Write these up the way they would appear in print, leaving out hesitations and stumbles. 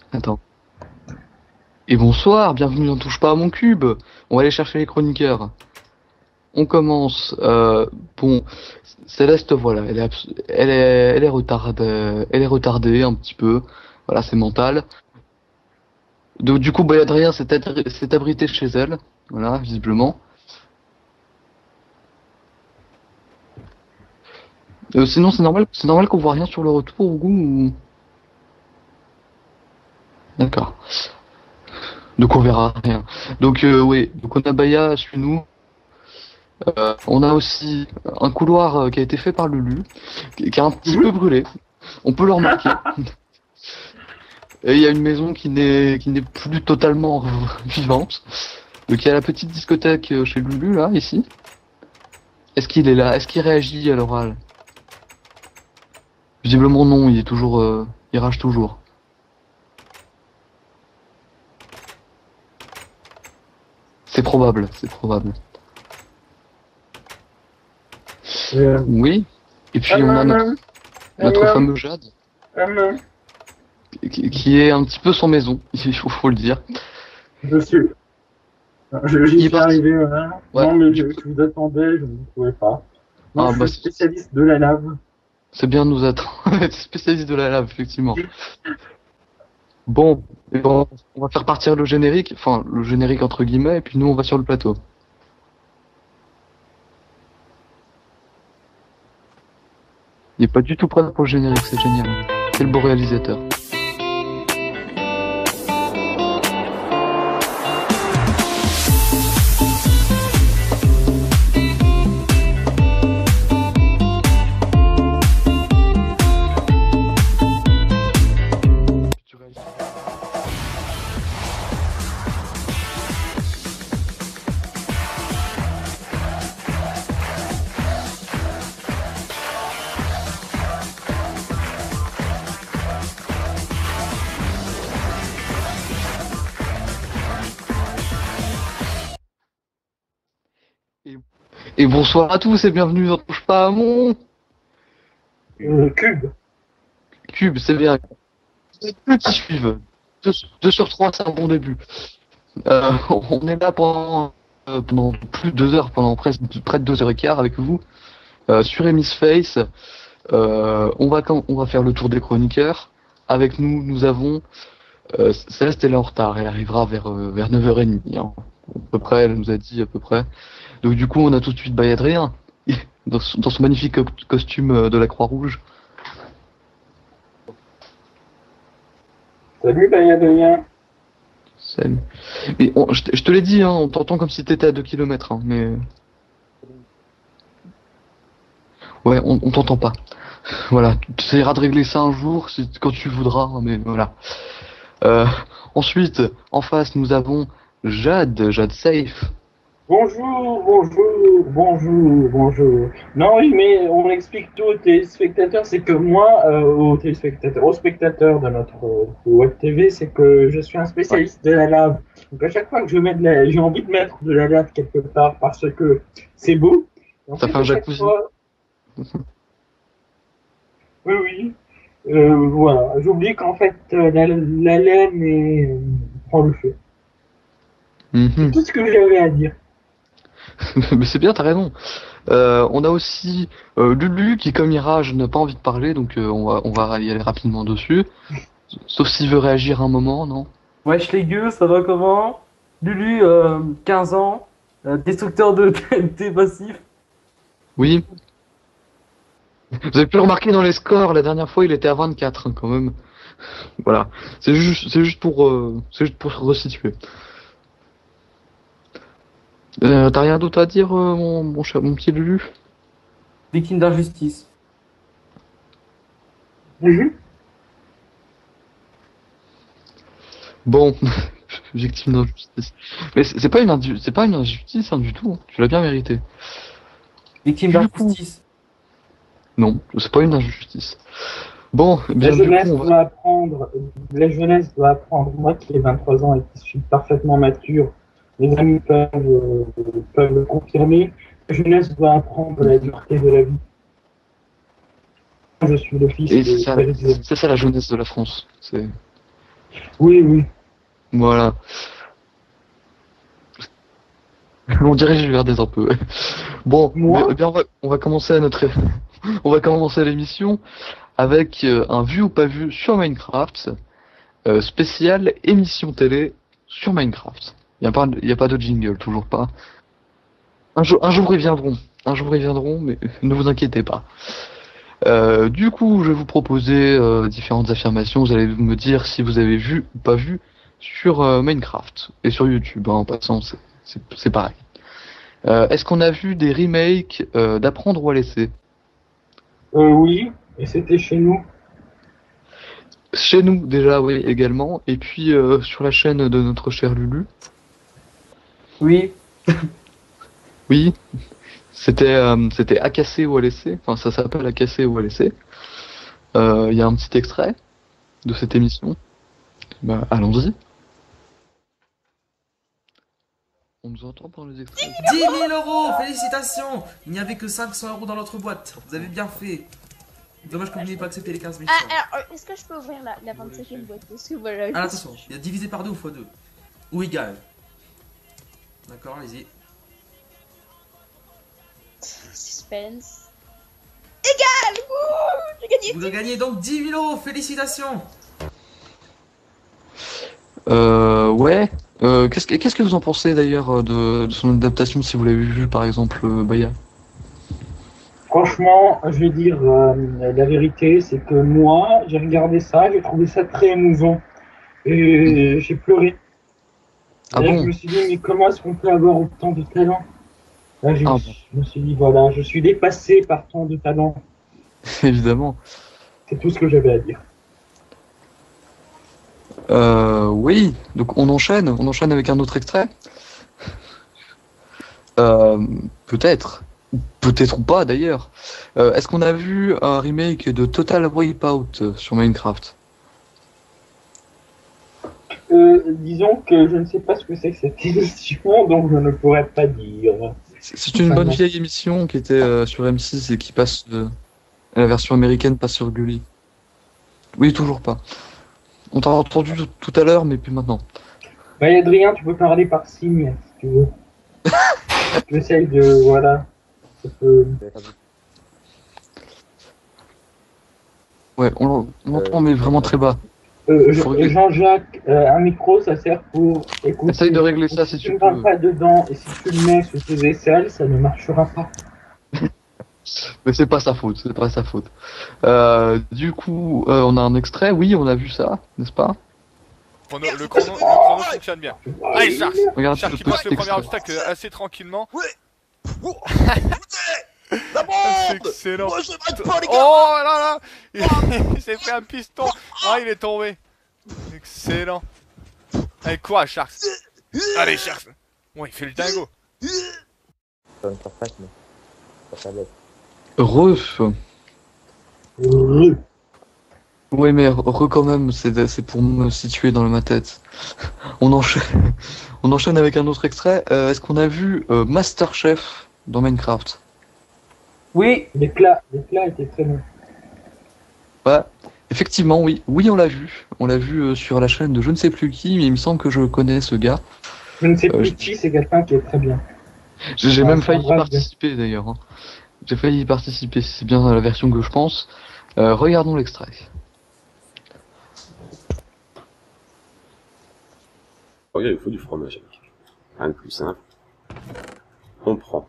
Attends. Et bonsoir, bienvenue dans Touche pas à mon cube. On va aller chercher les chroniqueurs. On commence. Bon, Céleste, voilà, elle est retardée un petit peu. Voilà, c'est mental. Donc du coup, bah, Adrien s'est abrité chez elle. Voilà, visiblement. Sinon, c'est normal qu'on voit rien sur le retour ou... D'accord. Donc on verra rien. Donc oui, donc on a Baya, suis-nous. On a aussi un couloir qui a été fait par Lulu, qui a un petit peu brûlé. On peut le remarquer. Et il y a une maison qui n'est plus totalement vivante. Donc il y a la petite discothèque chez Lulu là, ici. Est-ce qu'il est là? Est-ce qu'il réagit à l'oral? Visiblement non, il est toujours, il rage toujours. C'est probable, c'est probable. Oui. Et puis on a notre fameux Jade, qui est un petit peu sans maison, faut le dire. Je suis. Il J'y est suis parti. arrivé, voilà. Ouais. Non, mais je vous attendais, je ne vous trouvais pas. Moi, Ah je bah suis spécialiste de la lave. c'est bien de nous attendre. Spécialiste de la lave, effectivement. Bon, et on va faire partir le générique, enfin le générique entre guillemets, et puis nous on va sur le plateau. Il est pas du tout prêt pour le générique, c'est génial. Quel beau réalisateur. Et, et bonsoir à tous et bienvenue dans Touche pas à mon Cube. cube, c'est bien. Ceux qui suivent. 2 sur 3, c'est un bon début. On est là pendant plus de 2 heures, pendant presque près de 2 heures et quart avec vous, sur Emmy's Face. On va faire le tour des chroniqueurs. Avec nous, nous avons Céleste, elle est en retard. Elle arrivera vers 9h30. Hein. À peu près, elle nous a dit à peu près. Donc du coup, on a tout de suite Bayadrien dans son magnifique costume de la Croix-Rouge. Salut, Bayadrien. Salut. Et je te l'ai dit, hein, on t'entend comme si t'étais à 2 kilomètres. Hein, mais ouais, on t'entend pas. Voilà, tu essaieras de régler ça un jour quand tu voudras. Hein, mais voilà. Euh, ensuite, en face, nous avons Jade Safe. Bonjour, bonjour, bonjour, bonjour. Non, oui, mais on explique tout aux téléspectateurs, c'est que moi, aux spectateurs de notre web TV, c'est que je suis un Ouais. spécialiste de la lave. Donc à chaque fois que j'ai envie de mettre de la lave quelque part parce que c'est beau. Et Ça fait ensuite, un à chaque jacuzzi. fois, oui, oui, voilà, j'oublie qu'en fait, la laine prend le feu. C'est Mhm. tout ce que j'avais à dire. Mais c'est bien, t'as raison. On a aussi Lulu qui, comme Mirage, n'a pas envie de parler, donc on va y aller rapidement dessus. Sauf s'il veut réagir un moment, non? Wesh les gueux, ça va comment? Lulu, 15 ans, destructeur de TNT passif. Oui. Vous avez pu le remarquer dans les scores, la dernière fois il était à 24 hein, quand même. Voilà. C'est juste pour resituer. T'as rien d'autre à dire, mon petit Lulu? Victime d'injustice. Mhm. Bon, victime d'injustice. Mais c'est pas une injustice hein, du tout. Hein. Tu l'as bien mérité. Victime Du coup, d'injustice. non, c'est pas une injustice. Bon, eh La bien du coup, jeunesse doit apprendre, la jeunesse doit apprendre, moi qui ai 23 ans et qui suis parfaitement mature, mes amis peuvent le confirmer, la jeunesse doit apprendre la dureté de la vie. Je suis le fils et de Péricles. c'est ça la jeunesse de la France. C'est Oui, oui. Voilà. On dirait que je vais regarder un peu. Bon, Moi eh bien, on va commencer à on va commencer l'émission avec un vu ou pas vu sur Minecraft, spécial émission télé sur Minecraft. Il y a pas de jingle, toujours pas. Un jour ils viendront. Un jour ils viendront, mais ne vous inquiétez pas. Du coup, je vais vous proposer différentes affirmations. Vous allez me dire si vous avez vu ou pas vu sur Minecraft et sur YouTube. Hein, en passant, c'est pareil. Est-ce qu'on a vu des remakes d'Apprendre ou à laisser? Oui, et c'était chez nous. Chez nous déjà, oui, également. Et puis sur la chaîne de notre cher Lulu. Oui, Oui, c'était à casser ou à laisser. Enfin, ça s'appelle à casser ou à laisser. Il y a un petit extrait de cette émission. Bah, allons-y. On nous entend par les extraits. 10 000 euros, félicitations. Il n'y avait que 500 euros dans l'autre boîte. Vous avez bien fait. Dommage que vous n'ayez pas accepté les 15 000. Alors, est-ce que je peux ouvrir la 25e boîte? Parce que voilà. Ah, attention, il y a divisé par 2 ou fois 2. Ou égal. D'accord, allez-y. Suspense. Égal! Wouh! J'ai gagné! Vous avez gagné donc 10 000 euros, félicitations. Ouais. Qu'est-ce que vous en pensez d'ailleurs de son adaptation, si vous l'avez vu par exemple, Baya? Franchement, je vais dire la vérité, c'est que moi, j'ai regardé ça, j'ai trouvé ça très émouvant. Et j'ai pleuré. Ah Là, bon? je me suis dit, mais comment est-ce qu'on peut avoir autant de talent? Là, Ah bon. je me suis dit, voilà, je suis dépassé par tant de talent. Évidemment. C'est tout ce que j'avais à dire. Oui. Donc on enchaîne avec un autre extrait. Peut-être. Peut-être ou pas d'ailleurs. Est-ce qu'on a vu un remake de Total Wipeout sur Minecraft? Disons que je ne sais pas ce que c'est que cette émission, donc je ne pourrais pas dire. C'est une bonne vieille émission qui était sur M6 et qui passe la version américaine passe sur Gulli. Oui, toujours pas. On t'a entendu tout à l'heure, mais plus maintenant. Bah, Adrien, tu peux parler par signe, si tu veux. J'essaye de, voilà. Ça peut... Ouais, on l'entend, mais vraiment très bas. Jean-Jacques, un micro, ça sert pour écouter. Essaye de régler ça si Si tu tu ne peux. parles pas dedans et si tu le mets sous tes aisselles, ça ne marchera pas. Mais c'est pas sa faute, c'est pas sa faute. Du coup, on a un extrait, oui, on a vu ça, n'est-ce pas? Le chrono fonctionne bien. Allez, Shark! Regarde Shark ce qui passe petit le premier extrait. obstacle assez tranquillement. La C'est bande! excellent. Moi je m'arrête pas les gars! Oh là là! Il s'est fait un piston. Ah, il est tombé. Excellent. Allez, courage, Shark. Allez, Shark. Ouais, il fait le dingo. Ref. Ouais, mais quand même, c'est pour me situer dans ma tête. On enchaîne, on enchaîne avec un autre extrait. Est-ce qu'on a vu Masterchef dans Minecraft? oui, L'éclat était très bon. Ouais, effectivement, oui. Oui, on l'a vu. On l'a vu sur la chaîne de je ne sais plus qui, mais il me semble que je connais ce gars. Je ne sais plus qui, c'est quelqu'un qui est très bien. J'ai Ouais, même c'est failli un y brave participer d'ailleurs. Hein. J'ai failli y participer, si c'est bien la version que je pense. Regardons l'extrait. Regarde, il faut du fromage avec. Rien de plus simple. On prend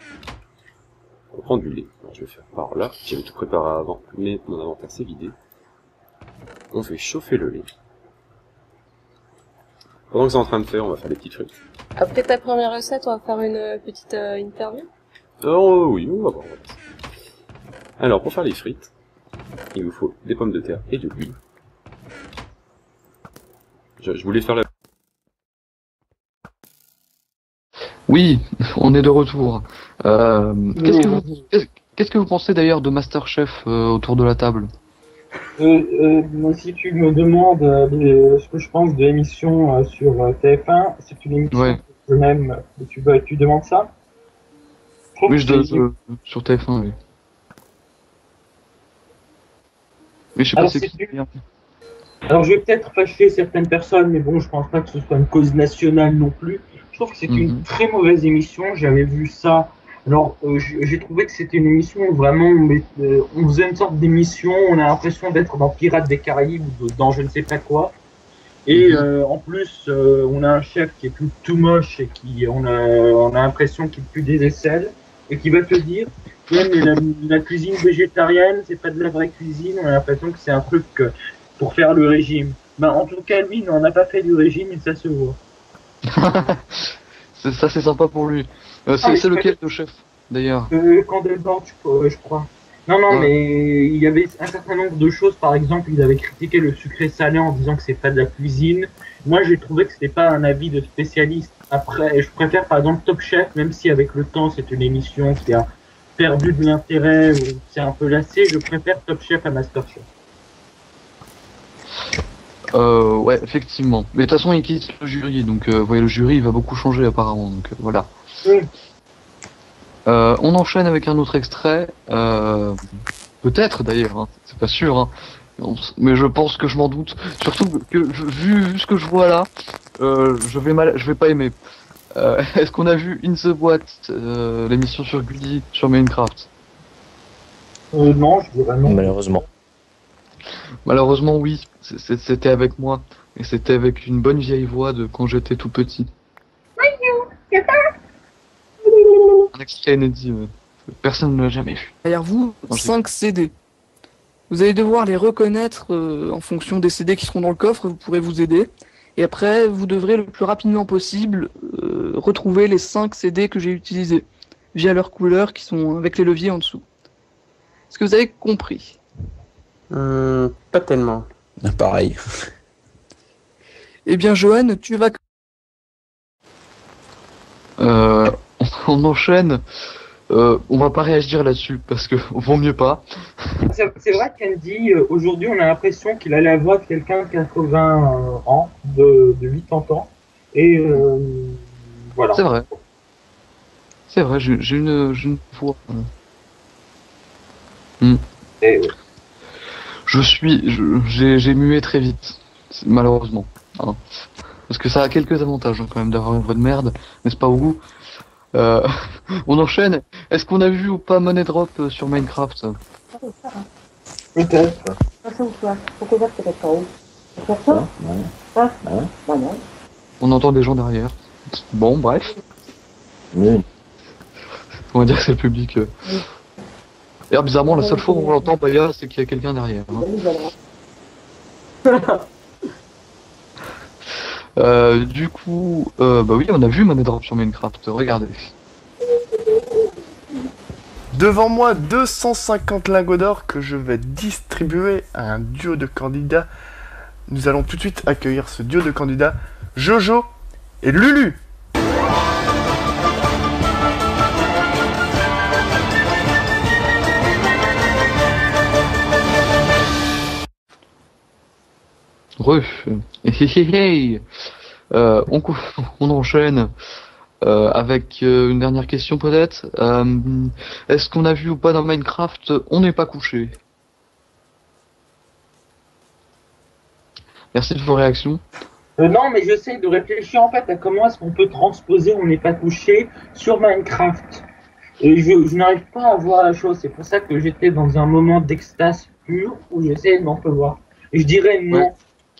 du lait. Alors, je vais faire par là. J'avais tout préparé avant, mais mon inventaire s'est vidé. On fait chauffer le lait. Pendant que c'est en train de faire, on va faire des petits trucs. Après ta première recette, on va faire une petite interview. Oh oui, on va voir. Alors, pour faire les frites, il vous faut des pommes de terre et de l'huile. Je voulais faire la... Oui, on est de retour. Qu'est-ce que vous pensez d'ailleurs de Masterchef autour de la table? Si tu me demandes ce que je pense de l'émission sur TF1, c'est une émission Ouais. que je m'aime. Tu demandes ça? trouve Oui, que c'est- sur TF1, oui. Mais je sais pas Alors, c'est c'est qui. du- Alors, je vais peut-être fâcher certaines personnes, mais bon, je pense pas que ce soit une cause nationale non plus. Je trouve que c'est une très mauvaise émission. J'avais vu ça. Alors, j'ai trouvé que c'était une émission où vraiment, on faisait une sorte d'émission. On a l'impression d'être dans Pirates des Caraïbes ou dans je ne sais pas quoi. Et en plus, on a un chef qui est tout moche et on a l'impression qu'il pue des aisselles et qui va te dire, ouais, mais la cuisine végétarienne, c'est pas de la vraie cuisine. On a l'impression que c'est un truc pour faire le régime. Ben, en tout cas, lui, il n'en a pas fait du régime et ça se voit. Ça, c'est sympa pour lui. C'est lequel le chef, d'ailleurs? Candelbord, je crois. Non, mais il y avait un certain nombre de choses. Par exemple, il avait critiqué le sucré salé en disant que c'est pas de la cuisine. Moi, j'ai trouvé que c'était pas un avis de spécialiste. Après, je préfère par exemple Top Chef, même si avec le temps, c'est une émission qui a perdu de l'intérêt ou c'est un peu lassé. Je préfère Top Chef à Master Chef. Ouais, effectivement. Mais de toute façon, il quitte le jury, donc voyez, le jury il va beaucoup changer apparemment, donc voilà. Oui. On enchaîne avec un autre extrait, peut-être d'ailleurs, hein, c'est pas sûr, hein, mais je pense que je m'en doute. Surtout que vu ce que je vois là, je vais pas aimer. Est-ce qu'on a vu In the Boîte, l'émission sur Gulli, sur Minecraft? Non, je dirais non. Malheureusement. Malheureusement, oui. C'était avec moi. Et c'était avec une bonne vieille voix de quand j'étais tout petit. Un extrait inédit. Personne ne l'a jamais vu. Derrière vous, 5 CD. Vous allez devoir les reconnaître en fonction des CD qui seront dans le coffre. Vous pourrez vous aider. Et après, vous devrez le plus rapidement possible retrouver les 5 CD que j'ai utilisés via leurs couleurs qui sont avec les leviers en dessous. Est-ce que vous avez compris? Pas tellement. Pareil. Eh bien, Johan, tu vas... On enchaîne. On va pas réagir là-dessus parce que vaut mieux pas. C'est vrai qu'Andy, aujourd'hui, on a l'impression qu'il a la voix de quelqu'un de 80 ans, de 80 ans. Et voilà. C'est vrai. C'est vrai, j'ai une voix. Et, ouais. J'ai mué très vite, malheureusement. Hein. Parce que ça a quelques avantages hein, quand même d'avoir une voix de merde, n'est-ce pas au goût? On enchaîne. Est-ce qu'on a vu ou pas Money Drop sur Minecraft? Peut-être. On entend des gens derrière. Bon, bref. Oui. On va dire que c'est le public. D'ailleurs, bizarrement, la seule fois où on l'entend, Baya, c'est qu'il y a quelqu'un derrière. Hein. Du coup, bah oui, on a vu Money Drop sur Minecraft. Regardez. Devant moi, 250 lingots d'or que je vais distribuer à un duo de candidats. Nous allons tout de suite accueillir ce duo de candidats, Jojo et Lulu. On enchaîne avec une dernière question peut-être. Est-ce qu'on a vu ou pas dans Minecraft On n'est pas couché? Merci de vos réactions. Non, mais j'essaie de réfléchir en fait à comment est-ce qu'on peut transposer On n'est pas couché sur Minecraft. Et je n'arrive pas à voir la chose. C'est pour ça que j'étais dans un moment d'extase pure où j'essaie de m'en voir. Et je dirais non. Ouais.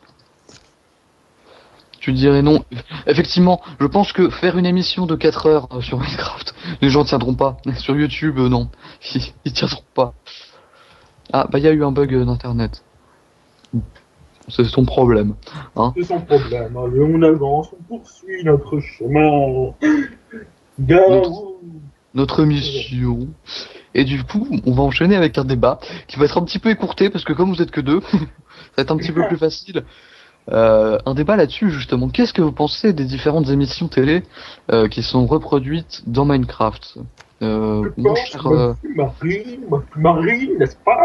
Tu dirais non. Effectivement, je pense que faire une émission de 4 heures sur Minecraft, les gens tiendront pas. Sur YouTube, non. Ils tiendront pas. Ah, bah il y a eu un bug d'internet. C'est son problème. Hein. C'est son problème. Allez, on avance, on poursuit notre chemin. Notre mission. Et du coup, on va enchaîner avec un débat qui va être un petit peu écourté parce que comme vous êtes que deux, ça va être un petit peu plus facile. Un débat là-dessus justement. Qu'est-ce que vous pensez des différentes émissions télé qui sont reproduites dans Minecraft mon cher, Marine, n'est-ce pas?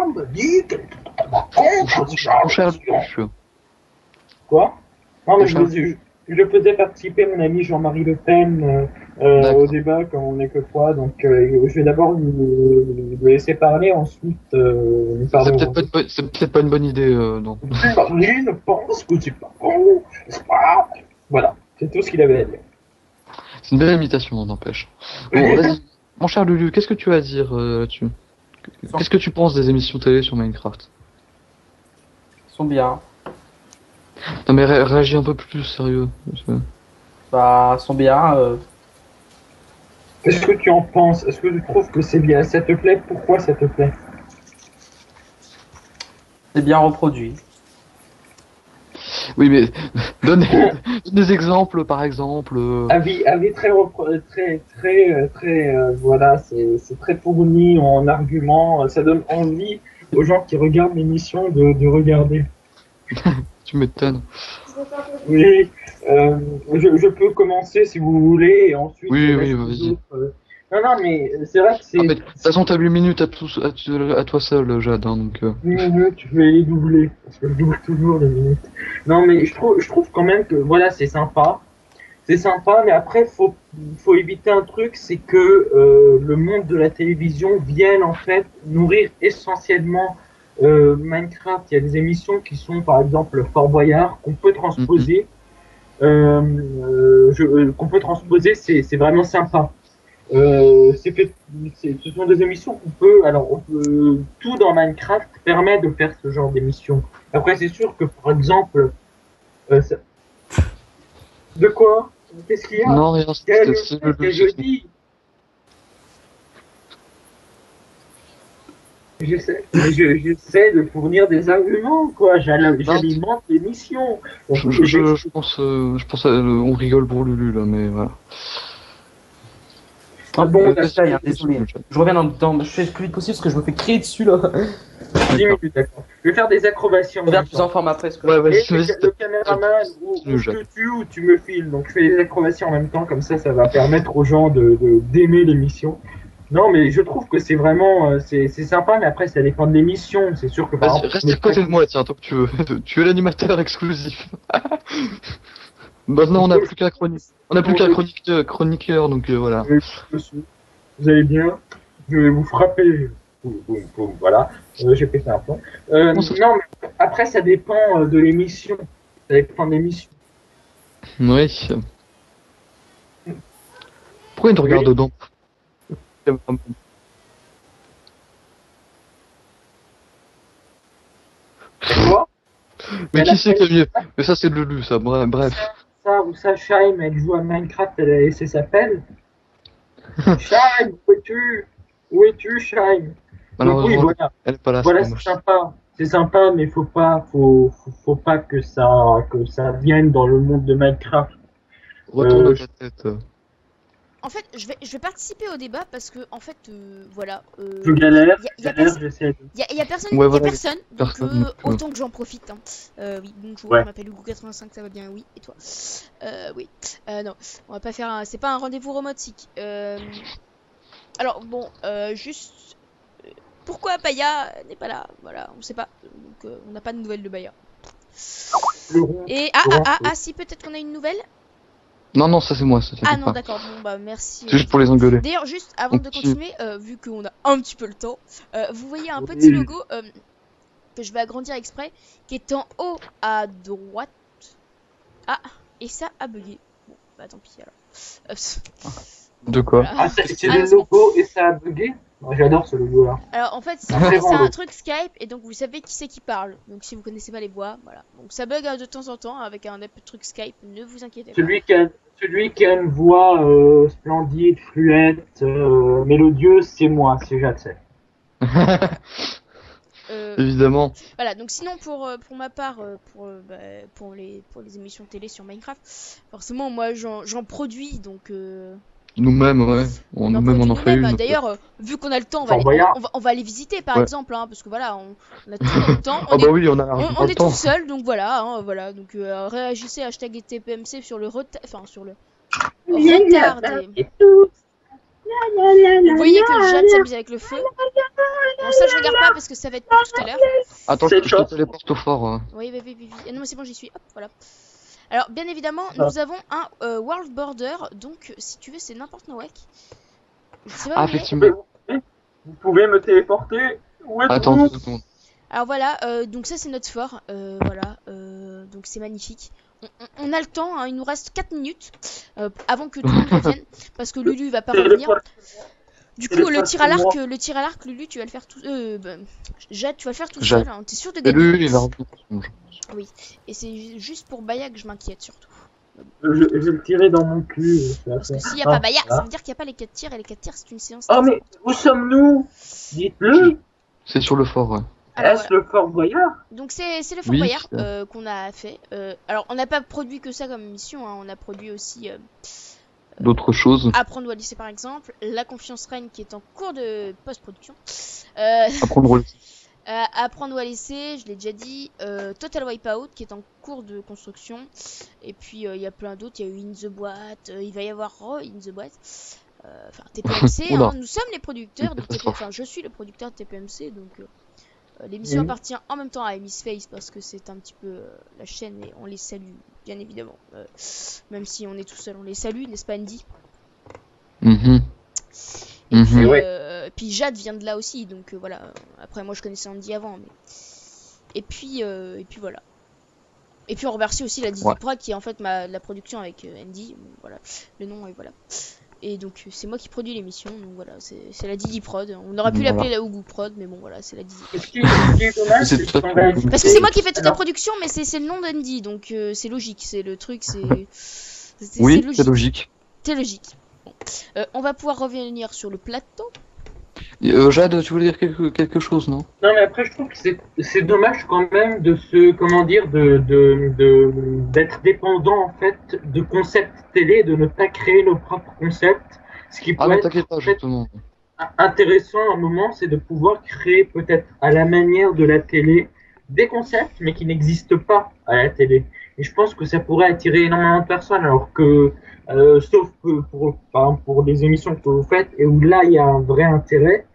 mon cher Luc. Quoi? Non, mais je faisais participer mon ami Jean-Marie Le Pen D'accord. au débat quand on n'est que trois. Donc, je vais d'abord lui laisser parler, ensuite nous C'est parlerons. peut-être pas une bonne idée, non. Marine pense que c'est pas bon, n'est-ce pas? Voilà, c'est tout ce qu'il avait à dire. C'est une belle imitation, n'empêche. Bon, vas-y. Mon cher Lulu, qu'est-ce que tu as à dire là-dessus? Qu'est-ce que tu penses des émissions télé sur Minecraft? Ils sont bien. Non mais réagis un peu plus sérieux. Bah, ils sont bien. Qu'est-ce que tu en penses? Est-ce que tu trouves que c'est bien? Ça te plaît? Pourquoi ça te plaît? C'est bien reproduit. Oui mais donne des exemples par exemple. Avis très, voilà, c'est très fourni en arguments. Ça donne envie aux gens qui regardent l'émission de regarder. Tu m'étonnes. Oui, je peux commencer si vous voulez et ensuite. Oui, vas-y. Non, mais c'est vrai que c'est. De toute façon, t'as 8 minutes à toi seul, Jade, hein, donc. 8 minutes, je vais les doubler parce que je double toujours les minutes. Non, mais je trouve quand même que voilà, c'est sympa. C'est sympa, mais après, faut éviter un truc, c'est que le monde de la télévision vienne en fait nourrir essentiellement Minecraft. Il y a des émissions qui sont, par exemple, Fort Boyard, qu'on peut transposer. Qu'on peut transposer, c'est vraiment sympa. Ce sont des émissions qu'on peut. Alors, tout dans Minecraft permet de faire ce genre d'émissions. Après, c'est sûr que, par exemple, de quoi? Qu'est-ce qu'il y a? Non, rien, c'est le jeudi. J'essaie de fournir des arguments, quoi. J'alimente l'émission. Je pense, on rigole pour Lulu, là, mais voilà. Ah bon, désolé. Je reviens dans. Je fais le plus vite possible parce que je me fais crier dessus, là. 10 minutes, d'accord. Je vais faire des acrobaties en même temps. Plus en forme après. Ouais, le caméraman, ou tu me filmes. Donc, je fais des acrobaties en même temps, comme ça va permettre aux gens d'aimer l'émission. Non, mais je trouve que c'est vraiment, c'est sympa, mais après, ça dépend de l'émission. C'est sûr que par exemple. Reste à côté de moi, tiens, tant que tu veux. Tu es l'animateur exclusif. Maintenant, on n'a plus qu'un chroniqueur, donc voilà. Vous allez bien? Je vais vous frapper. Voilà, j'ai pété un plomb. Non, mais après, ça dépend de l'émission. Ça dépend de l'émission. Oui. Pourquoi il te regarde dedans? Quoi? Mais qui c'est qui a mieux? Mais ça, c'est Lulu, ça. Bref. Ça, Shaim, elle joue à Minecraft, elle a laissé sa pelle. Shaim, où es-tu, Shaim? Malheureusement, oui, voilà. Elle est pas là. Voilà, c'est sympa. C'est sympa, mais faut pas que ça vienne dans le monde de Minecraft. Retourne ta tête. En fait, je vais participer au débat parce que, en fait, voilà. Je galère, j'essaie. Il y a personne, ouais, voilà, donc autant que j'en profite. Hein. Oui, bonjour, je m'appelle Hugo85, ça va bien, oui, et toi? Oui. Non, on va pas faire c'est pas un rendez-vous robotique. Alors, bon, juste. Pourquoi Baya n'est pas là? Voilà, on sait pas. Donc, on n'a pas de nouvelles de Baya. Et si, peut-être qu'on a une nouvelle? Non, ça c'est moi, ça t'inquiète Ah non, pas. d'accord, bon bah merci. C'est juste pour les engueuler. D'ailleurs, juste avant de continuer, vu qu'on a un petit peu le temps, vous voyez un petit logo que je vais agrandir exprès, qui est en haut à droite. Ah, et ça a bugué. Bon, bah tant pis alors. De quoi? Ah, c'est le logo et ça a bugué? J'adore ce logo-là. Alors en fait, c'est un truc Skype et donc vous savez qui c'est qui parle. Donc si vous connaissez pas les voix, voilà. Donc ça bug de temps en temps avec un truc Skype, ne vous inquiétez pas. Celui qui a une voix splendide, fluette, mélodieuse, c'est moi, c'est Jacek. Évidemment. Voilà, donc sinon pour ma part, pour les émissions télé sur Minecraft, forcément moi j'en produis donc... Nous-mêmes, ouais. Nous-mêmes, on en fait une. D'ailleurs, vu qu'on a le temps, on va aller visiter, par exemple, hein, parce que voilà, on a toujours le temps. On est tout seul, donc voilà, hein, voilà. Donc réagissez #TPMC sur le retard, sur le retard des... Vous voyez que Jade s'amuse avec le feu. Bon, ça je regarde pas parce que ça va être pour tout à l'heure. Attends, je te téléporte au fort. Oui. Non mais c'est bon, j'y suis. Hop, voilà. Alors, bien évidemment, nous avons un World Border, donc si tu veux, c'est n'importe Nowak. Je sais pas où il est. effectivement. Vous pouvez me téléporter? Où êtes-vous? Attends 2 secondes. Alors voilà, donc ça c'est notre fort, voilà, donc c'est magnifique. On a le temps, hein, il nous reste 4 minutes avant que tout le monde revienne, parce que Lulu va pas revenir. Du coup, le tir à l'arc, Lulu, tu vas le faire tout... Jade, tu vas le faire tout seul, hein, t'es sûr de Et gagner? lui, il va revenir. Oui, et c'est juste pour Baya que je m'inquiète surtout. Je vais le tirer dans mon cul. Parce que s'il n'y a pas Baya, ça veut dire qu'il n'y a pas les 4 tirs, et les 4 tirs c'est une séance. Oh mais où sommes-nous? Dites-le. C'est sur le fort, ouais. Alors, Est-ce le Fort Boyard? donc c'est le Fort Oui, Boyard c'est qu'on a fait. Alors on n'a pas produit que ça comme mission, hein, on a produit aussi D'autres choses. Apprendre ou à lycée par exemple, La Confiance Règne qui est en cours de post-production. Apprendre au lycée. Apprendre ou à laisser, je l'ai déjà dit. Total Wipeout qui est en cours de construction. Et puis il y a plein d'autres, il y a eu In the Boîte, il va y avoir In the Boîte. Enfin TPMC, hein, nous sommes les producteurs de TPMC, enfin je suis le producteur de TPMC donc l'émission appartient en même temps à Emi's parce que c'est un petit peu la chaîne et on les salue bien évidemment. Même si on est tout seul, on les salue, n'est-ce pas Andy? Et puis Jade vient de là aussi, donc voilà. Après moi je connaissais Andy avant, mais... et puis voilà. Et puis on remercie aussi la Didi Prod qui est en fait la production avec Andy, voilà le nom et voilà. Et donc c'est moi qui produis l'émission, donc voilà, c'est la Didi Prod. On aurait pu l'appeler la Ougou Prod, mais bon voilà, c'est la Didi. Parce que c'est moi qui fais toute la production, mais c'est le nom d'Andy, donc c'est logique, c'est le truc, c'est oui, c'est logique. C'est logique. Bon. On va pouvoir revenir sur le plateau. Jade, tu voulais dire quelque chose, non? Non, mais après, je trouve que c'est dommage quand même de d'être dépendant en fait de concepts télé, de ne pas créer nos propres concepts. Ce qui pourrait être pas, justement. Intéressant à un moment, c'est de pouvoir créer peut-être à la manière de la télé des concepts, mais qui n'existent pas à la télé. Et je pense que ça pourrait attirer énormément de personnes, alors que sauf que pour les émissions que vous faites et où là il y a un vrai intérêt,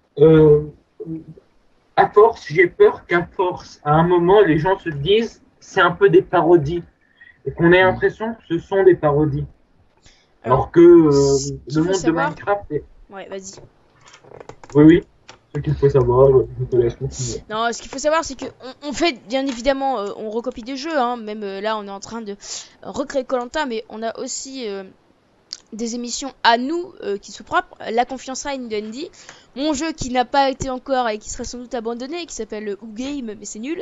à force, j'ai peur qu'à force, à un moment, les gens se disent c'est un peu des parodies et qu'on ait l'impression que ce sont des parodies. Alors que le monde de Minecraft est... Ouais, vas-y. Oui. Ce qu'il faut savoir, je te laisse continuer. Non, ce qu'il faut savoir, c'est que on fait, bien évidemment, on recopie des jeux, hein. Même là, on est en train de recréer Koh-Lanta, mais on a aussi des émissions à nous qui sont propres. La Confiance Règne de Andy, mon jeu qui n'a pas été encore et qui sera sans doute abandonné, qui s'appelle Game, mais c'est nul.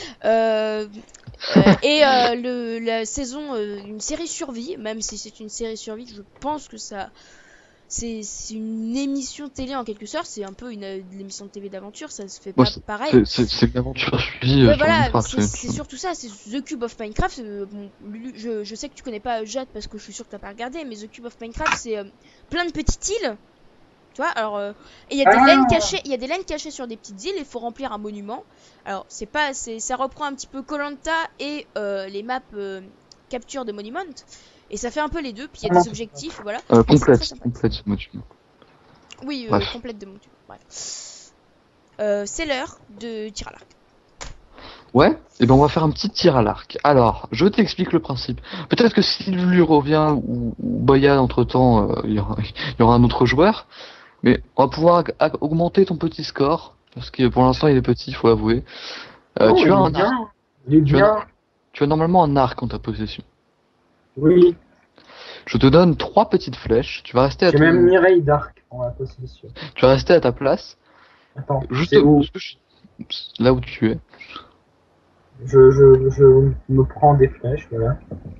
Et la saison, une série survie, même si c'est une série survie, je pense que ça... C'est une émission télé en quelque sorte, c'est un peu une émission de TV d'aventure, ça se fait pas pareil. C'est une aventure suivie. Ouais, voilà, c'est surtout ça, c'est The Cube of Minecraft. Bon, je sais que tu connais pas Jade parce que je suis sûr que t'as pas regardé, mais The Cube of Minecraft c'est plein de petites îles. Tu vois, alors et il y a des laines cachées, il y a des laines cachées sur des petites îles, il faut remplir un monument. Alors ça reprend un petit peu Koh-Lanta et les maps capture de Monument. Et ça fait un peu les deux, puis il y a des objectifs, voilà. Complète ce monument. Oui, complète de monument, bref. C'est l'heure de tir à l'arc. Ouais, et ben on va faire un petit tir à l'arc. Alors, je t'explique le principe. Peut-être que s'il lui revient ou Boya entre temps, il y aura un autre joueur. Mais on va pouvoir augmenter ton petit score, parce que pour l'instant il est petit, il faut l'avouer. Tu as un arc. Tu as normalement un arc en ta possession. Oui. Je te donne 3 petites flèches. Tu vas rester à J'ai même Mireille d'arc en la possession. Tu vas rester à ta place. Attends, juste là où tu es. Je me prends des flèches, voilà.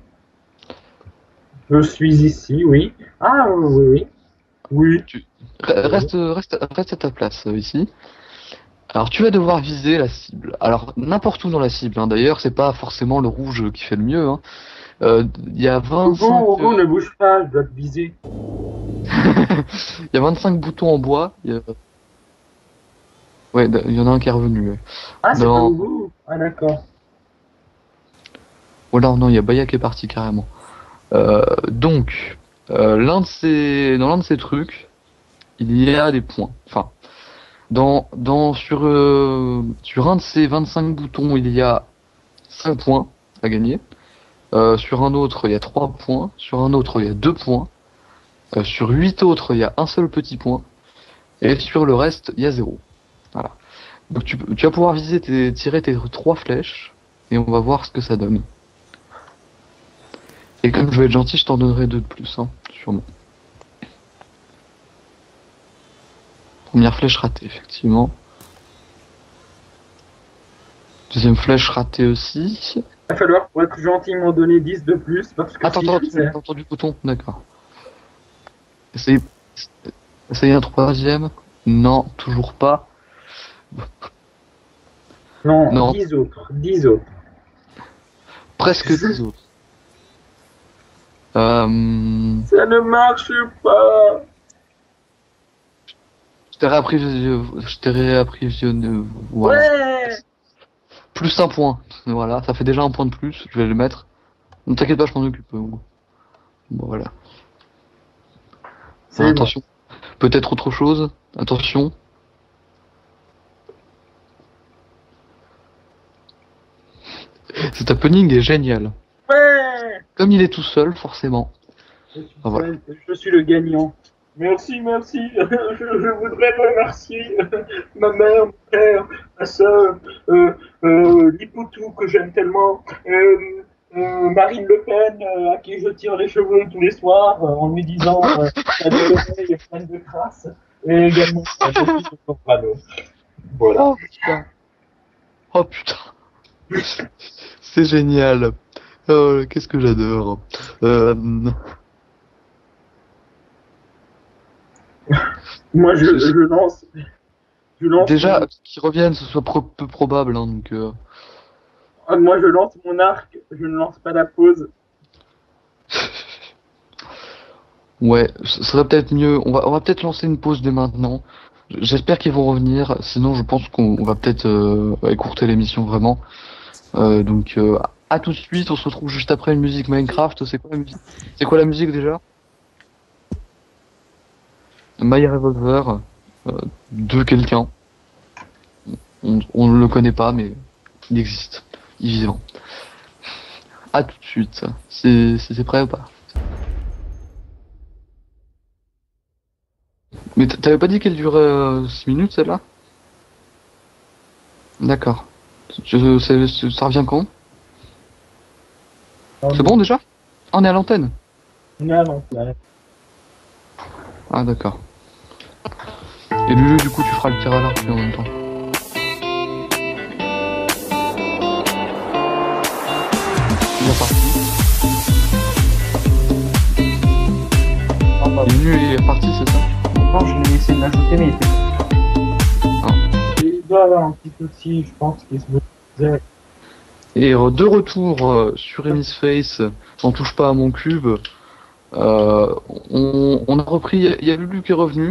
Je suis ici, oui. Ah oui. Reste à ta place ici. Alors tu vas devoir viser la cible. Alors n'importe où dans la cible. Hein. D'ailleurs, c'est pas forcément le rouge qui fait le mieux. Hein. Il y a 25... Bon, ne bouge pas, je dois te viser. Il y a 25 boutons en bois. Ouais, il y en a un qui est revenu. Ouais. Ah, c'est pas vous. Ah, d'accord. Voilà, non, il y a Baya qui est parti carrément. Donc, dans l'un de ces trucs, il y a des points. Enfin, sur un de ces 25 boutons, il y a 5 points à gagner. Sur un autre, il y a 3 points. Sur un autre, il y a 2 points. Sur 8 autres, il y a un seul petit point. Et sur le reste, il y a 0. Voilà. Donc tu vas pouvoir tirer tes 3 flèches. Et on va voir ce que ça donne. Et comme je vais être gentil, je t'en donnerai 2 de plus, hein, sûrement. Première flèche ratée, effectivement. Deuxième flèche ratée aussi. Il va falloir, pour être gentil, m'en donner 10 de plus, parce que Attends, t'as entendu le bouton? D'accord. Essayez un troisième. Non, toujours pas. Non, 10 autres. 10 autres. Presque 10 autres. Ça ne marche pas. Je t'ai réappris. Voilà. Ouais. Plus un point. Voilà, ça fait déjà un point de plus. Je vais le mettre. Ne t'inquiète pas, je m'en occupe. Bon, voilà. Attention. Peut-être autre chose. Attention. Cet happening est génial. Ouais. Comme il est tout seul, forcément. Voilà. Je suis le gagnant. Merci. Je voudrais remercier ma mère, mon père, ma soeur, Lipoutou que j'aime tellement, Marine Le Pen à qui je tire les cheveux tous les soirs en lui disant qu'elle est pleine de grâce, et également Soprano. Voilà. Oh putain. C'est génial. Oh, qu'est-ce que j'adore. Moi, je lance. Déjà, qu'ils reviennent, ce soit peu probable. Hein, donc, moi, je lance mon arc. Je ne lance pas la pause. Ouais, ce serait peut-être mieux. On va peut-être lancer une pause dès maintenant. J'espère qu'ils vont revenir. Sinon, je pense qu'on va peut-être écourter l'émission vraiment. Donc, à tout de suite. On se retrouve juste après une musique Minecraft. C'est quoi la musique déjà? My Revolver de quelqu'un. On ne le connaît pas, mais il existe. Il est vivant. À tout de suite. C'est prêt ou pas? Mais t'avais pas dit qu'elle durait 6 minutes celle-là? D'accord. Ça revient quand? C'est bon déjà? On est à l'antenne? On est à l'antenne. Ah d'accord. Et Lulu, du coup, tu feras le tir à l'arc en même temps. Il est parti. Lulu, il est reparti, c'est ça? Non, je l'ai essayé de l'ajouter, mais il était... Il doit avoir un petit outil, je pense, qui se faisait. Et de retour sur Emis Face, j'en touche pas à mon cube. On a repris, il y a Lulu qui est revenu.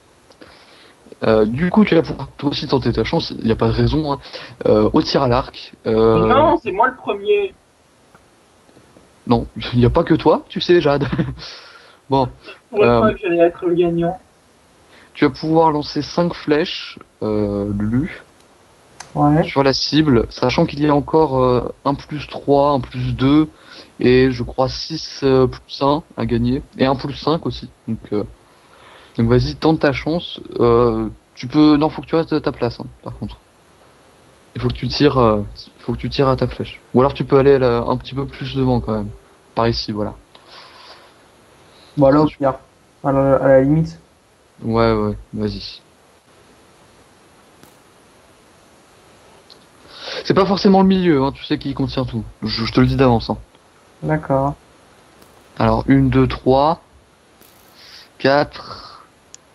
Du coup, tu vas pouvoir toi aussi tenter ta chance, il n'y a pas de raison, hein. Au tir à l'arc. Non, c'est moi le premier. Non, il n'y a pas que toi, tu sais, Jade. Bon. Pour une fois que j'allais être le gagnant. Tu vas pouvoir lancer 5 flèches, Lulu. Ouais. Sur la cible, sachant qu'il y a encore 1 plus 3, 1 plus 2, et je crois 6 plus 1 à gagner, et 1 plus 5 aussi. Donc vas-y, tente ta chance. Tu peux... Non, faut que tu restes à ta place, hein, par contre. Il faut que tu tires à ta flèche. Ou alors tu peux aller un petit peu plus devant quand même. Par ici, voilà. Bon, là, au pire. À la limite. Ouais, vas-y. C'est pas forcément le milieu, hein, tu sais qui contient tout. Je te le dis d'avance. Hein. D'accord. Alors, 1, 2, 3, 4,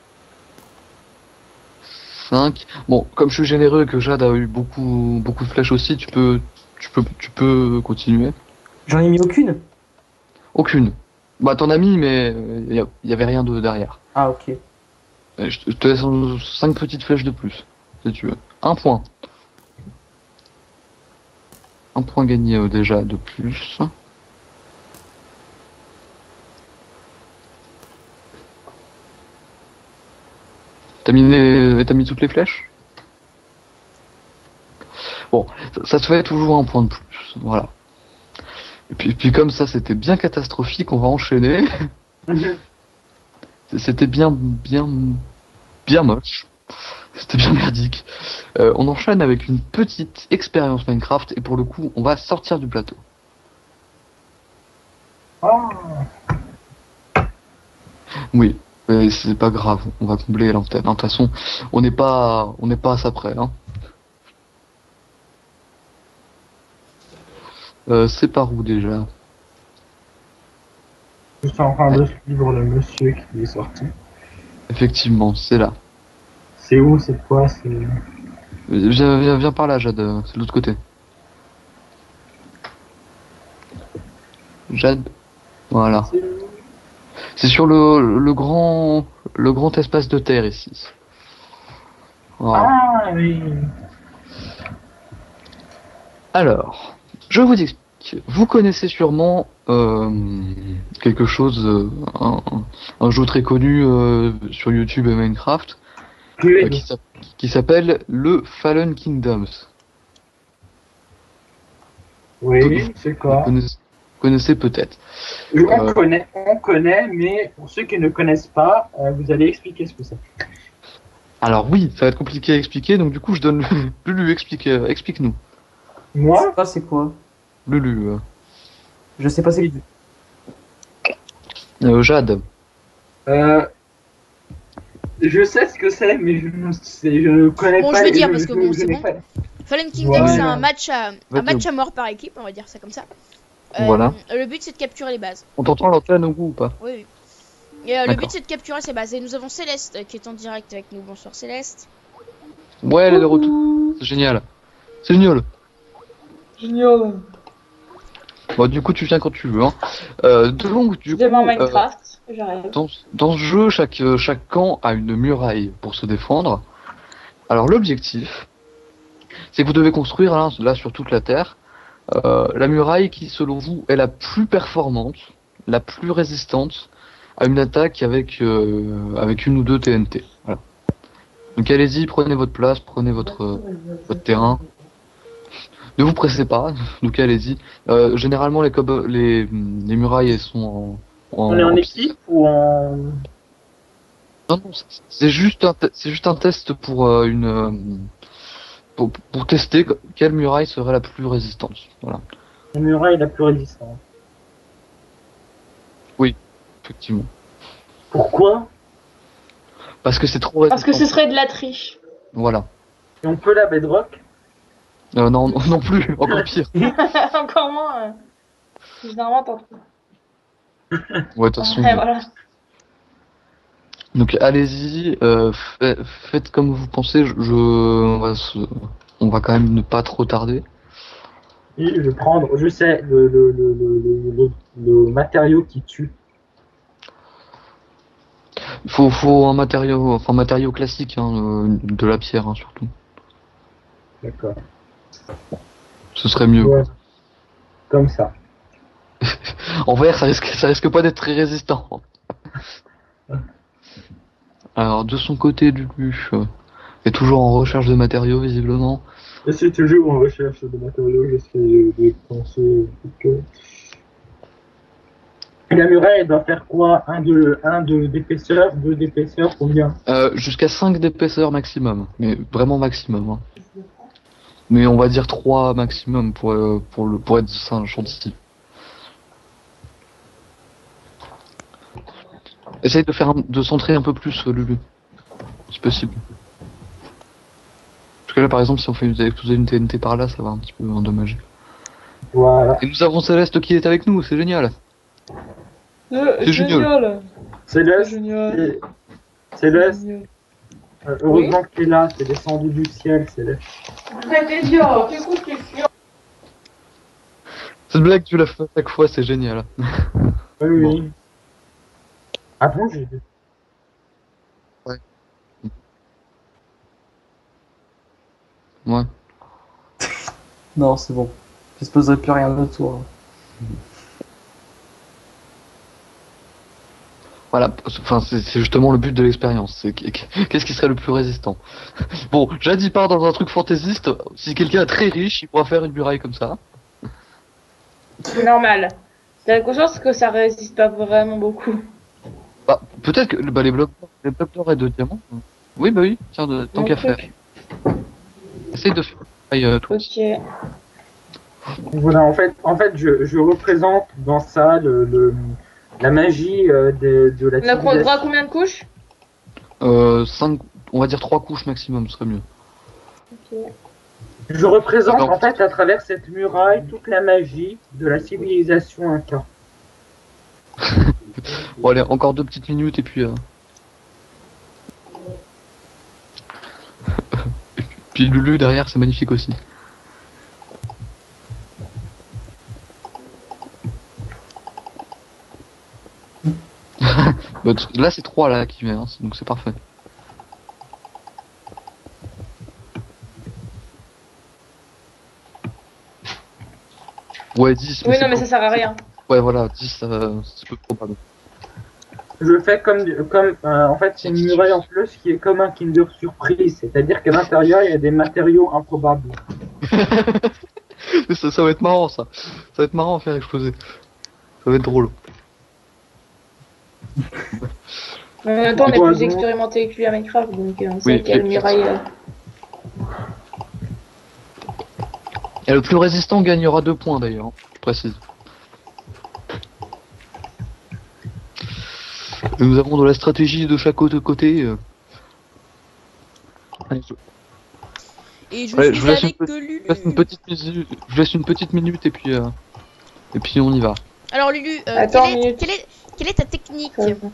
5. Bon, comme je suis généreux et que Jade a eu beaucoup de flèches aussi, tu peux continuer. J'en ai mis aucune? Aucune. Bah, t'en as mis, mais il y avait rien derrière. Ah, ok. Je te laisse 5 petites flèches de plus, si tu veux. 1 point. 1 point gagné déjà de plus. T'as mis toutes les flèches? Bon, ça se fait toujours 1 point de plus, voilà. Et puis comme ça, c'était bien catastrophique, on va enchaîner. C'était bien moche. C'était bien merdique. On enchaîne avec une petite expérience Minecraft, et pour le coup, on va sortir du plateau. Ah, Oui, c'est pas grave, on va combler l'antenne. De toute façon, on n'est pas à ça près. Hein. C'est par où déjà? je suis en train de suivre le monsieur qui est sorti. Effectivement, c'est là. C'est où, c'est quoi, c'est... Viens par là, Jade, c'est de l'autre côté. Jade, voilà. C'est sur le grand espace de terre ici. Voilà. Ah oui. Alors, je vous explique. Vous connaissez sûrement quelque chose, un jeu très connu sur YouTube et Minecraft, qui s'appelle le Fallen Kingdoms. Oui, c'est quoi? Vous connaissez peut-être. On connaît, mais pour ceux qui ne connaissent pas, vous allez expliquer ce que c'est. Alors oui, ça va être compliqué à expliquer, donc du coup je donne Lulu, explique-nous. Moi? Je sais pas c'est quoi. Lulu. Je sais pas c'est Jade. Je sais ce que c'est, mais je ne connais Bon, pas. je vais dire parce que bon, je c'est n'ai bon. pas- Fallen Kingdom, Voilà. c'est un match à Vas-y. mort par équipe, on va dire ça comme ça. Voilà. Le but c'est de capturer les bases. On t'entend l'antenne au bout ou pas? Oui, oui. Et le D'accord. but c'est de capturer ces bases. Et nous avons Céleste qui est en direct avec nous. Bonsoir Céleste. Ouais, elle est de retour. C'est génial. C'est génial. Génial. Bon, du coup, tu viens quand tu veux. Hein. Donc, du coup, Devant Minecraft, j'arrive. dans ce jeu, chaque camp a une muraille pour se défendre. Alors, l'objectif, c'est que vous devez construire, là, sur toute la Terre, la muraille qui, selon vous, est la plus performante, la plus résistante à une attaque avec une ou deux TNT. Voilà. Donc, allez-y, prenez votre place, prenez votre terrain. Ne vous pressez pas, donc allez-y. Généralement, les murailles, elles sont On est en équipe ou en... Non, c'est juste un test pour pour tester quelle muraille serait la plus résistante. Voilà, La muraille est la plus résistante. effectivement. Pourquoi? Parce que c'est trop résistant. Parce que ce serait de la triche. Voilà. Et on peut la bedrock? Non, non plus, encore pire. Encore moins. Généralement, t'en trouves. Ouais, de toute façon. Ouais, voilà. Donc allez-y, faites comme vous pensez. On va quand même ne pas trop tarder. Et je vais prendre, je sais, le matériau qui tue. Il faut un matériau classique, hein, de la pierre, hein, surtout. D'accord. Ce serait mieux. Ouais. Comme ça. En VR, ça risque pas d'être très résistant. Alors, de son côté, Lulu est toujours en recherche de matériaux, visiblement. Je suis toujours en recherche de matériaux, j'essaie de penser. La muraille, elle doit faire quoi? Un d'épaisseur, 2 d'épaisseur, combien? Jusqu'à 5 d'épaisseur maximum, mais vraiment maximum. Hein. Mais on va dire 3 maximum pour être un chantier. Essaye de centrer un peu plus, Lulu. Si possible. Parce que là, par exemple, si on fait exploser une TNT par là, ça va un petit peu endommager. Voilà. Et nous avons Céleste qui est avec nous, c'est génial. C'est génial. Céleste, Génial. Céleste, Génial. heureusement que tu es là, t'es descendu du ciel, Céleste. Cette blague, tu la fais à chaque fois, c'est génial. Oui, Bon. oui. Ah bon, j'ai vu. Ouais. Non, c'est bon. Il se poserait plus rien autour. Voilà, enfin, c'est justement le but de l'expérience. C'est qu'est-ce qui serait le plus résistant. Bon, Jade part dans un truc fantaisiste. Si quelqu'un est très riche, il pourra faire une muraille comme ça. C'est normal. T'as conscience que ça résiste pas vraiment beaucoup. Bah, peut-être que bah, les blocs d'or et de diamants. Oui, bah oui, tiens, tant qu'à faire. Essaye de faire. Aïe, toi. Ok. Voilà, en fait, je représente dans ça la magie de la On a droit à civilisation. combien de couches? 5, on va dire 3 couches maximum, ce serait mieux. Ok. Je représente D'accord. en fait à travers cette muraille toute la magie de la civilisation Inca. Bon, allez, encore 2 petites minutes et puis. Puis Lulu derrière, c'est magnifique aussi. Bah, là, c'est 3 là qui vient, hein, donc c'est parfait. Ouais, 10. Oui, c'est non, mais pas- ça sert à rien. Ouais, voilà, 10, c'est peu probable. Je fais comme en fait c'est une muraille en plus qui est comme un Kinder Surprise, c'est-à-dire qu'à l'intérieur il y a des matériaux improbables. ça va être marrant, ça. Ça va être marrant à faire exploser. Ça va être drôle. En même temps, on est Ouais, plus bon. expérimenté que lui à Minecraft, donc on sait Oui, quelle oui. muraille. Et le plus résistant gagnera 2 points d'ailleurs, hein, je précise. Et nous avons de la stratégie de chaque côté. Allez, Et je Ouais, suis je vous laisse avec une Lulu. je laisse une petite minute et puis on y va. Alors Lulu, Attends, quelle, est, minute. quelle est ta technique?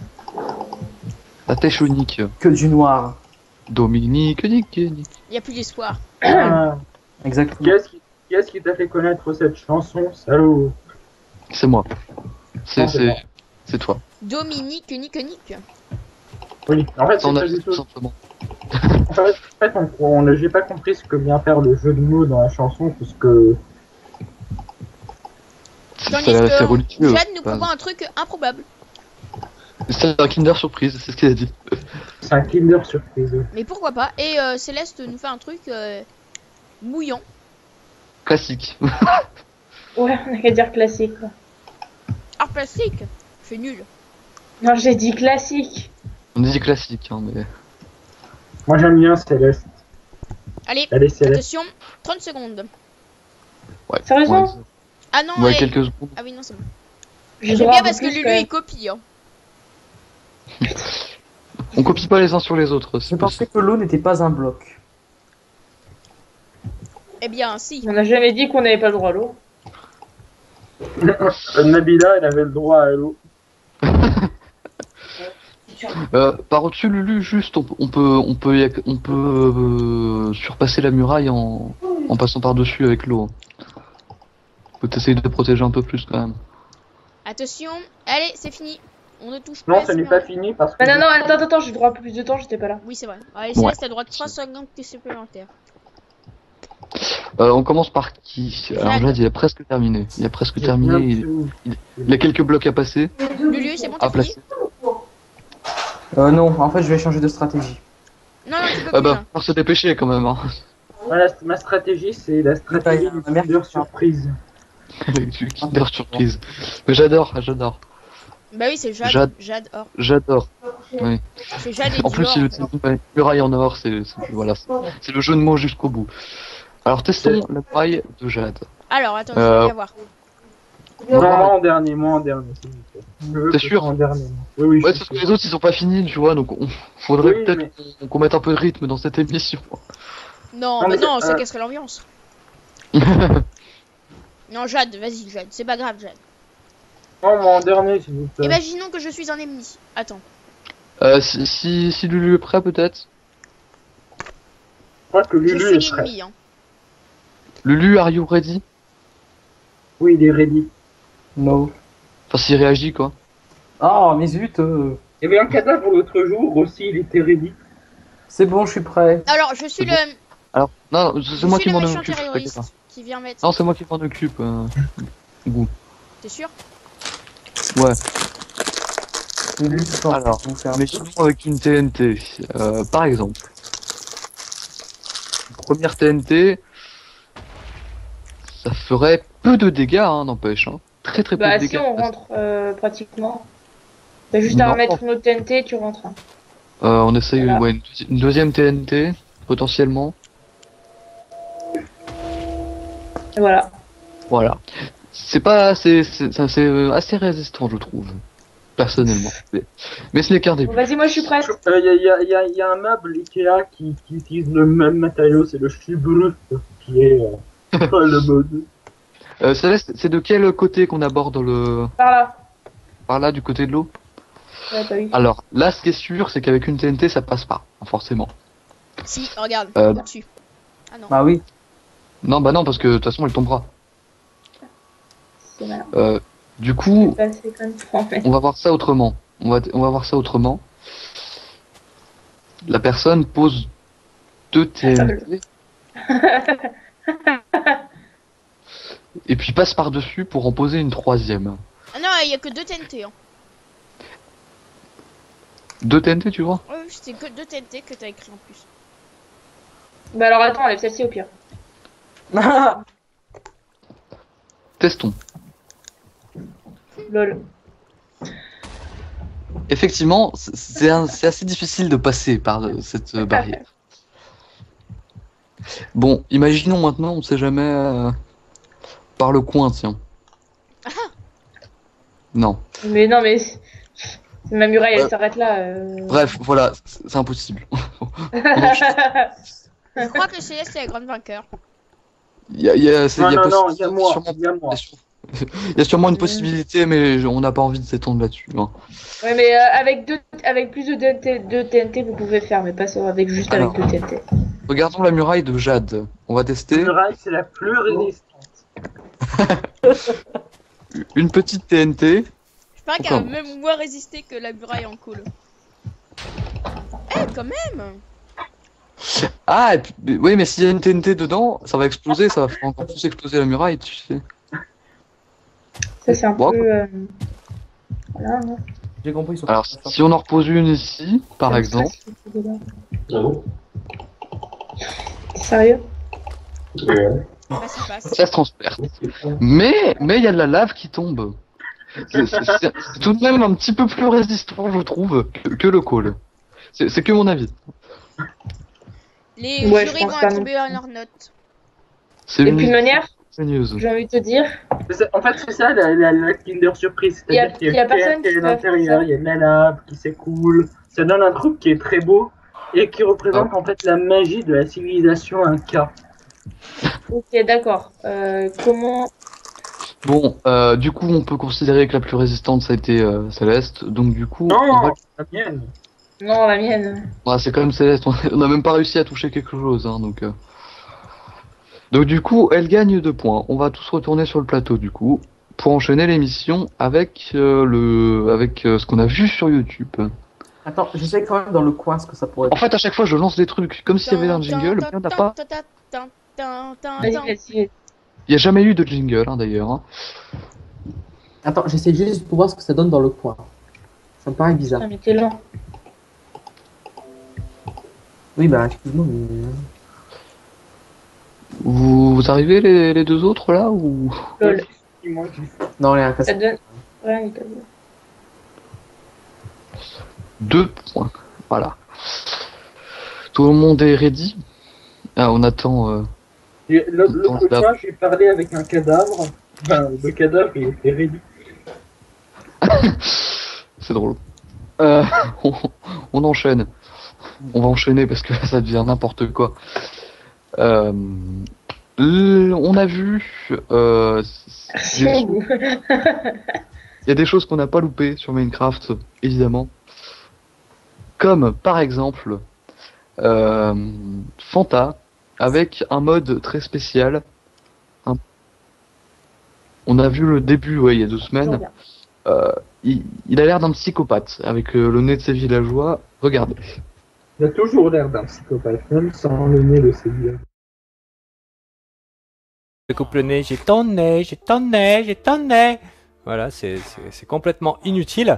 La tèche unique. Que du noir. Dominique, Nick. Il n'y a plus d'espoir. Ah, Exactement. qui est-ce qui t'a fait connaître cette chanson, salaud? C'est moi. Non, c'est C'est toi. Dominique, Nick. Oui, en fait, c'est T'en pas as du tout tout. simplement. En fait, j'ai pas compris ce que vient faire le jeu de mots dans la chanson, puisque Tandis C'est que religieux. Jade nous Enfin, propose un truc improbable. c'est un Kinder surprise, c'est ce qu'il a dit. c'est un Kinder Surprise. Mais pourquoi pas? Et Céleste nous fait un truc mouillant. Classique. Ouais, on a qu'à dire classique. Quoi. Art plastique. C'est nul. Non, j'ai dit classique. On dit classique, hein, mais. Moi j'aime bien Céleste. Allez, Allez, Céleste. attention, 30 secondes. Ouais. Sérieusement Ouais, Ah non, ouais, ouais. quelques secondes. Ah oui, non, c'est bon. J'ai J'aime droit bien à parce que plus, Lulu quand même. il copie. Hein. On copie pas les uns sur les autres. Je c'est pensais que l'eau n'était pas un bloc. Eh bien, si. On n'a jamais dit qu'on n'avait pas le droit à l'eau. Nabila, elle avait le droit à l'eau. Par au-dessus, Lulu, juste, on peut surpasser la muraille en passant par-dessus avec l'eau. Faut essayer de protéger un peu plus quand même. Attention, allez, c'est fini. On ne touche pas. Non, à ce n'est mur. pas fini parce que. Ah, non, attends, j'ai droit à plus de temps, j'étais pas là. Oui, c'est vrai. Allez, Ouais. Céleste, t'as le droit de 3 secondes supplémentaires. On commence par qui? Alors Jade, il a presque terminé. Il a presque terminé. Il a quelques blocs à passer, Lulu, c'est bon, à t'as fini? placer. Non, en fait, je vais changer de stratégie. Non, non, tu peux Ah plus. bah, hein. faut se dépêcher quand même. Hein. Voilà, ma stratégie, c'est la stratégie du Merci. Kinder Surprise. Du Kinder surprise. Mais j'adore. Bah oui, c'est Jade. Jade. Jade or. J'adore. Oui. C'est Jade et En plus, Dior. il utilise une muraille en or, voilà, c'est le jeu de mots jusqu'au bout. Alors testons la muraille de Jade. Alors, attends, je vais bien voir. Non, moi en dernier, s'il vous plaît. Je veux T'es que ce sûr soit en dernier. Oui, oui, Ouais, je c'est suis parce que sûr. les autres ils sont pas finis, tu vois, donc faudrait Oui, peut-être mais- qu'on mette un peu de rythme dans cette émission. Non, Non, bah mais non, c'est- ça casserait l'ambiance. Non, Jade, vas-y, Jade. C'est pas grave, Jade. Non, moi en dernier, s'il vous plaît. Imaginons que je suis un ennemi. Attends. Si Lulu est prêt, peut-être. Je crois que Je Lulu est suis prêt. l'ennemi. Hein. Lulu, are you ready? Oui, il est ready. No. Enfin, s'il réagit, quoi. Ah, mais zut. Il y avait un cadavre l'autre jour aussi, il était ready. C'est bon, je suis prêt. Alors, je suis C'est le. Alors, non, Je c'est moi suis qui le m'en méchant occupe. t'inquiète terroriste pas. qui vient mettre. Non, c'est moi qui m'en occupe. Goût. T'es sûr? Ouais. Lulu, tu penses Alors, qu'on fait un- mais sinon avec une TNT, par exemple. Première TNT, ça ferait peu de dégâts, hein, n'empêche. Hein. Très très peu de Bah dégâts. si on rentre pratiquement. T'as juste à Non. remettre une autre TNT et tu rentres. Hein. On essaye Voilà. ouais, une deuxième TNT, potentiellement. Et voilà. Voilà. C'est assez résistant, je trouve. Personnellement. Mais ce n'est qu'un Bon, début. vas-y, moi je suis prête. Il y a un meuble Ikea qui utilise le même matériau, c'est le Schubruf, qui est le mode. Céleste, c'est de quel côté qu'on aborde le... Par là. Par là, du côté de l'eau? Ouais, bah oui. Alors, là, ce qui est sûr, c'est qu'avec une TNT, ça passe pas, forcément. Si, regarde, Euh, au-dessus. Ah non. Ah oui. Non, bah non, parce que de toute façon, elle tombera. C'est malin. Du coup, C'est comme 3 mètres. on va voir ça autrement. On va voir ça autrement. La personne pose 2 TNT et puis passe par-dessus pour en poser une 3e. Ah non, il y a que 2 TNT. Hein. 2 TNT, tu vois? Ouais, c'est que 2 TNT que t'as écrit en plus. Bah alors attends, enlève celle-ci au pire. Testons. Lol. Effectivement, c'est assez difficile de passer par cette barrière. Bon, imaginons maintenant, on sait jamais, par le coin, tiens. Non. Mais non, mais ma muraille elle s'arrête là. Bref, voilà, c'est impossible. Je crois que Céleste est la grande vainqueur. Il y a Il y a moi. Il y a sûrement une possibilité, mais on n'a pas envie de s'étendre là-dessus. Hein. Ouais, mais avec plus de TNT, vous pouvez faire, mais pas ça avec juste Alors. avec 2 TNT. Regardons la muraille de Jade. On va tester. La muraille, c'est la plus résistante. Une petite TNT. Je parie qu'elle a même moins résisté que la muraille en colle. Eh, quand même! Ah, et puis, oui, mais s'il y a une TNT dedans, ça va exploser, ça va faire encore plus exploser la muraille, tu sais. Ça, c'est un Bon, peu. Voilà. Hein. J'ai compris. Alors, si on en repose une ici, par Comme exemple. ça, c'est dedans. Sérieux? Ça se transperce. Mais il y a de la lave qui tombe. C'est tout de même un petit peu plus résistant, je trouve, que le call. C'est que mon avis. Les Ouais, jurys je vont pense pas attribuer leur note. C'est Et puis de manière, news. j'ai envie de te dire, En fait, c'est ça la Kinder Surprise. Il y a- C'est-à-dire qu'il il y a y a personne qui est qui à peut l'intérieur, faire il y a de la lave qui s'écoule. Ça donne un truc qui est très beau et qui représente en fait la magie de la civilisation Inca. ok, d'accord. Comment. Bon, du coup, on peut considérer que la plus résistante, ça a été Céleste. Donc, du coup, Non, la mienne. Non, la mienne. c'est quand même Céleste. On n'a même pas réussi à toucher quelque chose. Hein, donc, du coup, elle gagne 2 points. On va tous retourner sur le plateau, du coup, pour enchaîner l'émission avec, ce qu'on a vu sur YouTube. Attends, je sais quand même dans le coin ce que ça pourrait En être. fait, à chaque fois, je lance des trucs comme s'il y avait un jingle, mais il n'y en a pas. Vas-y, vas-y. Il n'y a jamais eu de jingle, hein, d'ailleurs. Hein. Attends, j'essaie juste pour voir ce que ça donne dans le coin. Ça me paraît bizarre. Putain, mais t'es lent. Oui, bah, excuse-moi, mais. Vous arrivez les 2 autres là ou Lol. Non, rien, Ça casse. donne. Ouais, mais t'as vu. 2 points. Voilà. Tout le monde est ready. Ah, on attend. L'autre fois, j'ai parlé avec un cadavre. Enfin, le cadavre, il était ready. C'est drôle. On enchaîne. On va enchaîner parce que là, ça devient n'importe quoi. On a vu. Il y a des choses qu'on n'a pas loupées sur Minecraft, évidemment. Comme par exemple Fanta avec un mode très spécial. On a vu le début, il y a 2 semaines. Il a l'air d'un psychopathe avec le nez de ses villageois. Regardez. Il a toujours l'air d'un psychopathe, même sans le nez de ses villageois. Je coupe le nez, j'ai ton nez, j'ai ton nez, j'ai ton nez. Voilà, c'est complètement inutile.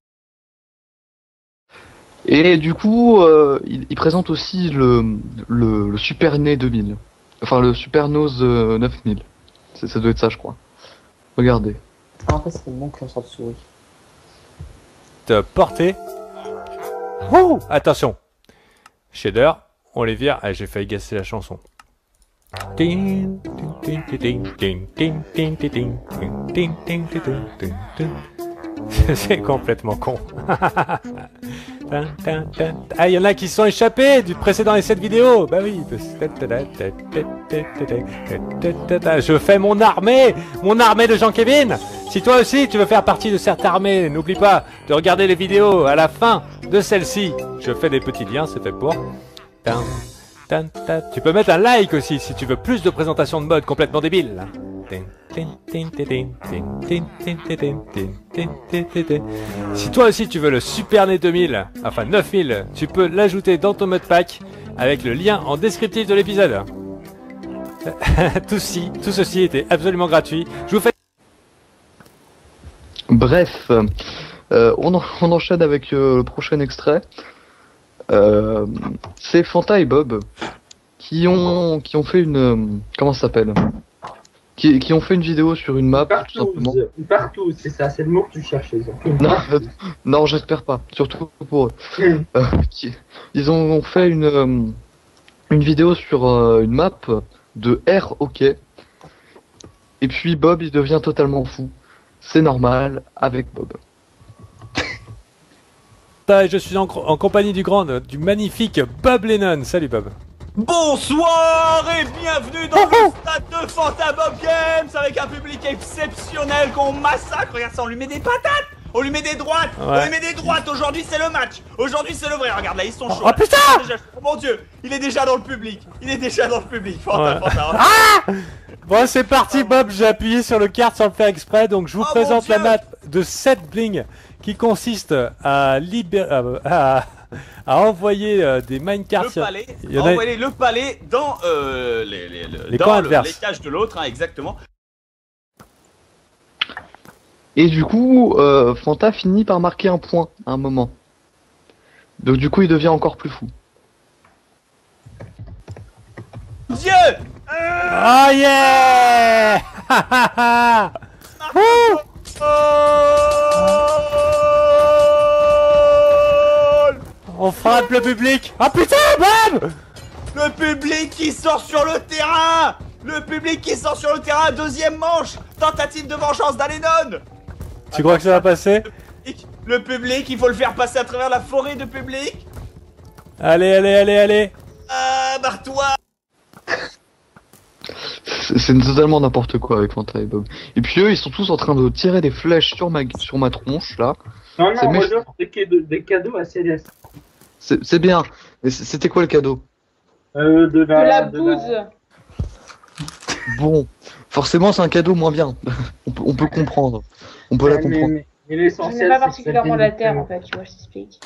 Et du coup, il présente aussi le Super Nez 2000. Enfin, le Super Nose 9000. Ça doit être ça, je crois. Regardez. Ah, en fait, c'est mon curseur de souris. De portée. Oh, attention. Shader, on les vire. Ah, j'ai failli gasser la chanson. C'est complètement con. Ah, il y en a qui sont échappés du précédent essai de vidéo. Bah oui. Je fais mon armée de Jean-Kevin. Si toi aussi tu veux faire partie de cette armée, n'oublie pas de regarder les vidéos à la fin de celle-ci. Je fais des petits liens, c'est fait pour. Tu peux mettre un like aussi si tu veux plus de présentations de mode complètement débiles. Si toi aussi tu veux le Super NES 2000, enfin 9000, tu peux l'ajouter dans ton mode pack avec le lien en descriptif de l'épisode. Tout ceci était absolument gratuit. Je vous fais... Bref, on enchaîne avec le prochain extrait. C'est Fanta et Bob qui ont fait une comment ça s'appelle qui ont fait une vidéo sur une map tout simplement. Partout, c'est ça, c'est le mot que tu cherchais. Non, j'espère pas, surtout pour eux. Ils ont fait une vidéo sur une map de air hockey. Et puis Bob il devient totalement fou. C'est normal avec Bob. Je suis en compagnie du magnifique Bob Lennon. Salut Bob. Bonsoir et bienvenue dans le stade de Fanta Bob Games avec un public exceptionnel qu'on massacre. Regarde ça, on lui met des patates, on lui met des droites, on lui met des droites. Aujourd'hui c'est le match, aujourd'hui c'est le vrai. Regarde là, ils sont chauds. Oh putain! Oh mon dieu, il est déjà dans le public, Fanta, Fanta. Ah! Bon c'est parti Bob, j'ai appuyé sur le kart sans le faire exprès, donc je vous présente la map de 7 bling qui consiste à envoyer des minecarts. Le palais, envoyer le palais dans les camps adverses. Les cages de l'autre, hein, exactement. Et du coup, Fanta finit par marquer un point à un moment. Donc du coup, il devient encore plus fou. Dieu! Oh yeah! On frappe le public. Ah putain, Bob! Le public qui sort sur le terrain! Le public qui sort sur le terrain, deuxième manche! Tentative de vengeance d'Alenon! Tu crois que ça va passer? Le public, il faut le faire passer à travers la forêt de public! Allez! Barre-toi! C'est totalement n'importe quoi avec Fanta et Bob. Et puis eux, ils sont tous en train de tirer des flèches sur ma tronche, là. Non, moi j'offre des cadeaux à Céleste. C'est bien. Mais c'était quoi le cadeau? De la bouse. Bon, forcément c'est un cadeau moins bien. on peut comprendre. On peut la comprendre. Mais l'essentiel, c'est pas particulièrement la terre en fait, tu vois, je t'explique.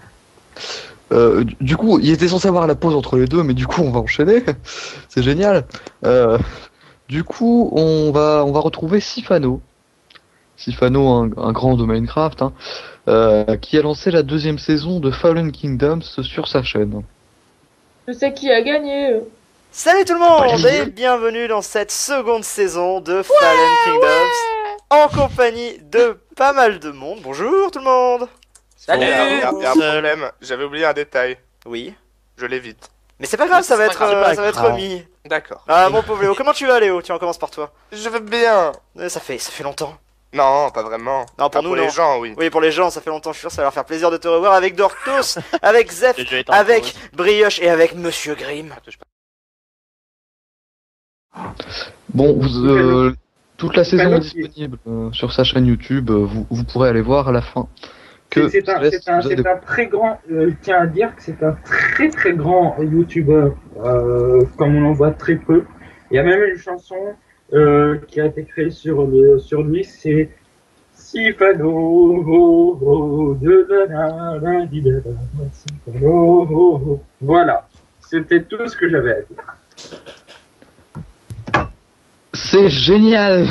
Du coup, il était censé avoir la pause entre les deux, mais du coup on va enchaîner. C'est génial. Du coup, on va retrouver Sifano. Sifano, un grand de Minecraft, hein, qui a lancé la 2e saison de Fallen Kingdoms sur sa chaîne. Je sais qui a gagné. Salut tout le monde et bienvenue dans cette seconde saison de Fallen Kingdoms en compagnie de pas mal de monde. Bonjour tout le monde. Salut. Il y a un problème, j'avais oublié un détail. Oui. Je l'évite. Mais c'est pas grave, ça va être remis. D'accord. Ah mon pauvre Léo, comment tu vas Léo? Tiens, on commence par toi. Je vais bien. Ça fait longtemps. Non, pas vraiment. Non, pour nous, pour non. les gens, oui. Oui, pour les gens, ça fait longtemps, je suis sûr, ça va leur faire plaisir de te revoir avec Dortos, avec Zef, avec Brioche et avec Monsieur Grimm. Bon, toute la saison est disponible sur sa chaîne YouTube, vous pourrez aller voir à la fin. C'est un très grand, je tiens à dire que c'est un très très grand YouTuber, comme on en voit très peu. Il y a même une chanson qui a été créée sur lui, c'est Sifano de la Sifano. Voilà, c'était tout ce que j'avais à dire. C'est génial.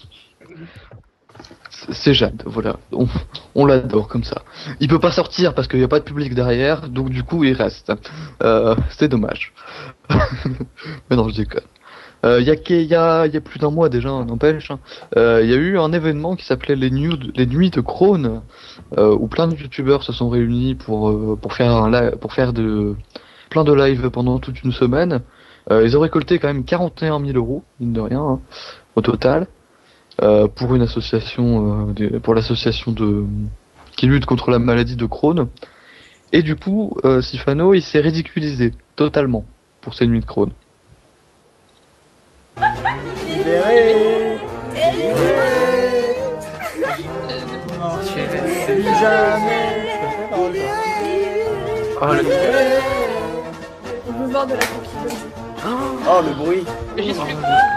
C'est Jade, voilà, on l'adore comme ça. Il peut pas sortir parce qu'il n'y a pas de public derrière, donc du coup il reste. C'est dommage. Mais non, je déconne. Il y a plus d'un mois déjà, n'empêche, hein, il y a eu un événement qui s'appelait les Nuits de Krone, où plein de youtubeurs se sont réunis pour faire plein de lives pendant toute une semaine. Ils ont récolté quand même 41 000 €, mine de rien, hein, au total, pour une association, pour l'association qui lutte contre la maladie de Crohn. Et du coup, Sifano, il s'est ridiculisé totalement pour ces Nuits de Crohn. Libéré. Plus jamais. Oh, On veut voir de la coquille. Oh, le bruit. J'y suis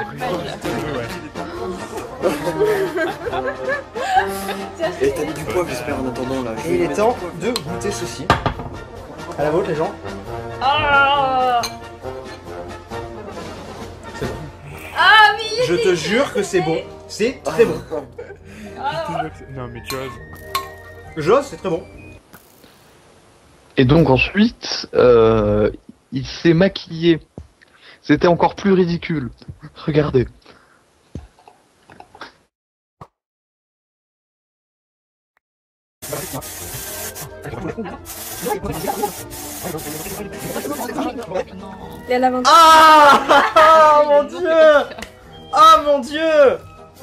Et t'as mis du poivre, j'espère, en attendant là. Et il est temps de goûter ceci. À la vôtre, les gens. Ah C'est bon. Ah oui. Je te jure que c'est bon. C'est très bon. Non mais tu vois. Joss, c'est très bon. Et donc ensuite, il s'est maquillé. C'était encore plus ridicule. Regardez. Ah mon dieu. Ah mon dieu.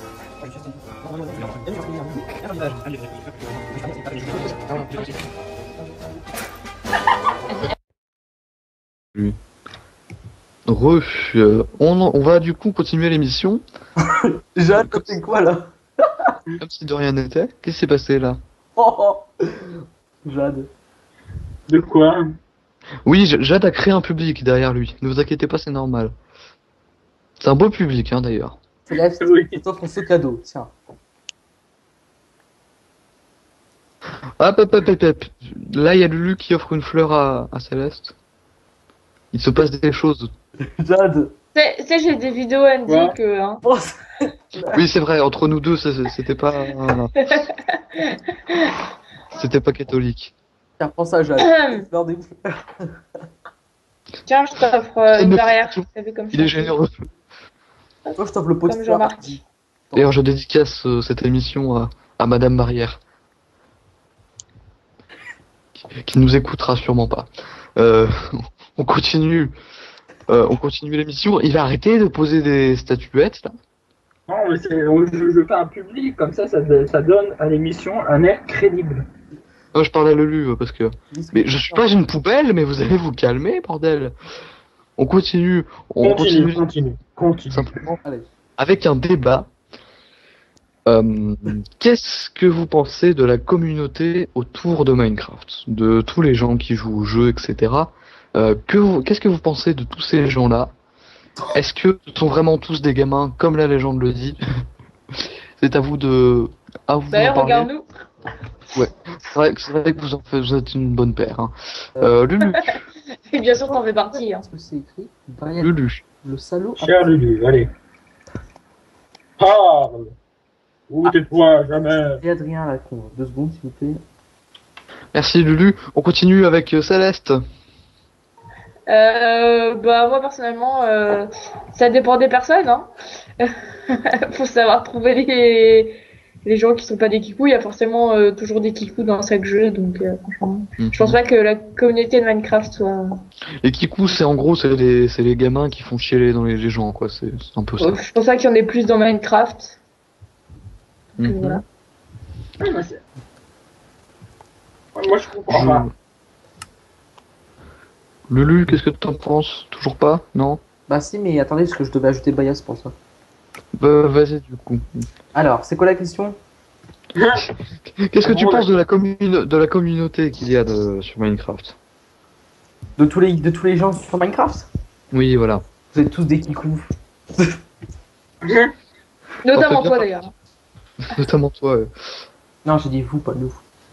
On va du coup continuer l'émission. Jade, c'est quoi là? Comme si de rien n'était. Qu'est-ce qui s'est passé là? Oh, Jade. De quoi? Oui, Jade a créé un public derrière lui. Ne vous inquiétez pas, c'est normal. C'est un beau public, hein, d'ailleurs. Céleste, je t'offre ce cadeau, tiens. Hop. Là, il y a Lulu qui offre une fleur à Céleste. Il se passe des choses. Jade. Tu sais, j'ai des vidéos Andy que. Hein. Oui, c'est vrai, entre nous deux, c'était pas. C'était pas catholique. Tiens, prends ça, Jade. Fleur des fleurs. Tiens, je t'offre une barrière. T'as vu comme ça. Il est généreux. Toi, je t'offre le pot de Comme fleurs. Jean-Marc. D'ailleurs, je dédicace cette émission à Madame Barrière. Qui nous écoutera sûrement pas. On continue l'émission. Il va arrêter de poser des statuettes là. Non, mais je fais un public, comme ça donne à l'émission un air crédible. Non, je parle à Lulu parce que. Mais je suis pas une poubelle, mais vous allez vous calmer, bordel. On continue. Continue. Simplement avec un débat. Qu'est-ce que vous pensez de la communauté autour de Minecraft, de tous les gens qui jouent au jeu, etc. Qu'est-ce que vous pensez de tous ces gens-là? Est-ce que ce sont vraiment tous des gamins, comme la légende le dit? C'est à vous de en parler. Regarde-nous. Ouais, c'est vrai que vous êtes une bonne paire. Hein. Lulu. Et bien sûr, t'en fais partie. Hein. C'est écrit. Lulu. Le salaud. Cher Lulu, allez. Parle. Où tais-toi, jamais. Et Adrien à la con. 2 secondes, s'il vous plaît. Merci Lulu. On continue avec Céleste. Moi personnellement, ça dépend des personnes. Hein. Faut savoir trouver les gens qui sont pas des kikous. Il y a forcément toujours des kikous dans chaque jeu, donc franchement, je pense pas que la communauté de Minecraft soit. Les kikous, c'est en gros, c'est les gamins qui font chialer dans les gens, quoi. C'est un peu ça. Je pense pas qu'il y en ait plus dans Minecraft. Voilà. Moi, je comprends pas. Lulu, qu'est-ce que t'en penses? Toujours pas? Non? Bah si, mais attendez, parce que je devais ajouter Bias pour ça. Bah vas-y du coup. Alors, c'est quoi la question? Qu'est-ce que tu penses de la communauté qu'il y a sur Minecraft? De tous les gens sur Minecraft? Oui, voilà. Vous êtes tous des kikous. Notamment toi d'ailleurs. Notamment toi. Non, j'ai dit vous, pas nous.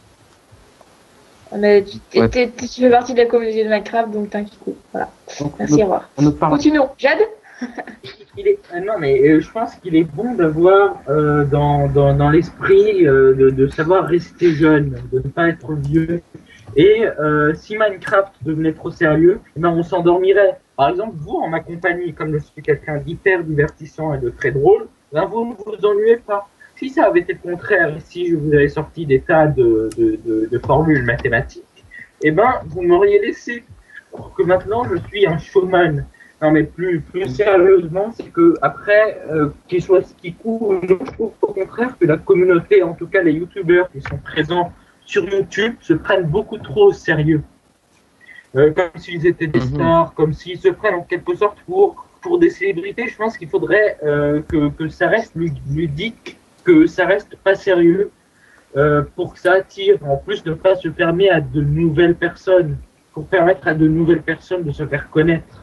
Mais tu fais partie de la communauté de Minecraft, donc t'es un kikou. Voilà. Donc, merci, au revoir. Continuons. Jade? Non, mais je pense qu'il est bon d'avoir dans l'esprit de savoir rester jeune, de ne pas être vieux Et si Minecraft devenait trop sérieux, eh ben on s'endormirait. Par exemple, vous, en ma compagnie, comme je suis quelqu'un d'hyper divertissant et de très drôle, ben vous ne vous ennuyez pas. Si ça avait été le contraire, si je vous avais sorti des tas de formules mathématiques, eh ben vous m'auriez laissé. Alors que maintenant, je suis un showman. Non, mais plus sérieusement, c'est que après, qu'il soit Skikou, je trouve au contraire que la communauté, en tout cas les youtubeurs qui sont présents sur YouTube, se prennent beaucoup trop au sérieux. Comme s'ils étaient des stars, comme s'ils se prennent en quelque sorte pour des célébrités. Je pense qu'il faudrait que ça reste ludique, que ça reste pas sérieux, pour que ça attire, en plus de pas se permettre à de nouvelles personnes, pour permettre à de nouvelles personnes de se faire connaître.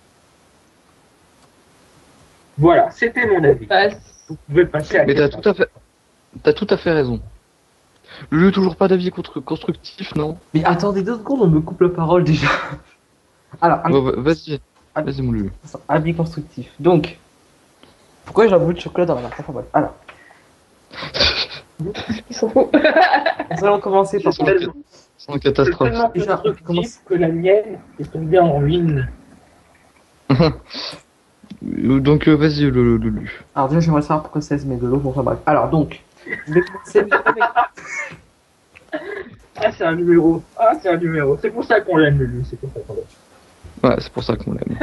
Voilà, c'était mon avis. Vous pouvez passer à. Mais t'as tout à fait raison. Lulu, toujours pas d'avis constructif, non? Mais attendez 2 secondes, on me coupe la parole déjà. Alors, vas-y, mon Lulu. Avis constructif. Donc, pourquoi j'ai un bout de chocolat dans la main? Enfin bref, alors. Ils sont fous. Nous allons commencer par... C'est une catastrophe. C'est tellement constructif que la mienne est tombée en ruine. Donc vas-y, Lulu. Alors déjà, j'aimerais savoir pourquoi ça se met de l'eau, bon, enfin bref. Alors donc, je vais commencer avec... Ah, c'est un numéro. C'est pour ça qu'on l'aime, Lulu. C'est pour ça qu'on l'aime. Ouais, c'est pour ça qu'on l'aime.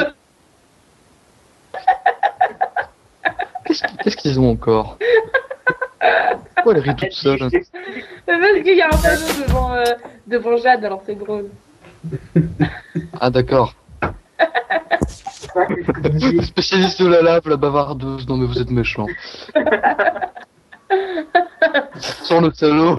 Qu'est-ce qu'ils ont encore? Pourquoi elle rit toute seule? Parce qu'il y a un panneau devant Jade, alors c'est drôle. Ah d'accord. Spécialiste de la lave, la bavardeuse. Non mais vous êtes méchant. Sans le salaud.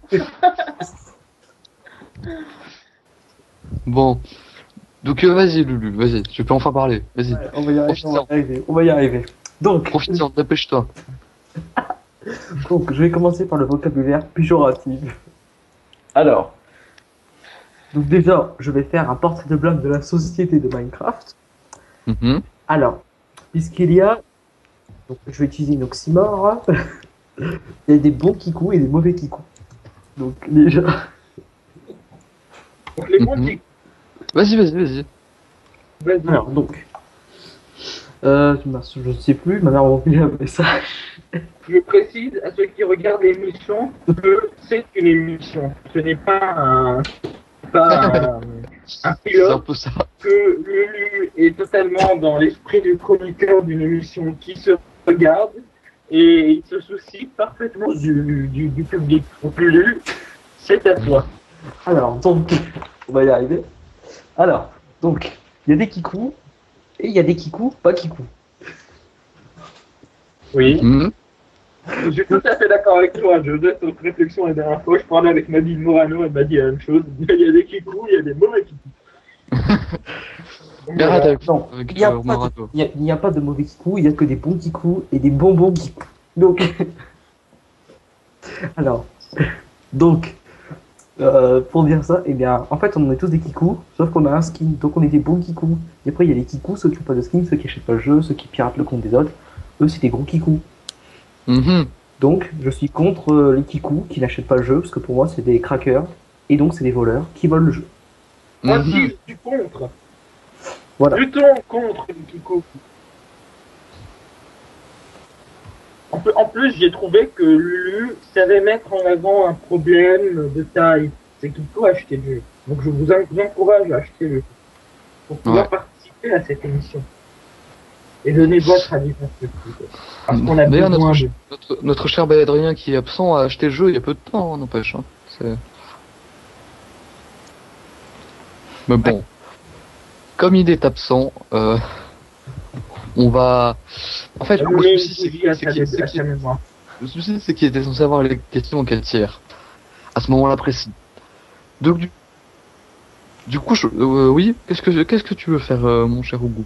Bon. Donc vas-y Lulu, vas-y, tu peux enfin parler. Vas-y. Ouais, on va y arriver. Donc. Profite-en, dépêche-toi. Donc je vais commencer par le vocabulaire péjoratif. Alors. Donc déjà, je vais faire un portrait de blâme de la société de Minecraft. Alors, puisqu'il y a... Donc, je vais utiliser une oxymore. Il y a des bons kikous et des mauvais kikous. Donc, déjà... Donc, les bons kikous. Vas-y. Alors, donc... je ne sais plus, ma mère m'a envoyé un message. Je précise à ceux qui regardent l'émission que c'est une émission. Ce n'est pas un pilote, que Lulu est totalement dans l'esprit du chroniqueur d'une émission qui se regarde et il se soucie parfaitement du public. Donc Lulu, c'est à toi. Alors, donc, on va y arriver. Alors, donc, il y a des kikous et il y a des kikous pas kikous. Oui. Je suis tout à fait d'accord avec toi. Je note notre réflexion la dernière fois. Je parlais avec Nadine Morano, elle m'a dit la même chose. Il y a des kikous, il y a des mauvais kikous. Il n'y a pas de mauvais kikous, il n'y a que des bons kikous et des bonbons kikous. Donc, alors, donc, pour dire ça, eh bien, en fait, on est tous des kikous, sauf qu'on a un skin, donc on est des bons kikous. Et après, il y a les kikous, ceux qui n'ont pas de skin, ceux qui achètent pas le jeu, ceux qui piratent le compte des autres. Eux, c'est des gros kikous. Donc, je suis contre les kikous qui n'achètent pas le jeu, parce que pour moi, c'est des crackers, et donc c'est des voleurs qui volent le jeu. Moi, je suis contre. Voilà. Luttons contre les kikous. En plus, j'ai trouvé que Lulu savait mettre en avant un problème de taille. C'est qu'il faut acheter le jeu. Donc, je vous encourage à acheter le jeu pour pouvoir participer à cette émission. Et donner votre avis constructif. Parce qu'on a d'ailleurs, besoin notre cher Baladrien qui est absent a acheté le jeu il y a peu de temps, n'empêche. Hein. Mais bon, comme il est absent, on va... En fait, le souci, c'est qu'il était censé avoir les questions en 4 tiers. À ce moment-là précis. Donc, du coup, oui, qu'est-ce que tu veux faire, mon cher Ougou?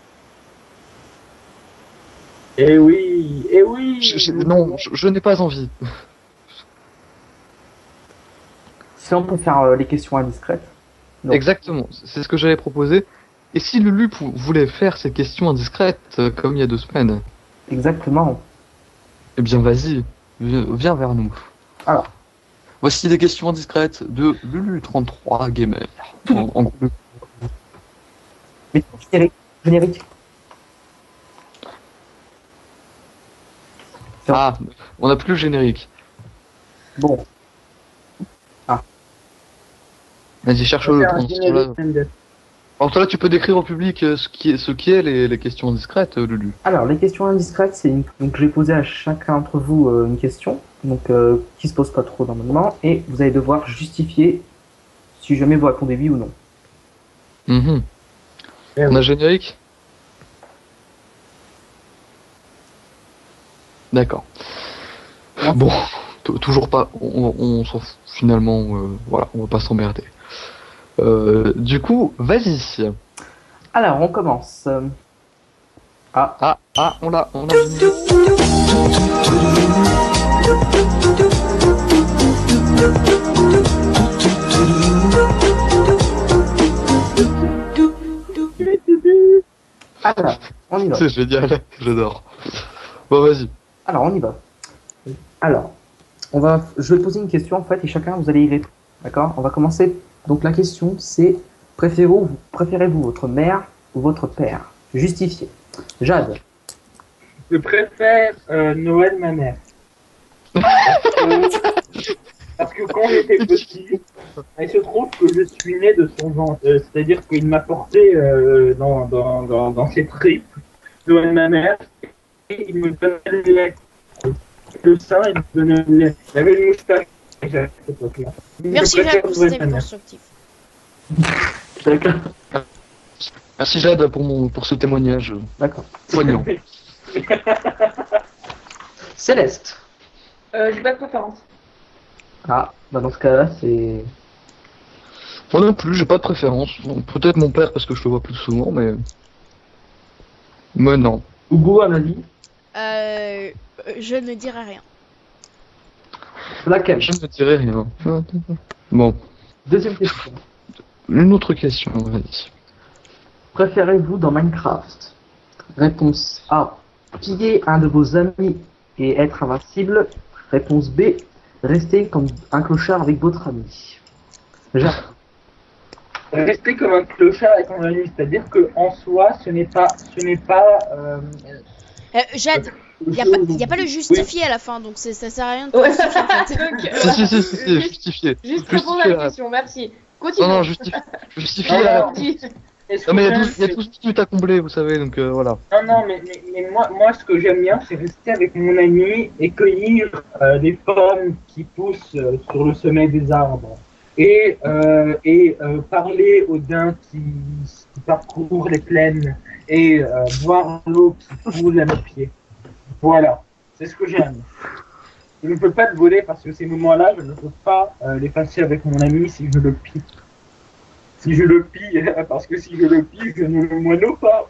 Eh oui. Non, je n'ai pas envie. Si on peut faire les questions indiscrètes. Non. Exactement, c'est ce que j'avais proposé. Et si Lulu voulait faire ces questions indiscrètes comme il y a 2 semaines? Exactement. Eh bien, vas-y, viens vers nous. Alors, Voici des questions indiscrètes de Lulu33 Gamer. En- Mais générique. Ah, on n'a plus le générique. Bon. Vas-y, cherche-le. pendant ce temps-là. Alors toi là, tu peux décrire au public ce qui est les questions indiscrètes, Lulu. Alors, les questions indiscrètes, donc je vais poser à chacun d'entre vous une question, donc qui se pose pas trop normalement, et vous allez devoir justifier si jamais vous répondez oui ou non. Mhm. On a générique. D'accord. Bon, toujours pas. On s'en fout. Finalement, voilà, on va pas s'emmerder. Du coup, vas-y. Alors, on commence. On l'a générique. Alors, on y va. C'est génial, j'adore. Bon, vas-y. Alors, on y va. Alors, je vais poser une question en fait, et chacun vous allez y répondre. D'accord? On va commencer. Donc, la question c'est préférez-vous votre mère ou votre père? Justifiez. Jade. Je préfère Noël, ma mère. Parce que quand j'étais petit, il se trouve que je suis né de son ventre. C'est-à-dire qu'il m'a porté dans ses tripes, Noël, ma mère, et il me donnait le lait. Le sein, il me donnait le lait. Il avait une moustache à cette époque-là. Merci Jade pour cet avis constructif. D'accord. Merci Jade pour ce témoignage. D'accord. Poignant. Céleste. J'ai pas de préférence. Ah, bah dans ce cas-là, c'est... Moi non plus, j'ai pas de préférence. Bon, peut-être mon père parce que je le vois plus souvent, mais... Mais non. Hugo, un avis? Je ne dirai rien. Laquelle? Je ne dirai rien. Bon. Deuxième question. Une autre question, vas-y. Préférez-vous dans Minecraft? Réponse A. Piller un de vos amis et être invincible. Réponse B. Rester comme un clochard avec votre ami. Jacques. Rester comme un clochard avec un ami, c'est-à-dire que en soi, ce n'est pas. Jade, il n'y a pas le justifié à la fin, donc ça sert à rien de justifier en fait. Si, justifié. Juste répondre à la question, merci. Continue. Non, justifié la réponse. Non, mais il y a 12 minutes à combler, vous savez, donc voilà. Non, mais moi, ce que j'aime bien, c'est rester avec mon ami et cueillir des pommes qui poussent sur le sommet des arbres. Et parler aux daims qui parcourent les plaines et voir l'eau qui coule à mes pieds. Voilà, c'est ce que j'aime. Je ne peux pas te voler parce que ces moments-là, je ne peux pas les passer avec mon ami si je le pille. Si je le pille, parce que si je le pille, je ne le moineau pas.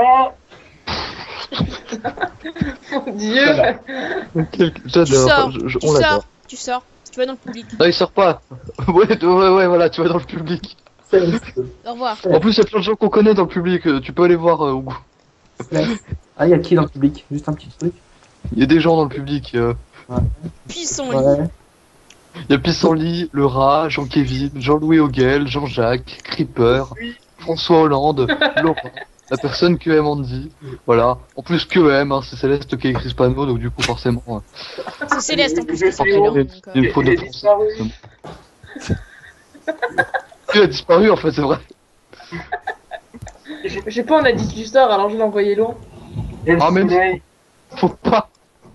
Mon Dieu. Voilà. J'adore. Tu sors, tu vas dans le public. Non, il sort pas. Ouais, voilà, tu vas dans le public. Au revoir. En plus, il y a plein de gens qu'on connaît dans le public. Tu peux aller voir Hugo. Ah, il y a qui dans le public? Juste un petit truc. Il y a des gens dans le public. Pissenlit. Il y a Pissenlit, le rat, Jean-Kévin, Jean-Louis Auguel, Jean-Jacques, Creeper, François Hollande, Laurent, la personne que aime Andy. Voilà. En plus que aime, hein, c'est Céleste qui a écrit ce panneau, donc du coup forcément. C'est Céleste en plus. Il y a une faute de français. Il a disparu en fait, c'est vrai. Je sais pas, on a dit que tu sors, alors je l'ai envoyé loin. Ah mais faut pas.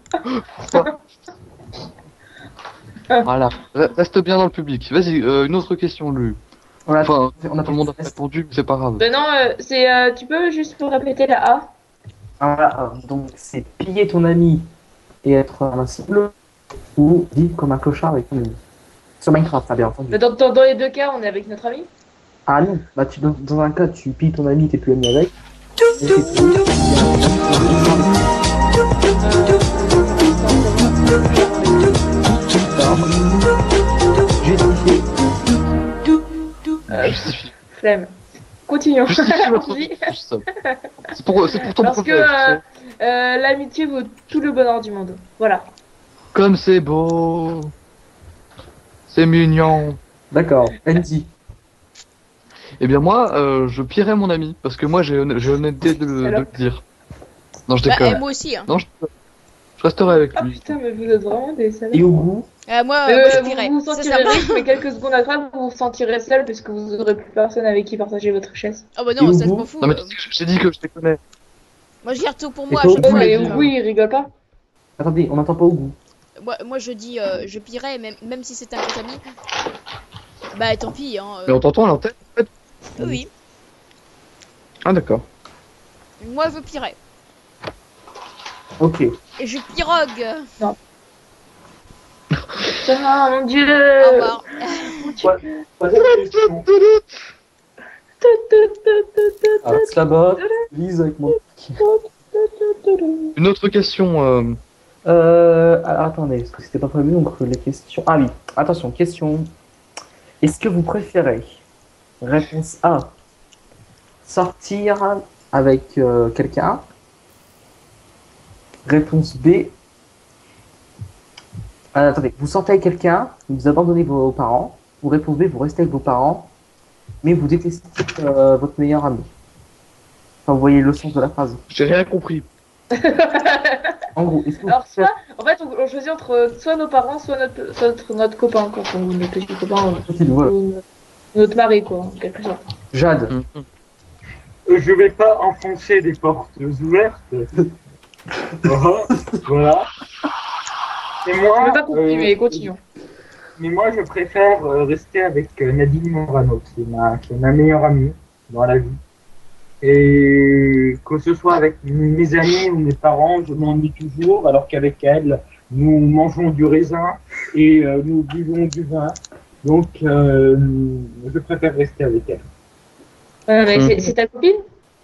Voilà, reste bien dans le public. Vas-y, une autre question, Lu. Enfin, tout le monde a répondu, mais c'est pas grave. Non, tu peux juste me répéter la A? Voilà, donc c'est piller ton ami et être invincible ou vivre comme un clochard avec ton ami. Sur Minecraft, t'as bien entendu. Mais dans les deux cas, on est avec notre ami? Ah non, bah dans un cas, tu pilles ton ami, t'es plus ami avec. Et Justifié. Flemme. Continuons. Justifié c'est pour ton Parce problème. que l'amitié vaut tout le bonheur du monde. Voilà. Comme c'est beau. C'est mignon. D'accord. Andy. Eh bien moi, je pillerais mon ami, parce que moi j'ai l'honnêteté de le dire. Non, je Bah, déconne. moi aussi. Hein. Non, je resterai avec Ah lui. putain, mais vous êtes vraiment des salauds. Et au bout Moi, je pirais. Vous vous Ça, sentirez ça va. riche, mais quelques secondes après, vous vous sentirez seul parce que vous aurez plus personne avec qui partager votre richesse. Ah bah non, ça je m'en fous. Non mais j'ai dit que je les connais. Moi je garde tout pour Et moi. toi, à chaque Ougou, fois. Mais il a dit- oui, il rigole pas. Attendez, on n'entend pas au goût. Moi je dis, je pirais, même si c'est un grand ami. Bah tant pis. Hein, Mais on t'entend à l'antenne en fait. Oui, Ah d'accord. moi je pirais. Ok. Et je pirogue. Non. Ah mon dieu. Au revoir. Alors, là-bas, Lise avec mon. Une autre question. Alors attendez, parce que c'était pas prévu, donc les questions. Ah oui, attention, question. Est-ce que vous préférez, réponse A, sortir avec quelqu'un? Réponse B, attendez, vous sortez avec quelqu'un, vous abandonnez vos parents. Ou réponse B, vous restez avec vos parents, mais vous détestez votre meilleur ami. Enfin, vous voyez le sens de la phrase. J'ai rien compris. En gros, est-ce que vous Alors, soit, en fait, on choisit entre soit nos parents, soit notre copain, quand on est petit copain, voilà. ou notre mari, quoi, en quelque sorte. Jade. Je vais pas enfoncer des portes ouvertes. Voilà. Et moi, Je n'ai pas compris, mais continuons. Mais moi, je préfère rester avec Nadine Morano, qui est ma meilleure amie dans la vie. Et que ce soit avec mes amis ou mes parents, je m'ennuie toujours, alors qu'avec elle, nous mangeons du raisin et nous buvons du vin. Donc, je préfère rester avec elle. Mais c'est ta copine?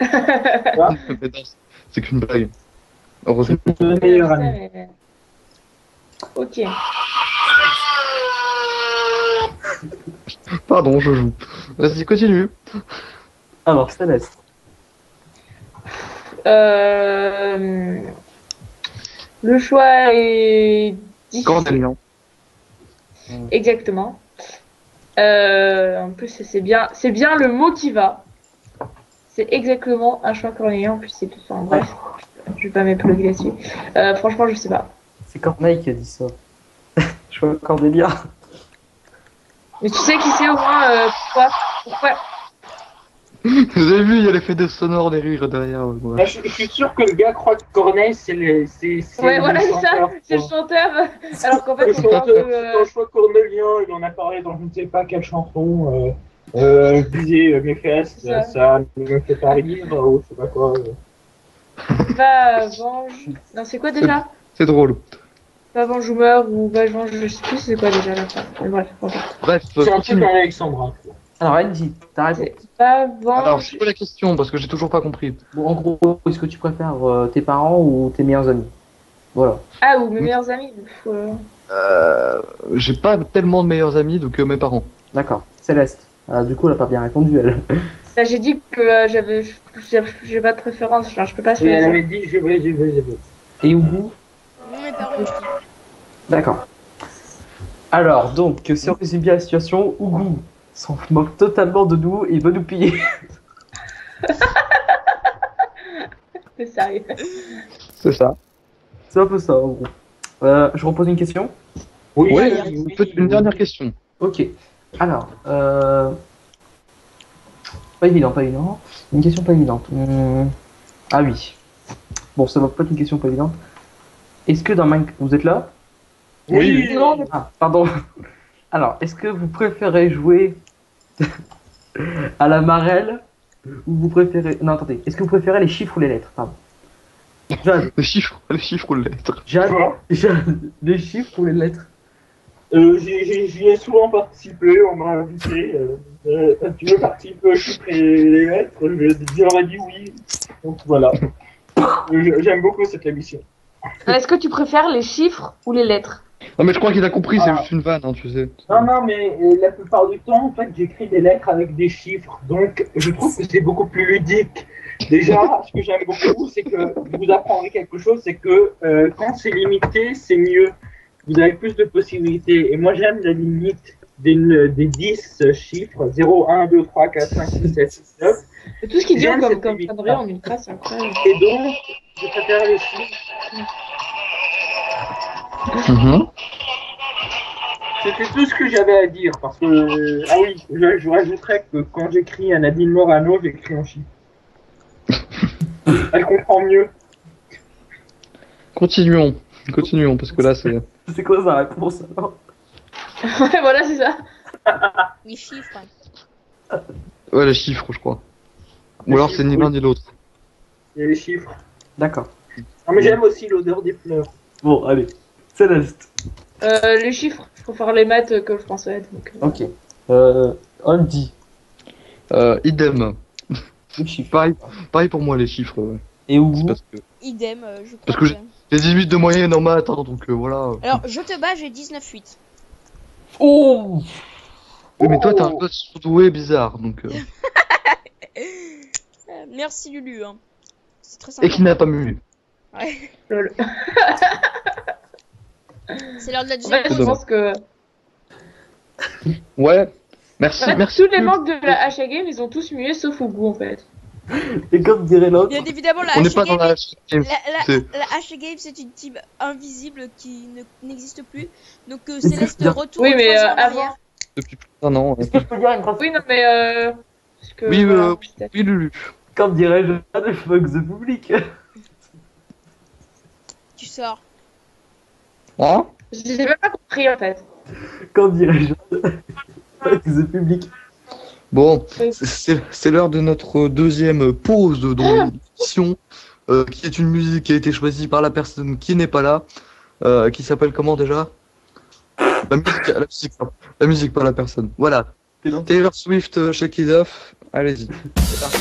C'est qu'une blague. Heureusement. C'est ma meilleure amie. Ok. Pardon, je joue. Vas-y, continue. Alors, Céleste. Le choix est difficile. Cornélien. Exactement. En plus, c'est bien le mot qui va. C'est exactement un choix cornélien. En plus, c'est tout ça. En bref, je vais pas m'épluguer là-dessus. Franchement, je sais pas. C'est Corneille qui a dit ça. Choix Cordélia. Mais tu sais qui c'est au moins pourquoi Vous avez vu, il y a l'effet de sonore des rires derrière. Bah, je suis sûr que le gars croit que Corneille, c'est Ouais, voilà, c'est ça, c'est le chanteur. Alors qu'en fait, le c'est un peu. Dans le choix cornélien, il en a parlé dans je ne sais pas quelle chanson. Je disais mes fesses, ça ne me fait pas rire, ou je sais pas quoi. Va, venge. Non, c'est quoi déjà? C'est drôle. Va, venge ou meurt, ou va, venge, je sais plus c'est quoi déjà la fin. Mais bref, ok. Bref, C'est un truc avec Alexandra. Alors, Andy, t'as répondu. Va, venge. Alors, c'est quoi la question? Parce que j'ai toujours pas compris. Bon, en gros, est-ce que tu préfères tes parents ou tes meilleurs amis? Voilà. Ah, ou mes meilleurs amis. J'ai pas tellement de meilleurs amis, donc mes parents. D'accord. Céleste. Du coup, elle a pas bien répondu, elle. Là, j'ai dit que j'ai pas de préférence, genre, je peux pas Et choisir. elle avait dit, je vais. Et Ougou? Mes parents aussi. D'accord. Alors, donc, si on résume bien la situation, Ougou s'en moque totalement de nous et veut nous piller. C'est sérieux. C'est ça. C'est un peu ça, en gros. Je repose une question? Oui, une dernière question. Ok. Alors, pas évident, pas évident. Une question pas évidente. Ah oui. Bon, ça va pas être une question pas évidente. Est-ce que dans Minecraft... Vous êtes là? Oui. Non, Ah, pardon. Alors, est-ce que vous préférez jouer à la marelle ou vous préférez... Non, attendez. Est-ce que vous préférez les chiffres ou les lettres? Pardon. Jade. Les chiffres ou les lettres? Jade, les chiffres ou les lettres? J'y ai souvent participé, on m'a invité. Tu veux participer aux chiffres et les lettres? J'aurais dit oui. Donc voilà. J'aime beaucoup cette émission. Est-ce que tu préfères les chiffres ou les lettres? Non, mais je crois qu'il a compris, c'est juste une vanne, hein, tu sais. Non, mais la plupart du temps, en fait, j'écris des lettres avec des chiffres. Donc, je trouve que c'est beaucoup plus ludique. Déjà, ce que j'aime beaucoup, c'est que vous apprendrez quelque chose, c'est que quand c'est limité, c'est mieux. Vous avez plus de possibilités. Et moi, j'aime la limite. des 10 chiffres, 0, 1, 2, 3, 4, 5, 6, 7, 8, 9. Et tout ce qui J'aime dure cette comme limite. connerie en une phrase, c'est incroyable. Et donc, je préfère les chiffres. C'était tout ce que j'avais à dire, parce que... ah oui, je rajouterais que quand j'écris à Nadine Morano, j'écris en chiffres. Elle comprend mieux. Continuons, parce que là c'est... C'est quoi sa réponse alors? Ouais, voilà, c'est ça. Les chiffres. Ouais, les chiffres, je crois. Ou alors c'est ni l'un ni l'autre. Et les chiffres. D'accord. Non, mais j'aime aussi l'odeur des fleurs. Bon, allez. Céleste. Les chiffres, je préfère les maths que le français. Donc... Ok. Andy. Idem. Pareil pour moi, les chiffres. Ouais. Et où parce que... Idem, je crois. Parce que j'ai 18 de moyenne en maths, hein, donc voilà. Alors, je te bats, j'ai 19,8. Oh Oui, mais toi, t'as un gosse surdoué bizarre, donc... Merci Lulu, hein. C'est très sympa. Et qui n'a pas mu. Ouais. Lol. C'est l'heure de la Ouais, je Jane. pense que... Ouais. Merci, En fait, merci. tous les manques de la HA Game, ils ont tous mué sauf au goût en fait. Et comme dirait l'autre... Bien évidemment, la On n'est HA pas dans Game... la HA Game. La HA Game, c'est une team invisible qui n'existe plus. Donc Céleste retourne Oui, mais 3 ans en avant... arrière. Depuis plus d'un an. Est-ce que je peux dire une phrase? Oui, non, mais parce que, Oui, voilà, oui, Lulu. Comme dirais-je, ne fuck the public. Tu sors. Hein? J'ai même pas compris en fait. Comme dirais-je, fuck the public. Bon, c'est l'heure de notre deuxième pause dans l'émission, qui est une musique qui a été choisie par la personne qui n'est pas là, qui s'appelle comment déjà? La musique par la personne. Voilà. Taylor Swift, Shake It Off, allez-y. C'est parti.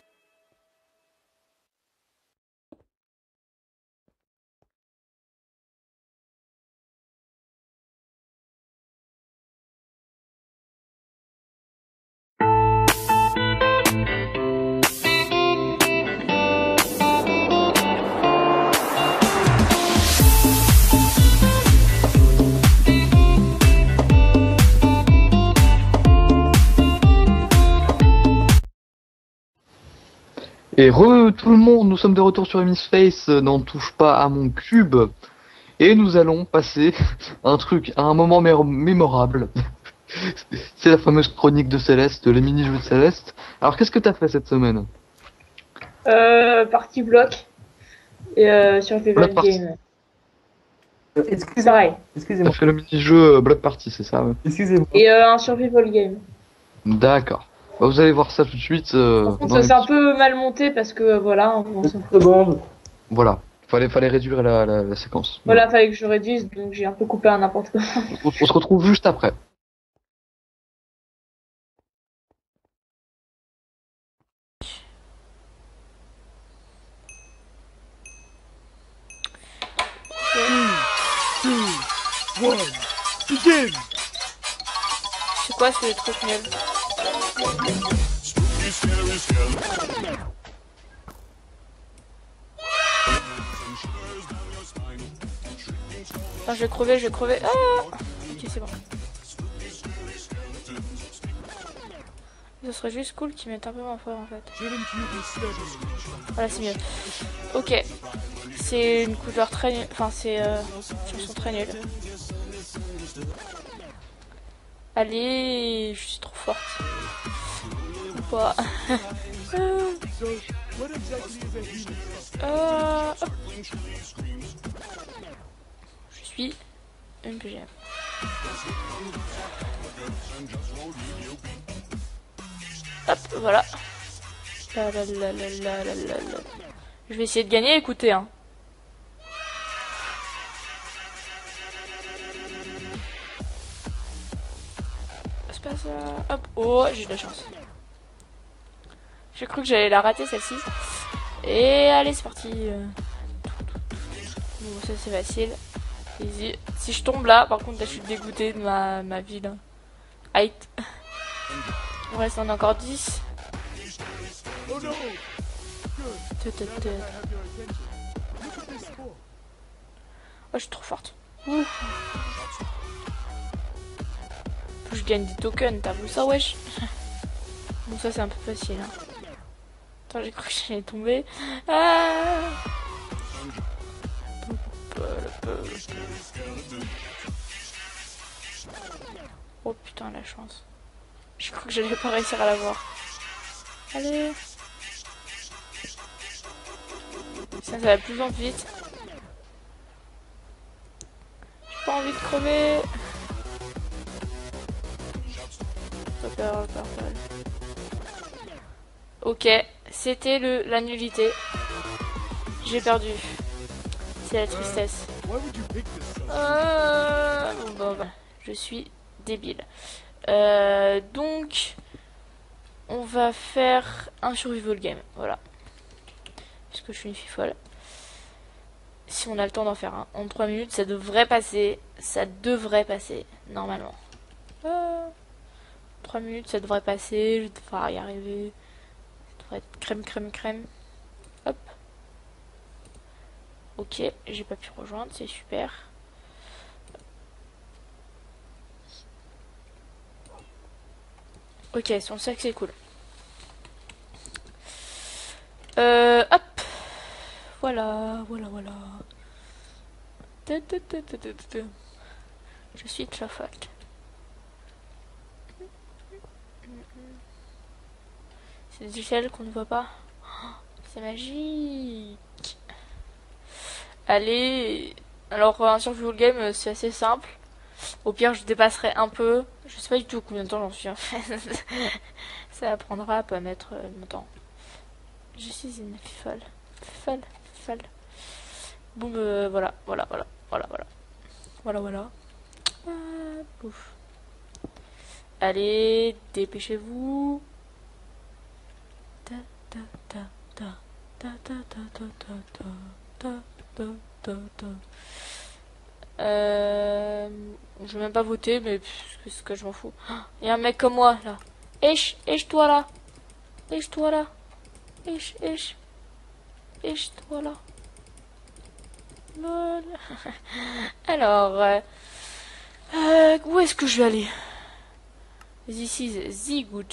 Et tout le monde, nous sommes de retour sur Miss Face, n'en touche pas à mon cube. Et nous allons passer à un moment mémorable. C'est la fameuse chronique de Céleste, les mini-jeux de Céleste. Alors qu'est-ce que t'as fait cette semaine? Partie bloc et survival game. Excusez-moi. T'as fait le mini-jeu Block Party, c'est ça? Ouais. Excusez-moi. Et un survival game. D'accord. Bah, vous allez voir ça tout de suite. Par contre, c'est un peu mal monté parce que voilà. Voilà. Fallait réduire la séquence. Voilà, fallait que je réduise, donc j'ai un peu coupé à n'importe quoi. On se retrouve juste après. C'est quoi ce truc nul? Ah, je vais crever. Ah, ok, c'est bon. Ce serait juste cool qu'ils mettent un peu moins fort en fait. Voilà, c'est mieux. Ok. C'est une couleur très nulle. Enfin, c'est une chanson très nulle. Allez, je suis trop forte. Ou pas. Hop. Je suis une PGM. Hop, voilà. Je vais essayer de gagner, écoutez, hein. C'est pas ça. Hop, oh, j'ai de la chance. J'ai cru que j'allais la rater celle-ci. Et allez, c'est parti. Bon, ça c'est facile. Easy. Si je tombe là, par contre, là je suis dégoûté de ma ville. Height. Il reste encore 10. Oh, je suis trop forte. Ouh. je gagne des tokens, t'as vu ça, wesh? Bon, ça c'est un peu facile. Hein. Attends, j'ai cru que j'allais tomber. Ah oh putain, la chance. J'ai cru que j'allais pas réussir à l'avoir. Allez. Ça va plus en vite. J'ai pas envie de crever. Ok, c'était la nullité. J'ai perdu. C'est la tristesse. Bon, je suis débile. Donc, on va faire un survival game. Voilà. Parce que je suis une fille folle. Si on a le temps d'en faire un. En 3 minutes, ça devrait passer. Ça devrait passer, normalement. 3 minutes, ça devrait passer. Je devrais y arriver. Ça devrait être crème. Hop. Ok, j'ai pas pu rejoindre, c'est super. Ok, on sait que c'est cool. Hop. Voilà. Je suis très forte. C'est des échelles qu'on ne voit pas. Oh, c'est magique. Allez. Alors, un survival game, c'est assez simple. Au pire, je dépasserai un peu. Je sais pas du tout combien de temps j'en suis en fait. Ça prendra à pas mettre longtemps. Je suis une folle. Folle. Bon, voilà. Pouf. Allez, dépêchez-vous. Je vais même pas voter, mais c'est que je m'en fous. Il y a un mec comme moi là. Toi là. Toi là. Toi là. Lol. Alors, où est-ce que je vais aller? This is the good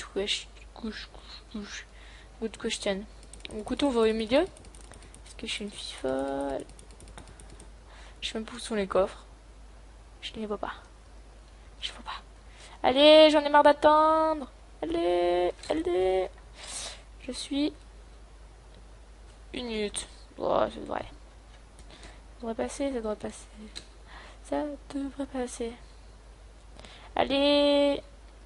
question. Mon couteau va au milieu. Est-ce que je suis une fille folle? Je sais même pas où sont les coffres. Je ne les vois pas. Allez, j'en ai marre d'attendre. Allez. Je suis une minute. Oh, ça devrait passer. Ça devrait passer. Allez.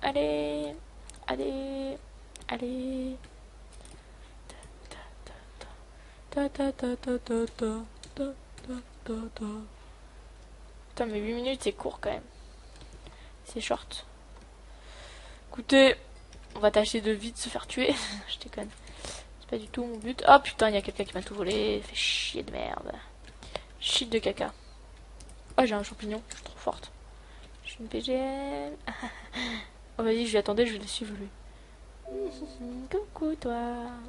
Putain, mais 8 minutes c'est court quand même. C'est short. Écoutez, on va tâcher de vite se faire tuer. Je déconne. C'est pas du tout mon but. Oh putain, il y a quelqu'un qui m'a tout volé. Fait chier de merde. Shit de caca. Oh, j'ai un champignon. Je suis trop forte. Je suis une PGM. Oh, vas-y, je lui attendais, je vais le suivre lui. Coucou toi.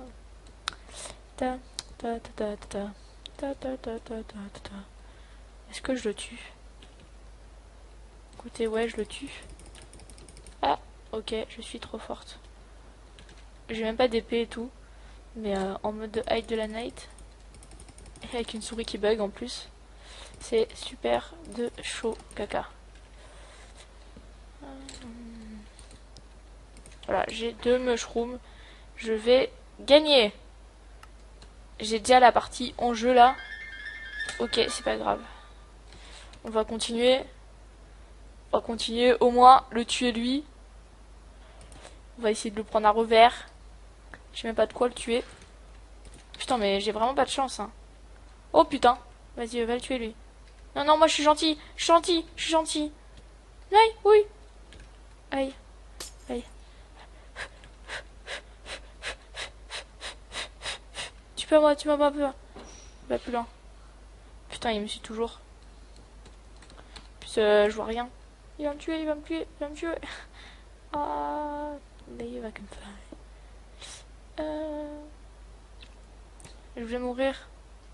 Est-ce que je le tue? Écoutez, ouais, je le tue. Ah, ok, je suis trop forte. J'ai même pas d'épée et tout. Mais en mode de hide de la night. Et avec une souris qui bug en plus. C'est super de chaud caca. Voilà, j'ai 2 mushrooms. Je vais gagner. J'ai déjà la partie en jeu là. Ok, c'est pas grave. On va continuer. Au moins le tuer lui. On va essayer de le prendre à revers. Je sais même pas de quoi le tuer. Putain, mais j'ai vraiment pas de chance. Hein. Oh putain. Vas-y, va le tuer lui. Non, moi je suis gentil. Je suis gentil. Aïe, oui. Aïe. Tu m'as pas peur. Va plus loin. Putain, il me suit toujours. En plus, je vois rien. Il va me tuer. Ah, là, il va comme ça. Je vais mourir.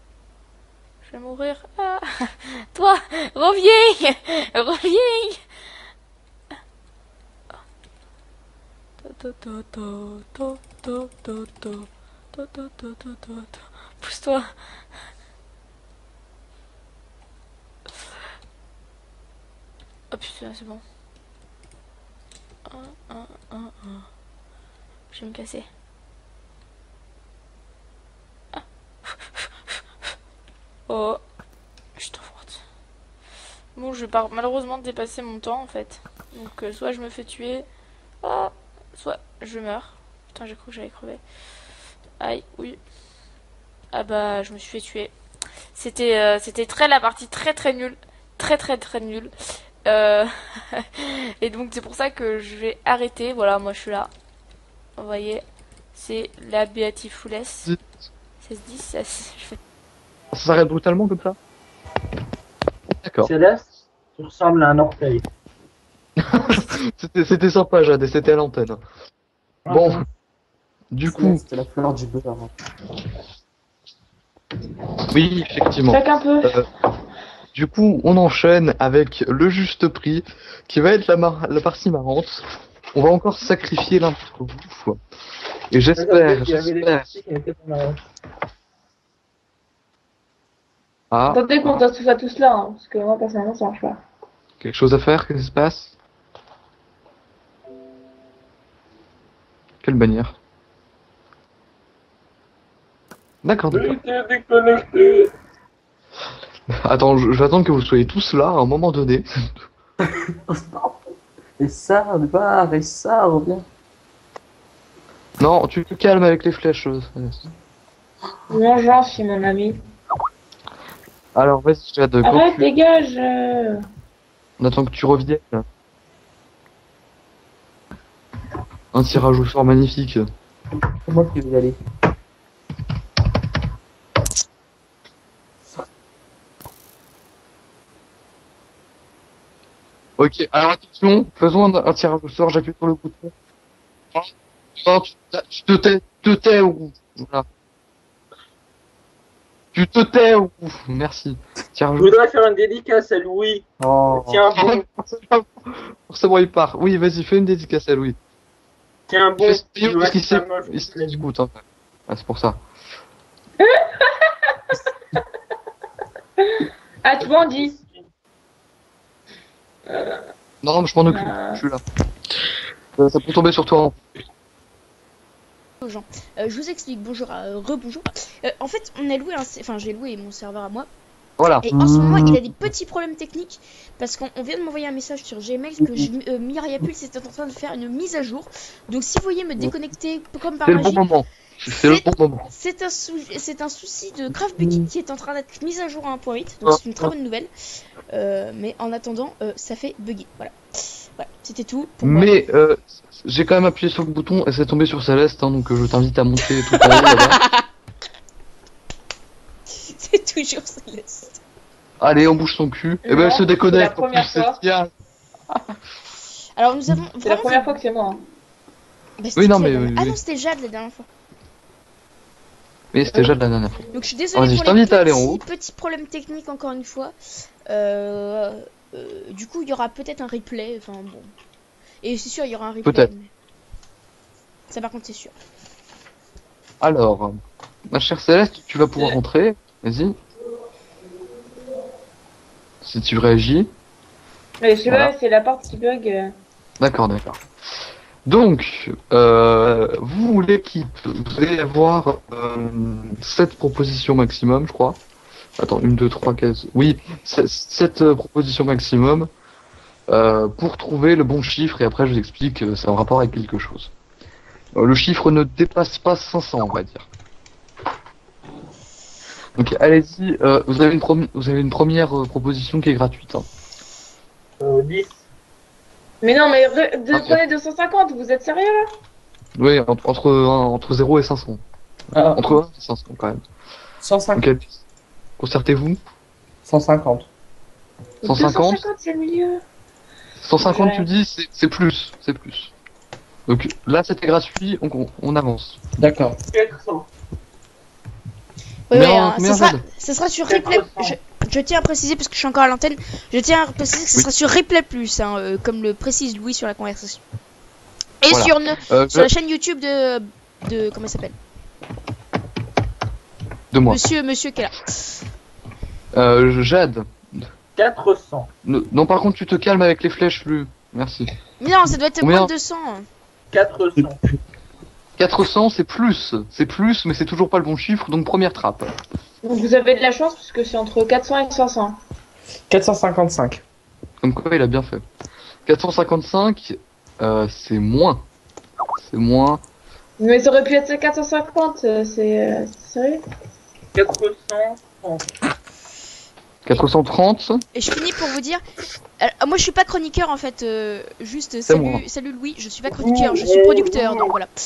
Ah, toi, reviens. Pousse-toi. Oh putain, c'est bon. Je vais me casser. Ah. Oh. Je suis trop forte. Bon, je vais malheureusement dépasser mon temps en fait. Donc soit je me fais tuer, soit je meurs. Putain, j'ai cru que j'allais crever. Aïe, oui. Ah bah, je me suis fait tuer. C'était la partie très nulle. Très nulle. Et donc c'est pour ça que je vais arrêter. Voilà, moi je suis là. Vous voyez, c'est la Béatifoulesse. 16-10, ça s'arrête brutalement comme ça? D'accord. Céleste, tu ressembles à un orteil. C'était sympa, Jade, et c'était à l'antenne. Bon, du coup... C'était la fleur du beurre. Oui, effectivement. Chacun peut. Du coup, on enchaîne avec le juste prix, qui va être la partie marrante. On va encore sacrifier l'un d'entre vous. Et j'espère... Ah, Attendez qu'on fasse tout ça tous là, hein, parce que moi personnellement ça marche pas. quelque chose à faire? Qu'est-ce qui se passe? Quelle bannière? D'accord, d'accord. Déconnecté. Attends, je vais attendre que vous soyez tous là à un moment donné. Et ça, et ça, reviens. Non, tu te calmes avec les flèches. Vengeance, mon ami. Alors, vas-y, Jade, quand Arrête, tu... dégage. On attend que tu reviennes. Un tirage au sort magnifique. C'est moi qui vais y aller. Ok, alors attention, faisons un tirage au sort, j'appuie sur le bouton. Non, tu te tais ou... Voilà. Tu te tais ou... Merci. Je voudrais faire une dédicace à Louis. Oh. Tiens bon. Forcément, il part. Oui, vas-y, fais une dédicace à Louis. Tiens bon. Parce qu'il s'écoute, hein. Ah, c'est pour ça. Ah, tu m'en dis. Non, mais je m'en occupe, je suis là. Ça peut tomber sur toi. Aux gens. Je vous explique, bonjour, rebonjour. En fait, on a loué j'ai loué mon serveur à moi. Voilà. Et en ce moment, il a des petits problèmes techniques parce qu'on vient de m'envoyer un message sur Gmail que Myriapulse était en train de faire une mise à jour. Donc, si vous voyez me déconnecter comme par C'est le magie, bon moment. C'est le bon moment. c'est un souci de GraphBucket qui est en train d'être mis à jour à 1.8. Donc, c'est une très bonne nouvelle. Mais en attendant, ça fait bugger. Voilà. Voilà, c'était tout pour moi. Mais j'ai quand même appuyé sur le bouton et c'est tombé sur Céleste, hein, donc je t'invite à monter tout en haut là-bas. C'est toujours Céleste. Allez, on bouge son cul. Et ben elle se déconnecte. C'est la première fois. Bien. Alors nous avons. C'est la première fois que c'est moi. Hein. Bah, Oui, non, qui, mais. Ah non, c'était Jade la dernière fois. Mais c'était Jade la dernière fois. Donc je suis désolée Vas-y, pour je t'invite à aller en haut. petits problèmes techniques encore une fois. Du coup, il y aura peut-être un replay. Enfin bon. Et c'est sûr, il y aura un replay. Peut-être. Mais... Ça par contre, c'est sûr. Alors, ma chère Céleste, tu vas pouvoir rentrer. Vas-y. Si tu réagis. Mais je sais Voilà. pas, c'est la porte qui bug. D'accord, d'accord. Donc, vous, l'équipe, vous allez avoir 7 propositions maximum, je crois. Attends, 1, 2, 3, 4... Oui, 7 propositions maximum pour trouver le bon chiffre. Et après, je vous explique, c'est en rapport avec quelque chose. Le chiffre ne dépasse pas 500, on va dire. Donc, allez-y, vous avez une première proposition qui est gratuite. Hein. 10. Mais non, mais prenez 250, vous êtes sérieux là? Oui, entre 0 et 500. Entre 1 et 500 quand même. 150. Ok. Concertez-vous. 150. 150 250, c'est le milieu. 150 Ouais. tu dis, c'est plus. C'est plus. Donc là c'était gratuit, on avance. D'accord. 400. Oui, Mais oui, en hein, combien, ça Jade sera sur replay. Je tiens à préciser parce que je suis encore à l'antenne. Je tiens à préciser que ce sera sur replay plus, hein, comme le précise Louis sur la conversation. Et Voilà. sur Je- la chaîne YouTube de comment il s'appelle? De moi. Monsieur qui est là. Jade. 400. Non, par contre, tu te calmes avec les flèches, Lu. Merci. Mais non, ça doit être Combien moins de 200. 400. 400, c'est plus. C'est plus, mais c'est toujours pas le bon chiffre, donc première trappe. Donc vous avez de la chance parce que c'est entre 400 et 500. 455. Comme quoi, il a bien fait. 455, c'est moins. C'est moins. Mais ça aurait pu être 450, c'est sérieux? 430. 430. Et je finis pour vous dire, moi je suis pas chroniqueur en fait, juste moi. salut Louis, je suis pas chroniqueur, je suis producteur, donc voilà.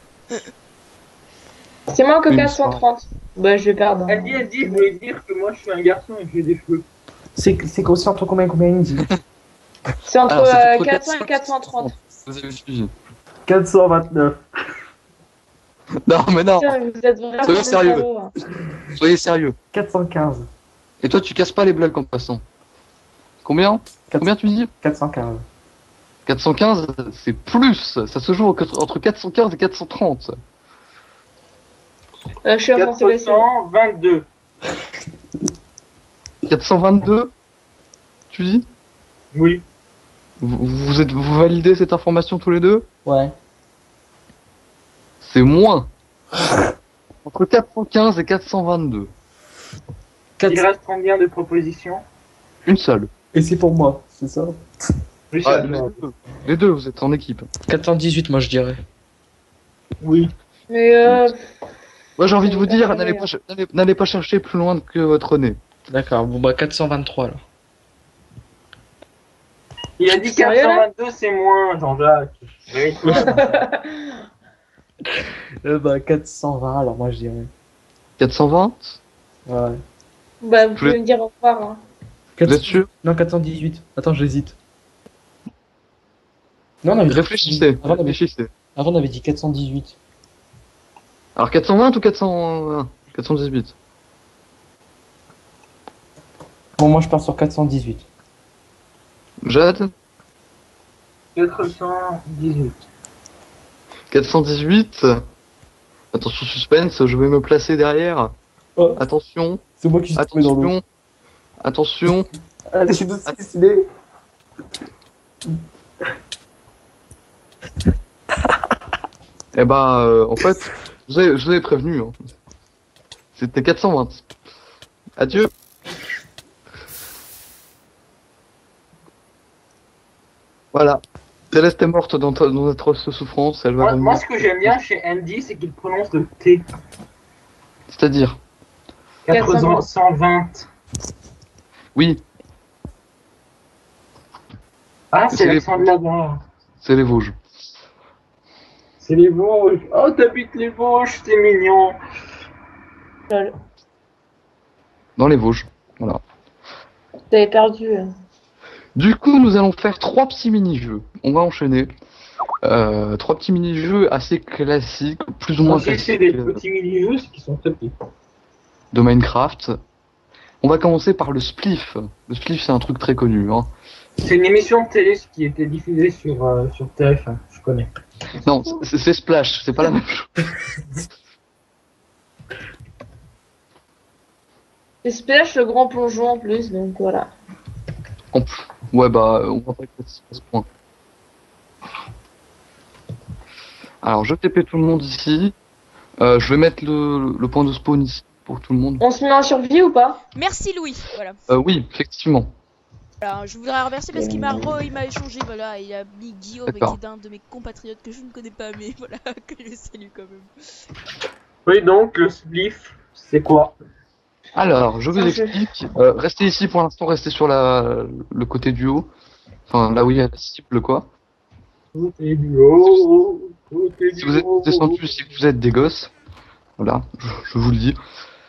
C'est moins que Oui, 430. Bah je vais perdre. Elle dit, je voulais dire que moi je suis un garçon et que j'ai des cheveux. C'est aussi entre combien il dit? C'est entre, Alors, c'est entre 400 et 400. 430. Vous avez suivi. 429. Non, mais non. Putain, vous êtes vraiment Soyez des sérieux. salauds, hein. Soyez sérieux. 415. Et toi, tu casses pas les blagues en passant. Combien? Combien tu dis? 415. 415, c'est plus. Ça se joue entre 415 et 430. Je suis avancé le 422. 422? Tu dis? Oui. Vous validez cette information tous les deux? Ouais. C'est moins. Entre 415 et 422. Il reste combien de propositions? Une seule. Et c'est pour moi, c'est ça? Oui, Ah, c'est les deux, vous êtes en équipe. 418, moi je dirais. Oui. Mais Moi, j'ai envie de vous dire, n'allez pas chercher plus loin que votre nez. D'accord, bon bah 423 alors. Il a dit Sérieux, là 422, c'est moins, Jean-Jacques. Oui. Bah 420 alors moi je dirais. 420? Ouais. bah vous Je pouvez vais- me dire au revoir. Hein. Vous êtes sûr? Non, 418. Attends, j'hésite. Non, non, mais Réfléchissez. Avant, on avait... Réfléchissez. Avant, on avait dit 418. Alors 420 ou 418? Bon, moi je pars sur 418. Jade? 418. 418. Attention suspense, je vais me placer derrière. Oh. Attention. C'est moi qui suis tombé dans l'eau. Attention. Allez, je suis décidé. Eh ben, en fait, je vous avais prévenu. Hein. C'était 420. Adieu. Voilà. Céleste est morte dans notre souffrance. Elle va Moi, revenir. ce que j'aime bien chez Andy, c'est qu'il prononce le T. C'est-à-dire 420. Oui, Ah, C'est c'est les- l'accent de là-bas. c'est les Vosges. C'est les Vosges. Oh, t'habites les Vosges, c'est mignon. Dans les Vosges. Voilà. T'avais perdu. Du coup, nous allons faire 3 petits mini-jeux. On va enchaîner. 3 petits mini-jeux assez classiques, plus ou moins C'est classiques des petits mini-jeux qui sont tapés. de Minecraft. On va commencer par le spliff. Le spliff, c'est un truc très connu. Hein. C'est une émission de télé qui était diffusée sur TF1, je connais. Non, c'est Splash, c'est pas la même chose. Et Splash, le grand plongeon en plus, donc voilà. Ouais, bah, on va pas être à ce point. Alors, je TP tout le monde ici. Je vais mettre le point de spawn ici pour tout le monde. On se met en survie ou pas? Merci Louis, voilà. Oui, effectivement. Alors, je voudrais remercier parce qu'il m'a échangé, voilà, il a mis Guillaume qui D'accord. est un de mes compatriotes que je ne connais pas, mais voilà, que je salue quand même. Oui, donc le spliff, c'est quoi? Alors, je vous explique. Restez ici pour l'instant, restez sur le côté du haut. Enfin, là où il y a la cible, quoi. Côté du haut, côté Si du vous êtes haut. descendu, si vous êtes des gosses. Voilà, je vous le dis.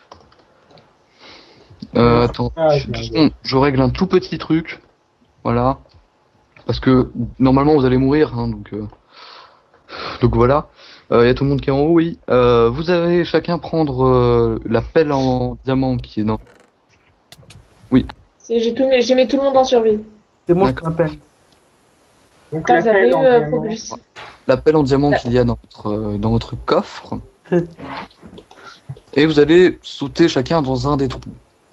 Attends, je règle un tout petit truc. Voilà. Parce que normalement vous allez mourir, hein, donc voilà. Il y a tout le monde qui est en haut, oui. Vous allez chacun prendre la pelle en diamant qui est dans. Oui. J'ai mis tout le monde en survie. C'est moi qui m'appelle. Donc Putain, la vous avez pelle eu en diamant. Probus. la pelle en diamant qu'il y a dans votre coffre. Et vous allez sauter chacun dans un des trous.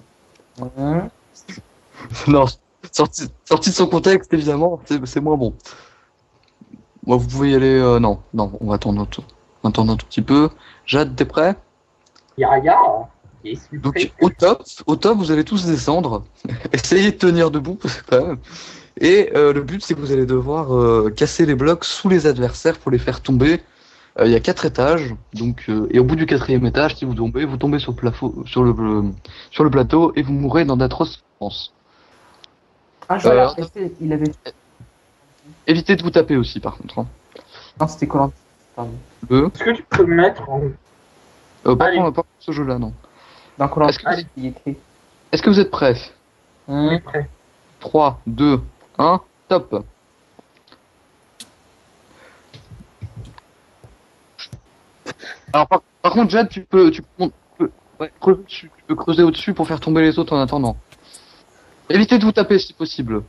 Non, sorti de son contexte, évidemment, c'est moins bon. Bon, vous pouvez y aller... non, on va attendre un tout petit peu. Jade, t'es prêt? Ya. Donc au top, vous allez tous descendre. Essayez de tenir debout, quand même. Et le but, c'est que vous allez devoir casser les blocs sous les adversaires pour les faire tomber. Il y a 4 étages, donc et au bout du 4e étage, si vous tombez sur le plateau et vous mourrez dans d'atroces souffrances. Ah, je vois, il avait... Évitez de vous taper aussi, par contre. Hein. Non, c'était Colin. Est-ce que tu peux me mettre en... pas pour ce jeu-là, non. Dans Colin, il est écrit. Est-ce que vous êtes prêts? On est prêts. 3, 2, 1, top. Alors par contre, Jade, tu peux creuser au-dessus pour faire tomber les autres en attendant. Évitez de vous taper si possible.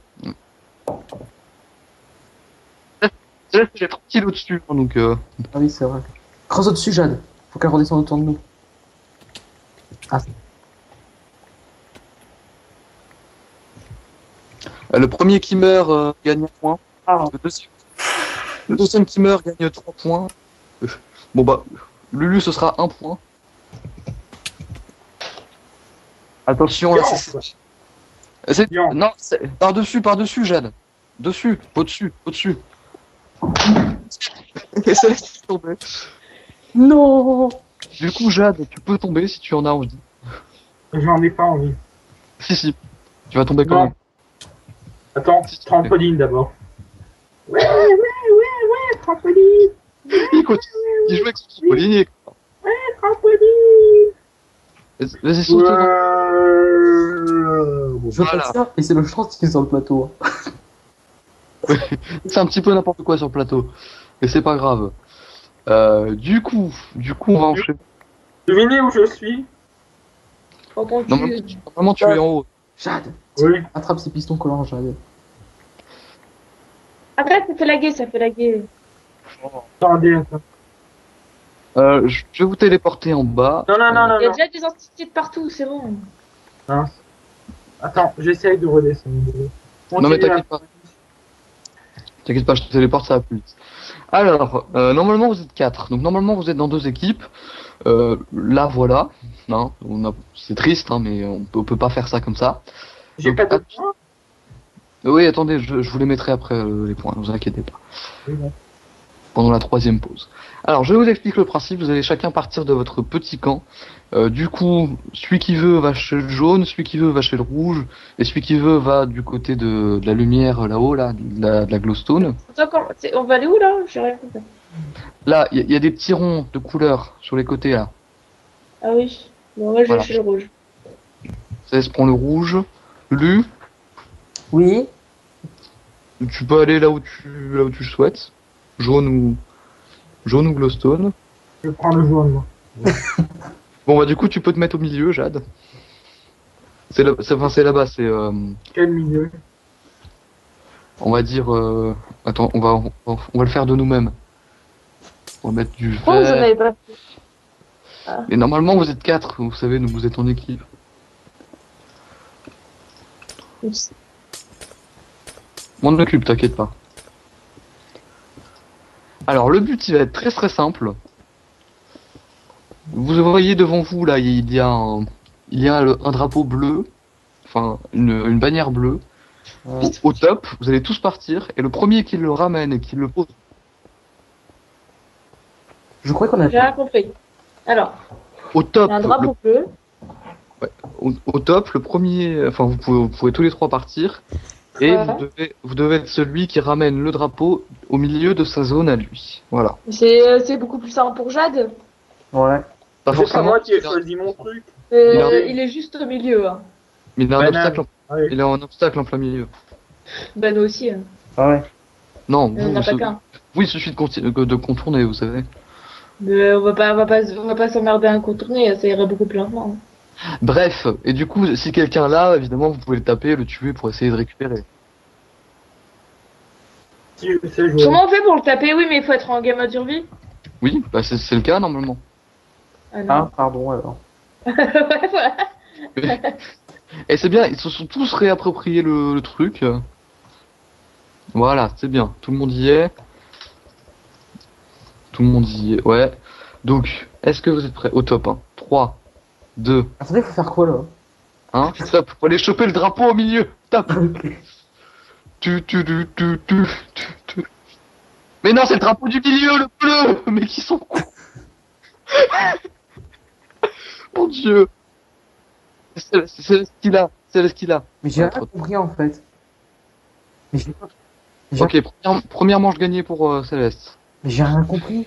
J'ai tranquille au-dessus, donc... Ah oui, c'est vrai. Creuse au-dessus, Jade. Faut qu'elle redescende autour de nous. Ah. Le premier qui meurt gagne 1 point. Le deuxième qui meurt gagne 3 points. Bon bah, Lulu, ce sera 1 point. Attention, là, c'est... Non, par-dessus, Jade. Au-dessus. Et ça laisse tomber. Non. Du coup, Jade, tu peux tomber si tu en as envie. J'en ai pas envie. Si, tu vas tomber quand même. Attends, trampoline d'abord. Ouais, trampoline. Il joue avec son trampoline. Ouais, trampoline. Vas-y, saute. Je fais ça, et c'est le chance qui est sur le plateau. C'est un petit peu n'importe quoi sur le plateau. Mais c'est pas grave. Du coup, on va enchaîner. Devinez où je suis. Normalement, tu es en haut. Jade, oui. Attrape ces pistons collants, Jade. Après, ça fait laguer. Attendez. Je vais vous téléporter en bas. Non. Il y a déjà des entités de partout, c'est bon. Non. Attends, j'essaye de redescendre. Non mais t'inquiète pas, je te téléporte, ça va plus vite. Alors, normalement vous êtes 4, donc normalement vous êtes dans 2 équipes. Là voilà, non, c'est triste, hein, mais on peut pas faire ça comme ça. J'ai pas de points. Oui, attendez, je vous les mettrai après les points, ne vous inquiétez pas. Oui, bon. Pendant la 3e pause. Alors, je vous explique le principe, vous allez chacun partir de votre petit camp. Du coup, celui qui veut va chez le jaune, celui qui veut va chez le rouge, et celui qui veut va du côté de la lumière là-haut, là, de la glowstone. On va aller où là? J'ai rien compris. Là, il y a des petits ronds de couleur sur les côtés là. Ah oui, bon, moi je vais chez le rouge. Ça se prend le rouge. Lu. Oui. Tu peux aller là où tu souhaites. Jaune ou glowstone. Je prends le jaune, moi. Bon bah du coup tu peux te mettre au milieu, Jade. C'est là-bas, c'est... Quel milieu? On va dire... Attends, on va le faire de nous-mêmes. On va mettre du vert. Oh, vous en avez pas. Ah. Et normalement vous êtes 4, vous savez, vous êtes en équipe. Oups. M'en occupe, t'inquiète pas. Alors le but il va être très très simple. Vous voyez devant vous là, il y a un drapeau bleu, enfin une bannière bleue. Au top, vous allez tous partir et le premier qui le ramène et qui le pose. Je crois qu'on a. J'ai rien compris. Alors. Au top. Un drapeau bleu. Ouais, au top, le premier, enfin vous pouvez tous les 3 partir. Et vous devez être celui qui ramène le drapeau au milieu de sa zone à lui. Voilà. C'est beaucoup plus simple pour Jade. Ouais. Pas forcément. C'est pas moi qui ai choisi mon truc. Il est juste au milieu. Hein. Mais il a un obstacle en plein milieu. Ben nous aussi. Hein. Ah ouais. Non, on n'a pas qu'un. Oui, il suffit de contourner, vous savez. Mais on va pas s'emmerder à contourner, ça irait beaucoup plus lentement. Bref, et du coup, si quelqu'un là, évidemment, vous pouvez le taper, le tuer pour essayer de récupérer. Si, je sais jouer. Comment on fait pour le taper? Oui, mais il faut être en game mode survie. Oui, bah c'est le cas normalement. Ah non. Ah, pardon alors. Ouais, voilà. Et c'est bien, ils se sont tous réappropriés le truc. Voilà, c'est bien. Tout le monde y est. Tout le monde y est, ouais. Donc, est-ce que vous êtes prêts? Au top, hein. 3, 2, Attendez, faut faire quoi là? 1. Stop, faut aller choper le drapeau au milieu. Stop. Tu. Mais non, c'est le drapeau du milieu, le bleu. Mais qui sont cons. Mon Dieu. C'est ce qu'il a. C'est ce qu'il a. Mais j'ai rien compris en fait. Mais j'ai pas... Ok, première manche gagnée pour Céleste. Mais j'ai rien compris.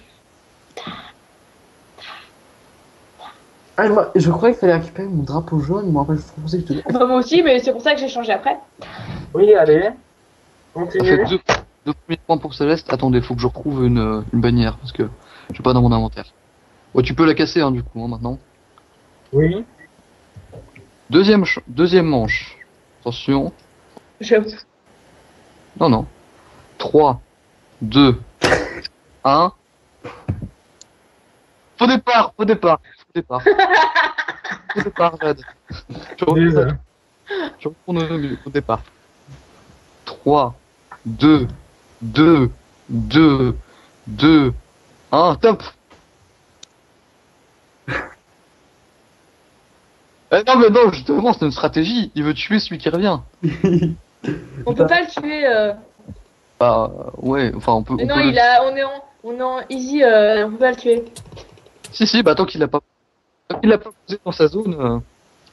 Ah, je croyais qu'il fallait récupérer mon drapeau jaune, mais en fait je pensais que je te... Bah, moi aussi, mais c'est pour ça que j'ai changé après. Oui, allez. Ça Continuez. fait deux premiers points pour Céleste. Attendez, faut que je retrouve une bannière parce que je suis pas dans mon inventaire. Oh, tu peux la casser hein, du coup hein, maintenant. Oui. Deuxième manche. Attention. J'avoue. Non. 3, 2, 1. Faux départ, Jade. Tu retournes au départ. 3, 2, 1, top. Non mais non, justement, c'est une stratégie. Il veut tuer celui qui revient. On peut pas le tuer. Bah ouais, enfin on peut. Mais on non, peut on est en easy, on peut pas le tuer. Si, bah tant qu'il l'a pas posé dans sa zone.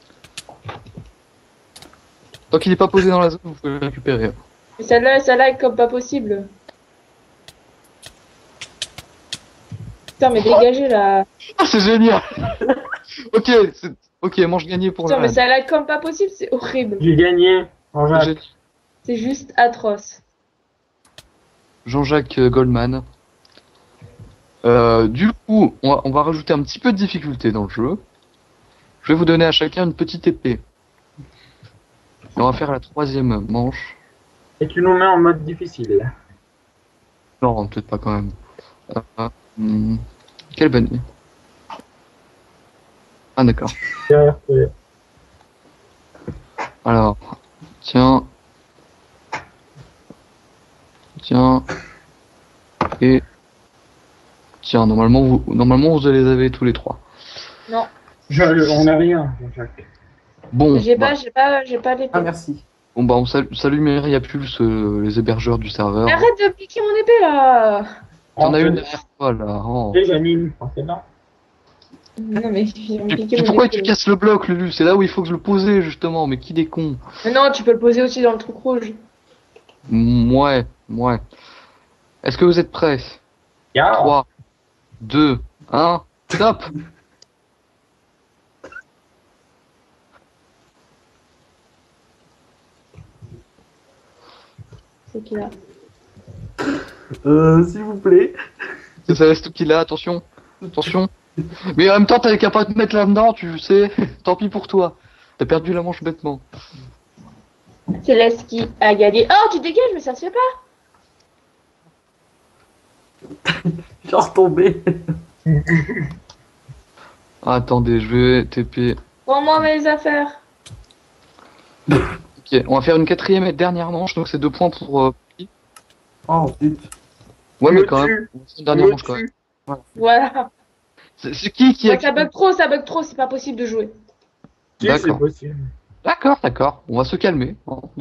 Tant qu'il est pas posé dans la zone, vous pouvez le récupérer. Mais celle-là est comme pas possible. Putain, mais dégagez là. Ah, c'est génial. Ok, manche gagnée pour Putain, la mais reine. celle-là est comme pas possible, c'est horrible. J'ai gagné. Jean-Jacques. C'est juste atroce. Jean-Jacques Goldman. Du coup, on va rajouter un petit peu de difficulté dans le jeu. Je vais vous donner à chacun une petite épée. Et on va faire la troisième manche. Et tu nous mets en mode difficile. Non, peut-être pas quand même. Quelle bannière? Ah d'accord. Alors, tiens, et tiens. Normalement, vous les avez tous les trois. Non. On a rien, Jean-Jacques. Bon. J'ai bah, pas l'épée. Ah, merci. Bon bah on salue Myriapulse, les hébergeurs du serveur. Mais arrête de piquer mon épée là. T'en as une derrière toi là. Oh. Et Janine, c'est là. Non mais Pourquoi tu casses le bloc, Lulu? C'est là où il faut que je le pose justement. Mais qui des cons? Mais non, tu peux le poser aussi dans le truc rouge. Ouais. Est-ce que vous êtes prêts? 3, 2, 1, stop. C'est qui là? S'il vous plaît. C'est Céleste qui l'a, attention. Mais en même temps, t'avais qu'à pas te mettre là-dedans, tu sais. Tant pis pour toi. T'as perdu la manche bêtement. Céleste qui a gagné. Oh, tu dégages, mais ça se fait pas. J'ai retombé. Attendez, je vais TP. Prends-moi mes affaires. Ok, on va faire une quatrième et dernière manche, donc c'est 2 points pour... Oh, putain. Ouais, mais quand même, c'est une dernière manche quand même. Voilà. C'est qui a... Ça bug trop, c'est pas possible de jouer. D'accord, on va se calmer.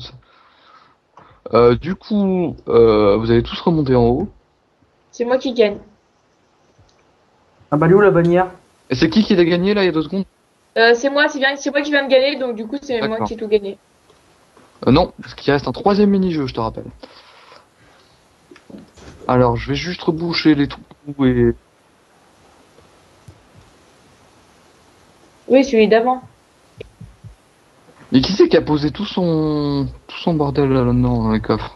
Du coup, vous allez tous remonter en haut. C'est moi qui gagne. Ah bah, elle est où la bannière? Et c'est qui a gagné là il y a 2 secondes? C'est moi qui viens de gagner, donc du coup c'est moi D'accord. qui ai tout gagné. Non, parce qu'il reste un 3e mini-jeu, je te rappelle. Alors, je vais juste reboucher les trous et... Oui, celui d'avant. Et qui c'est qui a posé tout son bordel là-dedans dans les coffres?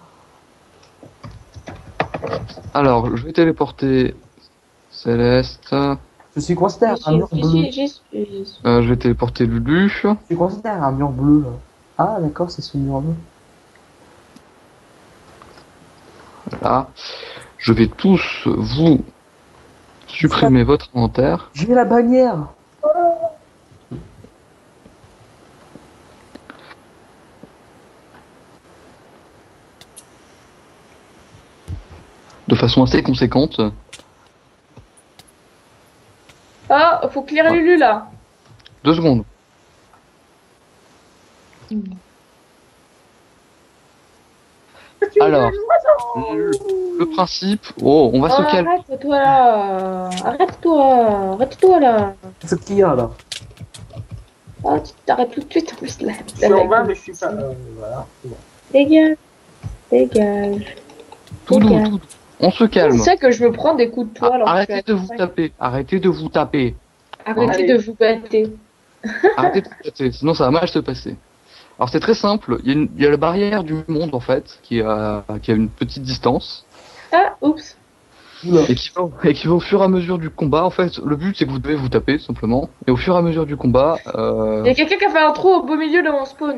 Alors, je vais téléporter Céleste. Je suis coincé derrière un mur bleu. Je vais téléporter Lulu. Je suis coincé derrière un mur bleu là. Ah d'accord, c'est ce mur bleu. Voilà. Je vais tous vous supprimer votre inventaire. J'ai la bannière. De façon assez conséquente. Ah, faut clear Lulu là. 2 secondes. Alors, le principe... Oh, on va se calmer. Arrête-toi là. Arrête-toi là. C'est qui y a là? Oh, tu t'arrêtes tout de suite en plus là. Je suis en bas, mais je suis pas. Voilà, c'est bon. Dégage. Dégage. Tout doux, tout doux. On se calme. C'est ça que je me prends des coups de poing alors Arrêtez de vous taper. Arrêtez de vous taper. Arrêtez de vous battre. Arrêtez de vous taper, sinon ça va mal se passer. Alors c'est très simple, il y a la barrière du monde en fait, qui a une petite distance. Ah, oups. Et qui va au fur et à mesure du combat. En fait, le but c'est que vous devez vous taper simplement. Et au fur et à mesure du combat... Il y a quelqu'un qui a fait un trou au beau milieu de mon spawn.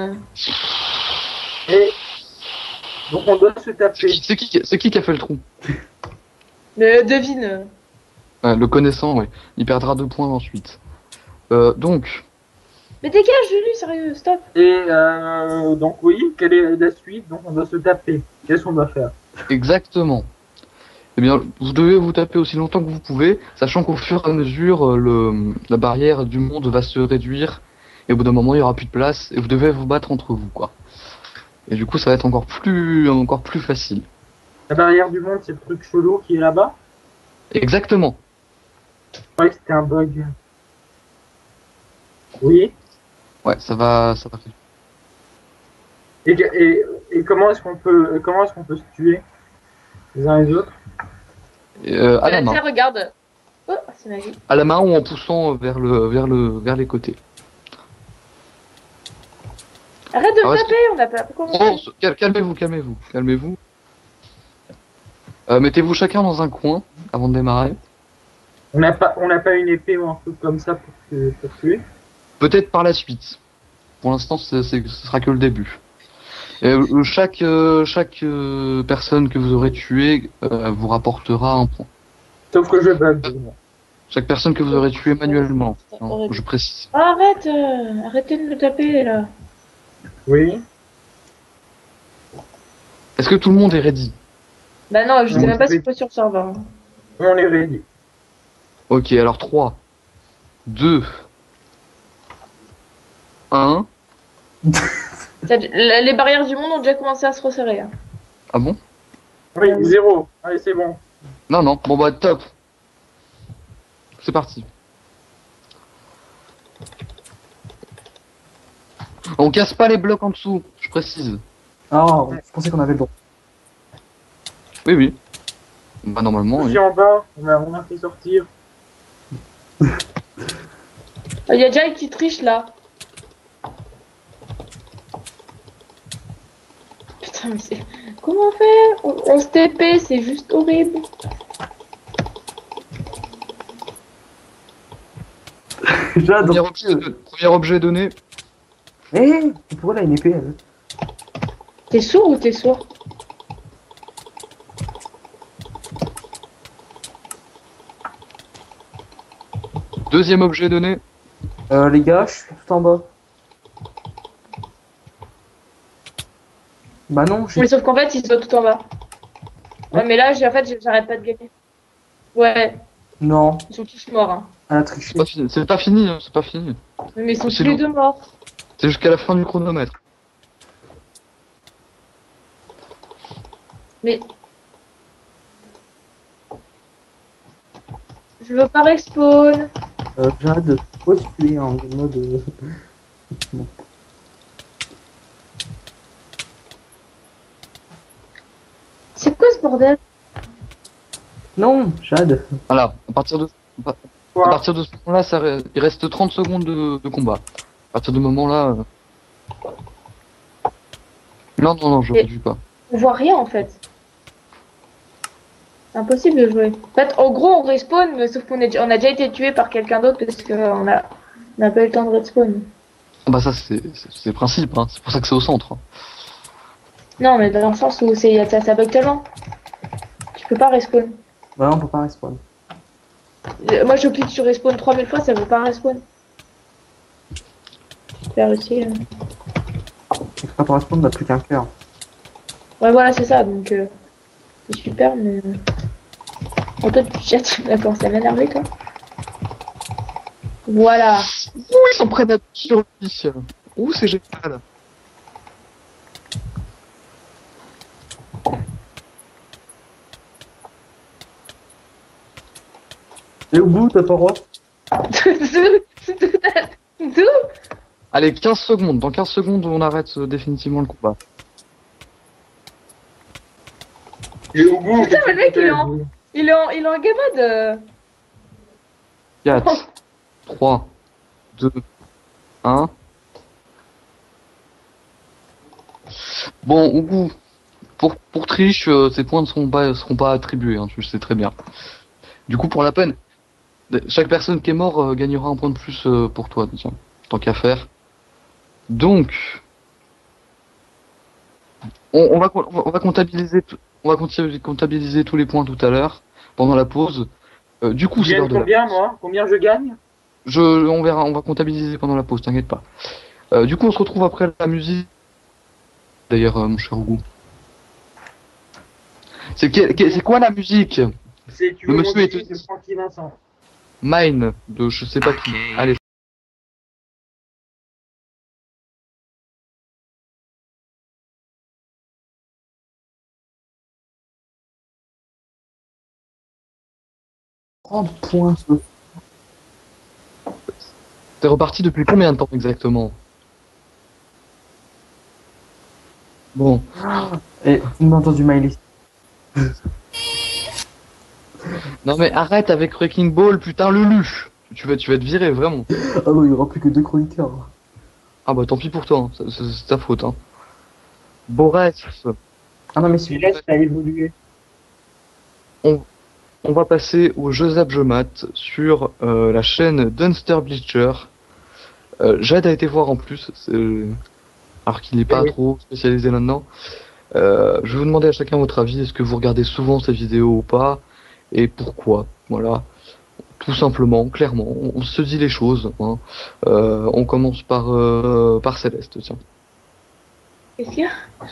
Et... Donc on doit se taper. C'est qui a fait le trou? Devine. Le connaissant, oui. Il perdra 2 points ensuite. Donc... Mais dégage, Julie, sérieux, stop. Et donc oui, quelle est la suite? Donc on doit se taper. Qu'est-ce qu'on doit faire? Exactement. Eh bien, vous devez vous taper aussi longtemps que vous pouvez, sachant qu'au fur et à mesure, la barrière du monde va se réduire, et au bout d'un moment, il n'y aura plus de place, et vous devez vous battre entre vous, quoi. Et du coup, ça va être encore plus facile. La barrière du monde, c'est le truc chelou qui est là-bas? Exactement. Je croyais que c'était un bug. Oui. Ouais, ça va. Et comment est-ce qu'on peut se tuer les uns les autres? À la main. Tiens, regarde. Oh, c'est magique. À la main ou en poussant vers les côtés. Arrête de me taper, on a pas commencé. Calmez-vous. Mettez-vous chacun dans un coin avant de démarrer. On n'a pas une épée ou un truc comme ça pour tuer? Peut-être par la suite. Pour l'instant, ce sera que le début. Chaque personne que vous aurez tuée vous rapportera un point. Sauf que je bug. Chaque personne que vous aurez tuée manuellement, hein, je précise. Arrête, arrêtez de me taper là. Oui. Est-ce que tout le monde est ready? Bah non, je sais même pas si je peux sur le serveur. On est ready. Ok, alors 3, 2, 1. Les barrières du monde ont déjà commencé à se resserrer. Hein. Ah bon? Oui, 0. Allez, c'est bon. Non, bon bah top. C'est parti. On casse pas les blocs en dessous, je précise. Ah, je pensais qu'on avait le droit. Oui. Bah normalement, Je oui. suis en bas, on a fait sortir. Il y a déjà une petite triche là. Putain, mais c'est... Comment faire? On se TP, c'est juste horrible. J'adore. Premier objet donné. Eh, pourquoi là une épée elle? T'es sourd ou t'es sourd? Deuxième objet donné. Les gars, je suis tout en bas. Bah non, Mais sauf qu'en fait, ils sont tout en bas. Ouais, mais là, j'arrête pas de gagner. Ouais. Non. Ils sont tous morts. Hein. À la triche. C'est pas fini, c'est pas fini. Mais ils sont C'est tous les long. deux morts. C'est jusqu'à la fin du chronomètre. Mais... Je veux pas respawn. Jade, pourquoi tu es en mode... Non. C'est quoi ce bordel? Non, Jade. Voilà, à partir de ce moment-là, il reste 30 secondes de combat. À partir du moment-là... Non, je réduis pas. On voit rien en fait. C'est impossible de jouer. En fait, en gros, on respawn, mais sauf qu'on a déjà été tué par quelqu'un d'autre parce qu'on n'a pas eu le temps de respawn. Bah ça, c'est le principe, hein. C'est pour ça que c'est au centre. Non, mais dans le sens où ça bug tellement. Je peux pas respawn. Bah non, on peut pas respawn. Moi je clique sur respawn 3000 fois, ça veut pas respawn. J'ai réussi. Quand on respawn, on n'a plus qu'un cœur. Ouais, voilà, c'est ça, donc c'est super, mais. En toi, tu m'as commencé à m'énerver, toi. Voilà. Ouh, ils sont prêts à sur lui. Ouh, c'est génial. Et au bout, t'as pas le droit. D'où? Allez, 15 secondes. Dans 15 secondes, on arrête définitivement le combat. Putain, mais le mec, il est en game mode. 4, 3, 2, 1. Bon, Ougou, pour triche, ces points ne seront pas attribués, hein, tu le sais très bien. Du coup, pour la peine, chaque personne qui est mort gagnera un point de plus pour toi, tiens, tant qu'à faire. Donc, on va comptabiliser, comptabiliser tous les points tout à l'heure, pendant la pause. Du coup, c'est l'heure de la... Combien, moi? Combien je gagne? On verra, on va comptabiliser pendant la pause, t'inquiète pas. Du coup, on se retrouve après la musique. D'ailleurs, mon cher Ougou. C'est quoi la musique? C'est tu le veux monsieur est de Francky Vincent. Mine, de je sais pas qui. Allez. Points. T'es reparti depuis combien de temps exactement? Bon. Et on a entendu Miley. Non mais arrête avec Wrecking Ball, putain Lulu. Tu vas te virer vraiment. Ah non, il y aura plus que 2 chroniqueurs. Ah bah tant pis pour toi, hein. C'est ta faute. Hein. Bon bref. Ah non mais si. Là, ça a évolué. On va passer au Joseph Jomat sur la chaîne Dunster Bleacher. Jade a été voir en plus, alors qu'il n'est pas trop spécialisé là-dedans. Je vais vous demander à chacun votre avis, est-ce que vous regardez souvent ces vidéos ou pas, et pourquoi, voilà. Tout simplement, clairement, on se dit les choses. Hein. On commence par Céleste, tiens. Qu'est-ce qu'il y a?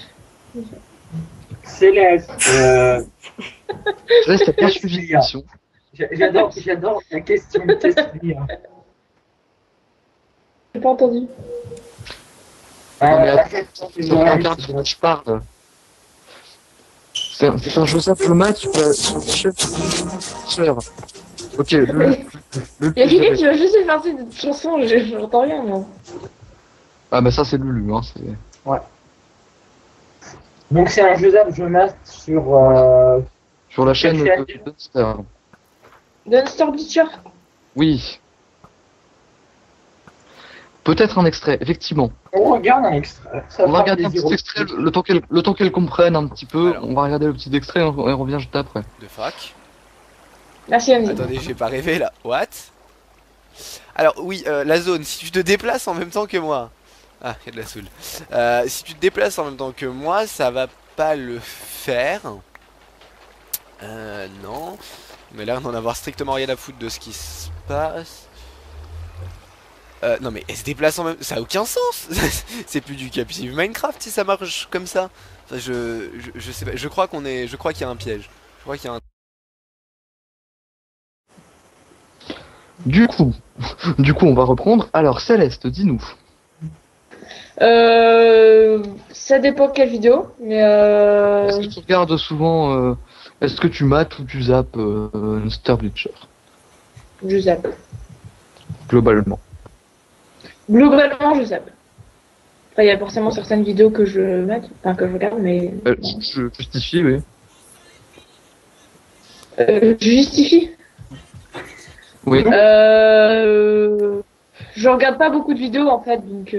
Céleste. Céleste, t'as bien suivi l'émission. J'adore la question. Qu'est-ce qu'il y a? J'ai pas entendu. Non, mais attends, je parle. C'est un Joseph Jomat sur la chaîne Bleacher. Ok, Il y a quelqu'un qui va juste faire une chanson, j'entends rien, moi. Ah bah ça c'est Lulu, hein, c'est... Ouais. Donc c'est un Joseph Jonas sur la chaîne de Dunster. Dunster Bleacher. Oui. Peut-être un extrait, effectivement. On regarde un extrait. On va regarder un petit extrait, le temps qu'elle comprenne un petit peu. Alors. On va regarder le petit extrait et on revient juste après. De fac. Merci Annie. Attendez, j'ai pas rêvé là. What? Alors oui, la zone, si tu te déplaces en même temps que moi... Ah, il y a de la soule. Si tu te déplaces en même temps que moi, ça va pas le faire. Non. Mais là, on en avoir strictement rien à foutre de ce qui se passe. Non mais elle se déplace en même... Ça a aucun sens. C'est plus du Captive Minecraft si ça marche comme ça. Enfin, je sais pas. Je crois qu'il y a un piège. Je crois qu'il y a un... Du coup, on va reprendre. Alors, Céleste, dis-nous. Ça dépend de quelle vidéo, mais Est-ce que tu regardes souvent... Est-ce que tu mates ou tu zappes Dunster Bleacher? Je zappe. Globalement. Globalement, je zappe. Enfin, il y a forcément certaines vidéos que je mate, enfin que je regarde, mais... Je justifie, oui. Je justifie. Oui. Je regarde pas beaucoup de vidéos en fait, donc.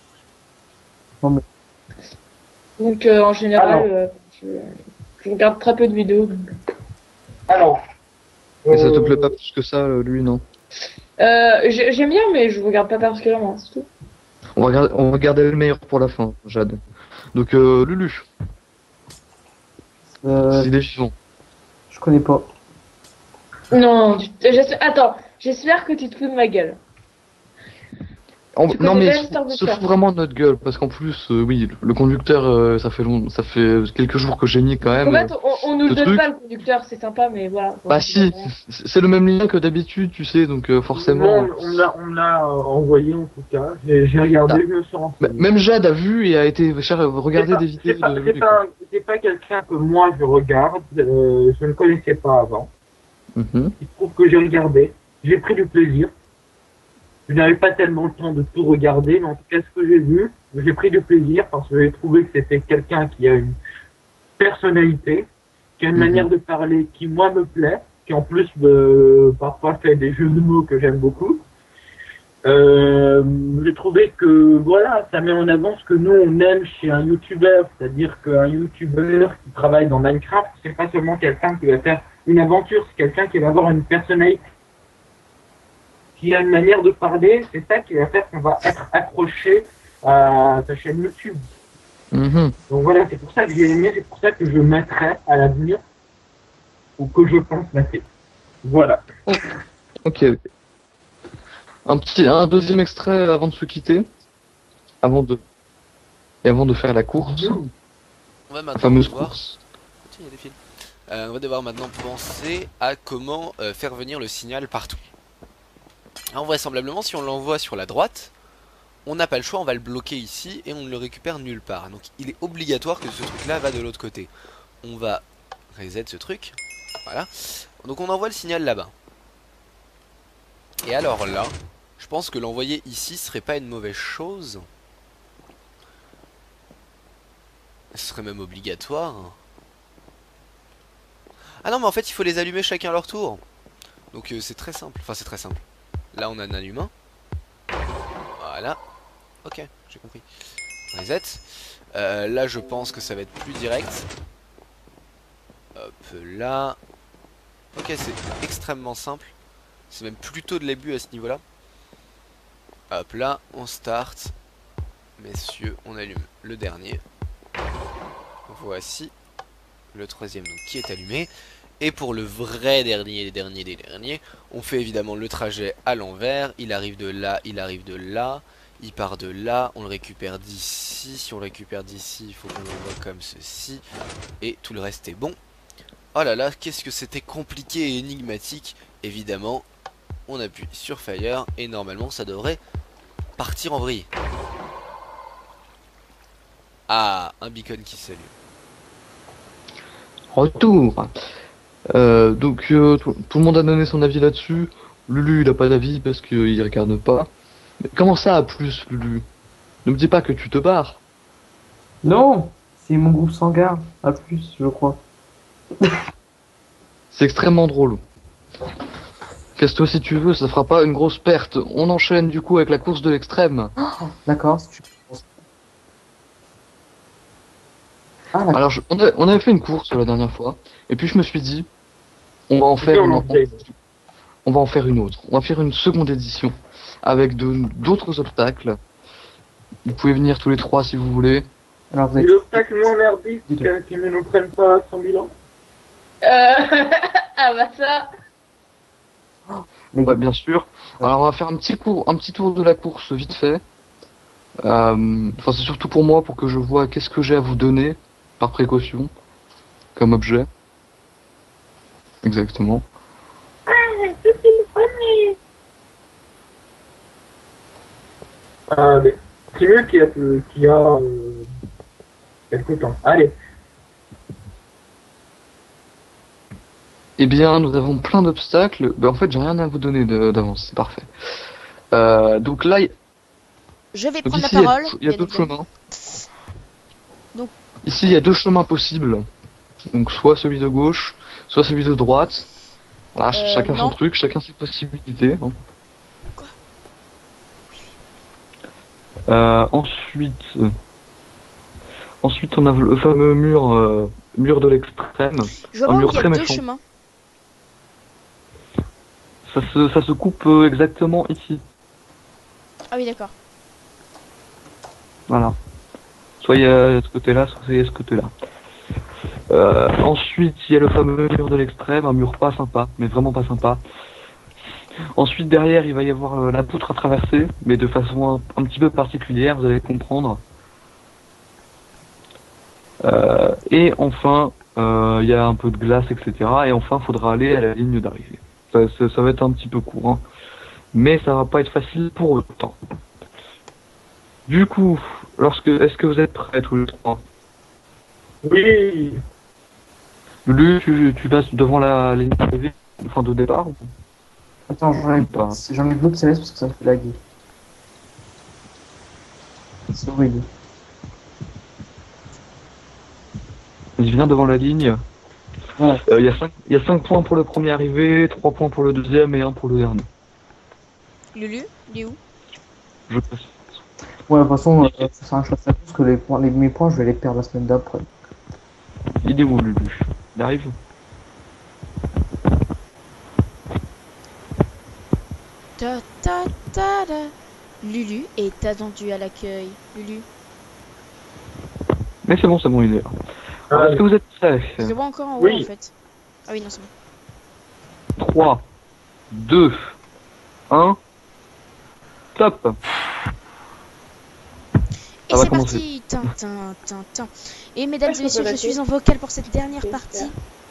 Donc en général, je regarde très peu de vidéos. Donc. Alors. Et ça te plaît pas plus que ça, lui, non? J'aime bien, mais je regarde pas particulièrement, c'est tout. On va garder le meilleur pour la fin, Jade. Donc Lulu. C'est des suivants. Je connais pas. Non, attends, j'espère que tu te fous de ma gueule. Non mais connais pas Mr. se Butler. fout vraiment de notre gueule parce qu'en plus oui le conducteur ça fait quelques jours que j'ai mis quand même. En fait, on nous le le donne truc. pas le conducteur, c'est sympa, mais voilà. Bah si, c'est le même lien que d'habitude tu sais donc forcément. Non, on l'a envoyé en tout cas. J'ai regardé, je me suis renseigné. Même Jade a vu et a été regarder des vidéos de lui, quoi. C'est pas quelqu'un que moi je regarde, je ne connaissais pas avant. Mhm. Il se trouve que j'ai regardé, j'ai pris du plaisir. Je n'avais pas tellement le temps de tout regarder, mais en tout cas ce que j'ai vu, j'ai pris du plaisir parce que j'ai trouvé que c'était quelqu'un qui a une personnalité, qui a une manière de parler qui moi me plaît, qui en plus parfois fait des jeux de mots que j'aime beaucoup. J'ai trouvé que voilà, ça met en avant ce que nous on aime chez un YouTuber, c'est-à-dire qu'un YouTuber qui travaille dans Minecraft, c'est pas seulement quelqu'un qui va faire une aventure, c'est quelqu'un qui va avoir une personnalité, qui a une manière de parler, c'est ça qui va faire qu'on va être accroché à sa chaîne YouTube. Mhm. Donc voilà, c'est pour ça que j'ai aimé, c'est pour ça que je mettrai à l'avenir, ou que je pense mettre. Voilà. Ok. Un deuxième extrait avant de se quitter, avant de faire la course, On va la maintenant fameuse devoir... course. Tiens, il y a des fils. On va devoir maintenant penser à comment faire venir le signal partout. Alors, vraisemblablement, si on l'envoie sur la droite, on n'a pas le choix, on va le bloquer ici et on ne le récupère nulle part. Donc il est obligatoire que ce truc-là va de l'autre côté. On va reset ce truc. Voilà. Donc on envoie le signal là-bas. Et alors là, je pense que l'envoyer ici serait pas une mauvaise chose. Ce serait même obligatoire. Ah non, mais en fait, il faut les allumer chacun à leur tour. Donc c'est très simple. Enfin, c'est très simple. Là, on a un humain. Voilà. Ok, j'ai compris. Reset. Là, je pense que ça va être plus direct. Hop là. Ok, c'est extrêmement simple. C'est même plutôt de l'abus à ce niveau-là. Hop là, on start. Messieurs, on allume le dernier. Voici le troisième donc, qui est allumé. Et pour le vrai dernier des derniers, on fait évidemment le trajet à l'envers. Il arrive de là, il arrive de là. Il part de là, on le récupère d'ici. Si on le récupère d'ici, il faut qu'on l'envoie comme ceci. Et tout le reste est bon. Oh là là, qu'est-ce que c'était compliqué et énigmatique. Évidemment, on appuie sur Fire et normalement ça devrait partir en vrille. Ah, un beacon qui s'allume. Retour. Donc tout le monde a donné son avis là-dessus. Lulu il a pas d'avis parce qu'il regarde pas. Mais comment ça à plus Lulu? Ne me dis pas que tu te barres. Non, c'est mon groupe sanguin. À plus, je crois. C'est extrêmement drôle. Casse-toi si tu veux, ça fera pas une grosse perte. On enchaîne du coup avec la course de l'extrême. D'accord, si tu penses. Ah, d'accord. Alors on avait fait une course la dernière fois, et puis je me suis dit, on va en faire une autre. On va faire une seconde édition avec d'autres obstacles. Vous pouvez venir tous les trois si vous voulez. Alors vous Et êtes... l'obstacle moins merdique qui ne nous prenne pas 100 000 ans. Ah bah ça. Ouais, bien sûr. Alors on va faire un petit tour de la course vite fait. Enfin c'est surtout pour moi, pour que je vois qu'est-ce que j'ai à vous donner par précaution comme objet. Exactement. Allez, c'est mieux qu'il y a quelque temps. Allez. Eh bien, nous avons plein d'obstacles. Ben, en fait, j'ai rien à vous donner d'avance, c'est parfait. Donc là, Je vais donc prendre ici, la parole. il y a bien deux évidemment. chemins. Donc, Ici, il y a deux chemins possibles. Donc, soit celui de gauche, soit celui de droite. Voilà, chacun son non. truc, chacun ses possibilités. Hein. Ensuite, on a le fameux mur de l'extrême. je vois Un pas où mur il y a très deux méchant. chemins. Ça se coupe exactement ici. Ah oui, d'accord. Voilà. Soit il y a ce côté-là, soit il y a ce côté-là. Ensuite, il y a le fameux mur de l'extrême, un mur pas sympa, mais vraiment pas sympa. Ensuite, derrière, il va y avoir la poutre à traverser, mais de façon un petit peu particulière, vous allez comprendre. Et enfin, il y a un peu de glace, etc. Et enfin, il faudra aller à la ligne d'arrivée. Ça va être un petit peu court, hein. Mais ça va pas être facile pour autant. Du coup, est-ce que vous êtes prêts tous les trois? Oui. Lulu, tu passes devant la ligne d'arrivée, enfin de départ? Attends, j'en ai d'autres célestes parce que ça me fait laguer. C'est horrible. Je viens devant la ligne. Ouais. Il y a 5 points pour le premier arrivé, 3 points pour le deuxième et 1 pour le dernier. Lulu, il est où? Je passe. Ouais, de toute façon, c'est un choix de parce que mes points, je vais les perdre la semaine d'après. Il est où, Lulu? Il arrive? Ta ta ta ta. Lulu est attendu à l'accueil. Lulu. Mais c'est bon, il est là. Alors, est-ce que vous êtes prêts? Je le vois encore en haut Oui. en fait. Ah oui, non, c'est bon. 3, 2, 1, top! Et c'est parti. Tin, tin, tin, tin. Et mesdames et messieurs, je suis en vocal pour cette dernière partie.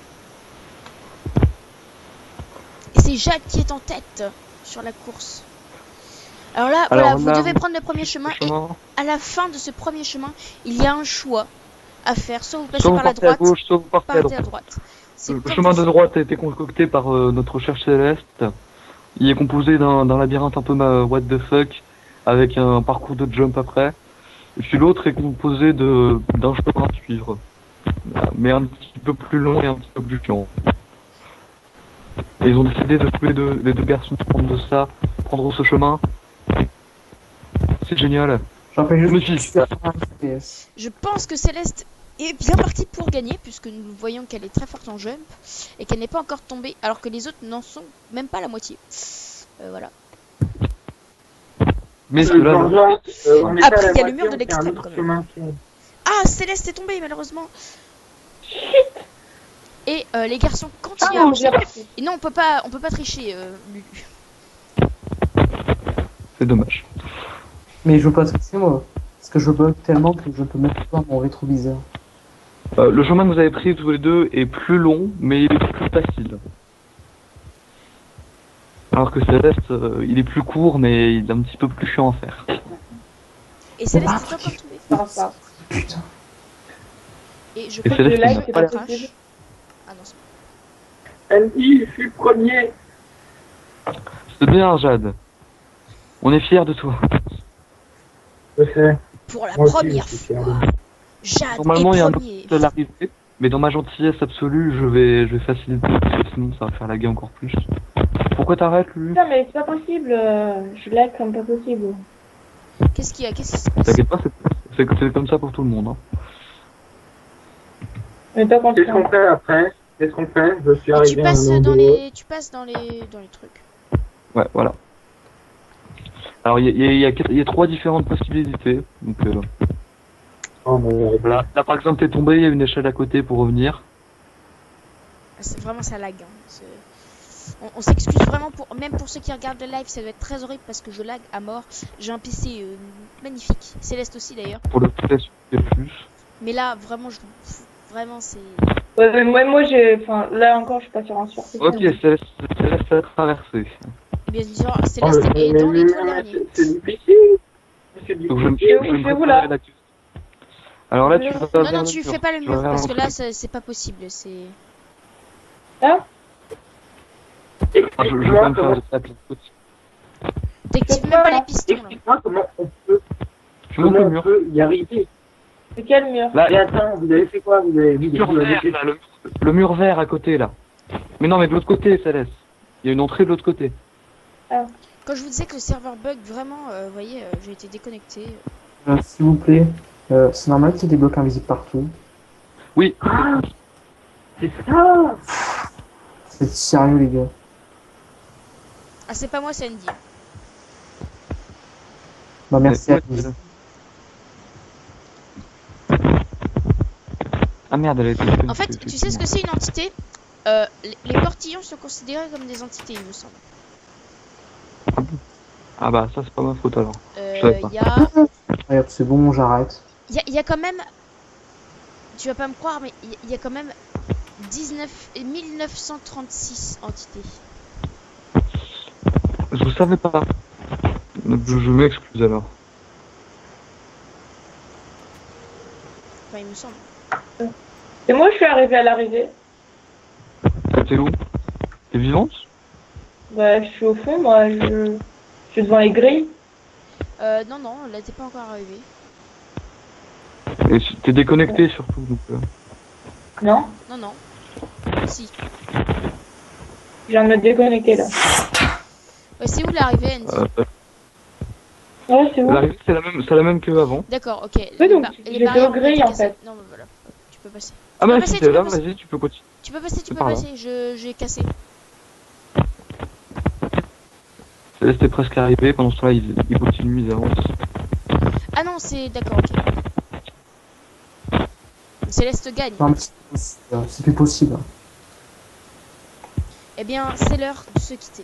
Et c'est Jade qui est en tête sur la course. Alors là, voilà, vous devez prendre le premier chemin et à la fin de ce premier chemin, il y a un choix à faire. Soit vous passez par la droite, soit vous partez à droite. Le chemin de droite a été concocté par notre cher Céleste. Il est composé d'un labyrinthe un peu what the fuck, avec un parcours de jump après. Et puis l'autre est composé d'un chemin à suivre, mais un petit peu plus long et un petit peu plus chiant. Et ils ont décidé de tous les deux garçons prendre ce chemin. C'est génial. Je pense que Céleste est bien partie pour gagner, puisque nous voyons qu'elle est très forte en jump et qu'elle n'est pas encore tombée, alors que les autres n'en sont même pas la moitié. Voilà. Mais après, il y a le mur de l'extrême quand même. Ah, Céleste est tombée malheureusement. Et les garçons, quand il y a... Et non, on peut pas tricher, Lulu. C'est dommage. Mais je veux pas tricher moi, parce que je bug tellement que je peux mettre pas mon rétroviseur. Le chemin que vous avez pris tous les deux est plus long, mais il est plus facile. Alors que Céleste, il est plus court, mais il est un petit peu plus chiant à faire. Et Céleste est encore tombée. Putain. Et je Et crois que le Céleste, live il est n'a pas pas crash. Ah non, c'est Andy, je suis premier. C'est bien, Jade. On est fiers de toi. Je sais. pour la Moi aussi, première je suis fier fois. de lui. Jade Normalement, il y est a un premier. autre de l'arrivée, mais dans ma gentillesse absolue, je vais faciliter, parce que sinon ça va faire laguer encore plus. Pourquoi t'arrêtes, lui? Non, mais c'est pas possible. Je lag comme pas possible. Qu'est-ce qu'il y a? Qu'est-ce qui se passe? T'inquiète pas, c'est comme ça pour tout le monde. Hein. Mais pas Qu'est-ce qu'on fait après? Qu'est-ce qu'on fait? Je suis arrivé Tu passes à un dans endroit. les trucs. Ouais, voilà. Alors, il y a 3 différentes possibilités. Donc, Oh, mais... là, par exemple, t'es tombé, il y a une échelle à côté pour revenir. C'est vraiment ça lag. Hein. On s'excuse vraiment même pour ceux qui regardent le live, ça doit être très horrible parce que je lag à mort. J'ai un PC magnifique, Céleste aussi d'ailleurs. Pour le plus. Mais là, vraiment, vraiment c'est. Ouais, mais moi j'ai. Enfin, là encore, je suis pas sur un surface. Ok, Céleste a traversé. Bien sûr, Céleste est dans les tours derniers. C'est difficile. Donc, je vais me préparer là-dessus. Alors là, tu vas Non, tu fais pas le mur parce que là, c'est pas possible. C'est. Hein? Je vais quand même faire de la pilote. T'actives même pas les pistons. Explique-moi comment on peut y arriver. C'est quel mur? Là, Et attends, vous avez fait quoi? Vous avez mis le mur vert à côté là. Mais non, mais de l'autre côté, Céleste. Il y a une entrée de l'autre côté. Ah. Quand je vous disais que le serveur bug, vraiment, vous voyez, j'ai été déconnecté. S'il vous plaît, c'est normal qu'il y ait des blocs invisibles partout. Oui. Ah, c'est ça. C'est sérieux, les gars. Ah, c'est pas moi, c'est Andy. Bah, merci à tous. Ah merde, elle a été... En fait, tu sais ce que c'est une entité? Les portillons sont considérés comme des entités, il me semble. Ah bah ça c'est pas ma faute alors. Il y a... Regarde, c'est bon, j'arrête. Il y a quand même... Tu vas pas me croire, mais il y a quand même 1936 entités. Je savais pas. Donc je m'excuse alors. Enfin, il me semble. Et moi, je suis arrivée à l'arrivée. T'es où? T'es vivante? Bah, je suis au fond, moi, je suis devant les grilles. Non, non, là, t'es pas encore arrivé. Et t'es déconnecté surtout, donc... Non? Non, non. Si. Je viens de me déconnecter, là. Ouais, c'est où l'arrivée, Andy? Ouais, c'est où? L'arrivée, c'est la même que avant. D'accord, ok. Oui, donc, les j'étais barrières aux grilles, ont été en fait. cassées. Non, bah voilà. Tu peux passer. Ah Tu peux bah passer, si tu t'es peux là, passer. vas-y, tu peux continuer. Tu peux passer, tu peux par là. passer. J'ai cassé. Céleste est presque arrivé, pendant ce temps-là, il continue, ils avancent. Ah non, c'est... D'accord, ok. Céleste gagne. Non, mais c'est plus possible. Eh bien, c'est l'heure de se quitter.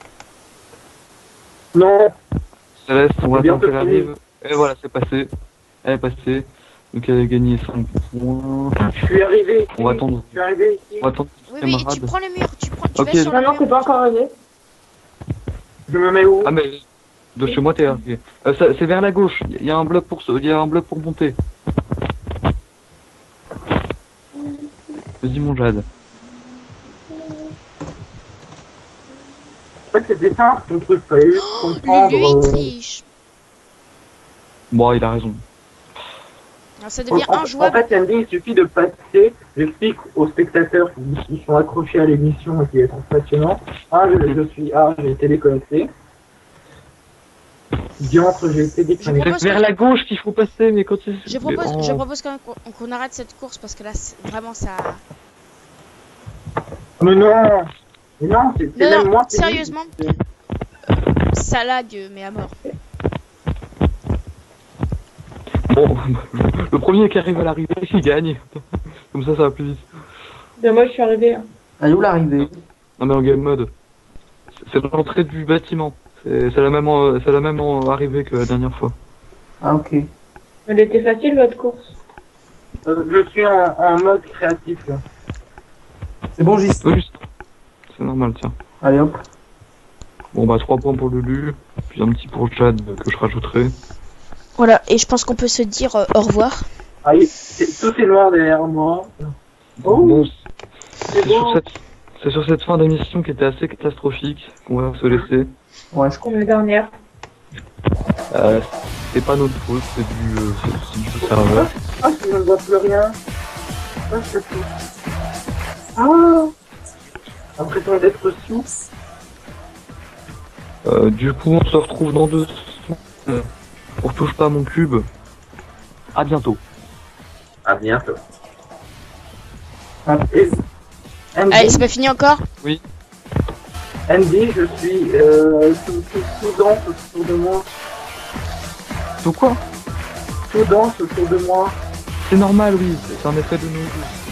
Non. Céleste, on va C'est attendre qu'elle bientôt arrive. Et voilà, c'est passé. Elle est passée. Donc elle a gagné 5 points. Je suis arrivé. On va attendre. Je suis arrivé ici. On va attendre. Oui, oui, tu prends le mur. Tu Ok. vas sur le Non, mur. t'es pas encore arrivé. Je me mets où? Ah mais de chez moi t'es arrivé. C'est vers la gauche. Il y a un bloc pour monter. Vas-y mon Jade. En fait, c'était simple, le truc. Fallait juste comprendre. Lui, il triche. Bon, il a raison. Alors, ça devient En injouable. fait, Andy, il suffit de passer. J'explique aux spectateurs qui sont accrochés à l'émission et qui est passionnant. J'ai été déconnecté. Diantre, j'ai été déconnecté. C'est vers la gauche qu'il faut passer, mais quand c'est... Je propose quand même qu'on arrête cette course parce que là, vraiment, ça... Mais non! Mais non, c'est Non, même moi. sérieusement, ça lag, mais à mort. Bon, le premier qui arrive à l'arrivée, il gagne. Comme ça va plus vite. Ben, moi, je suis arrivé. Hein. Elle est où l'arrivée? Non mais en game mode. C'est l'entrée du bâtiment. C'est la même arrivée que la dernière fois. Ah, ok. Elle était facile, votre course. Je suis en mode créatif, là. C'est bon, Gis. Oui, c'est normal, tiens. Allez, hop. Bon bah 3 points pour Lulu, puis un petit pour Chad que je rajouterai. Voilà, et je pense qu'on peut se dire au revoir. Ah, tout est noir derrière moi. Bon, c'est bon. C'est sur cette fin d'émission qui était assez catastrophique qu'on va se laisser. Ouais, Comme la dernière. C'est pas notre faute, c'est du serveur. Ah, je ne vois plus rien. Ah, c'est tout. Ah, l'impression d'être sous. Du coup, on se retrouve dans 2 semaines. On touche pas à mon cube. À bientôt. À bientôt. Allez, c'est pas fini encore? Oui. Andy, je suis tout danse autour de moi. Tout quoi? Tout danse autour de moi. C'est normal, oui. C'est un effet de nous.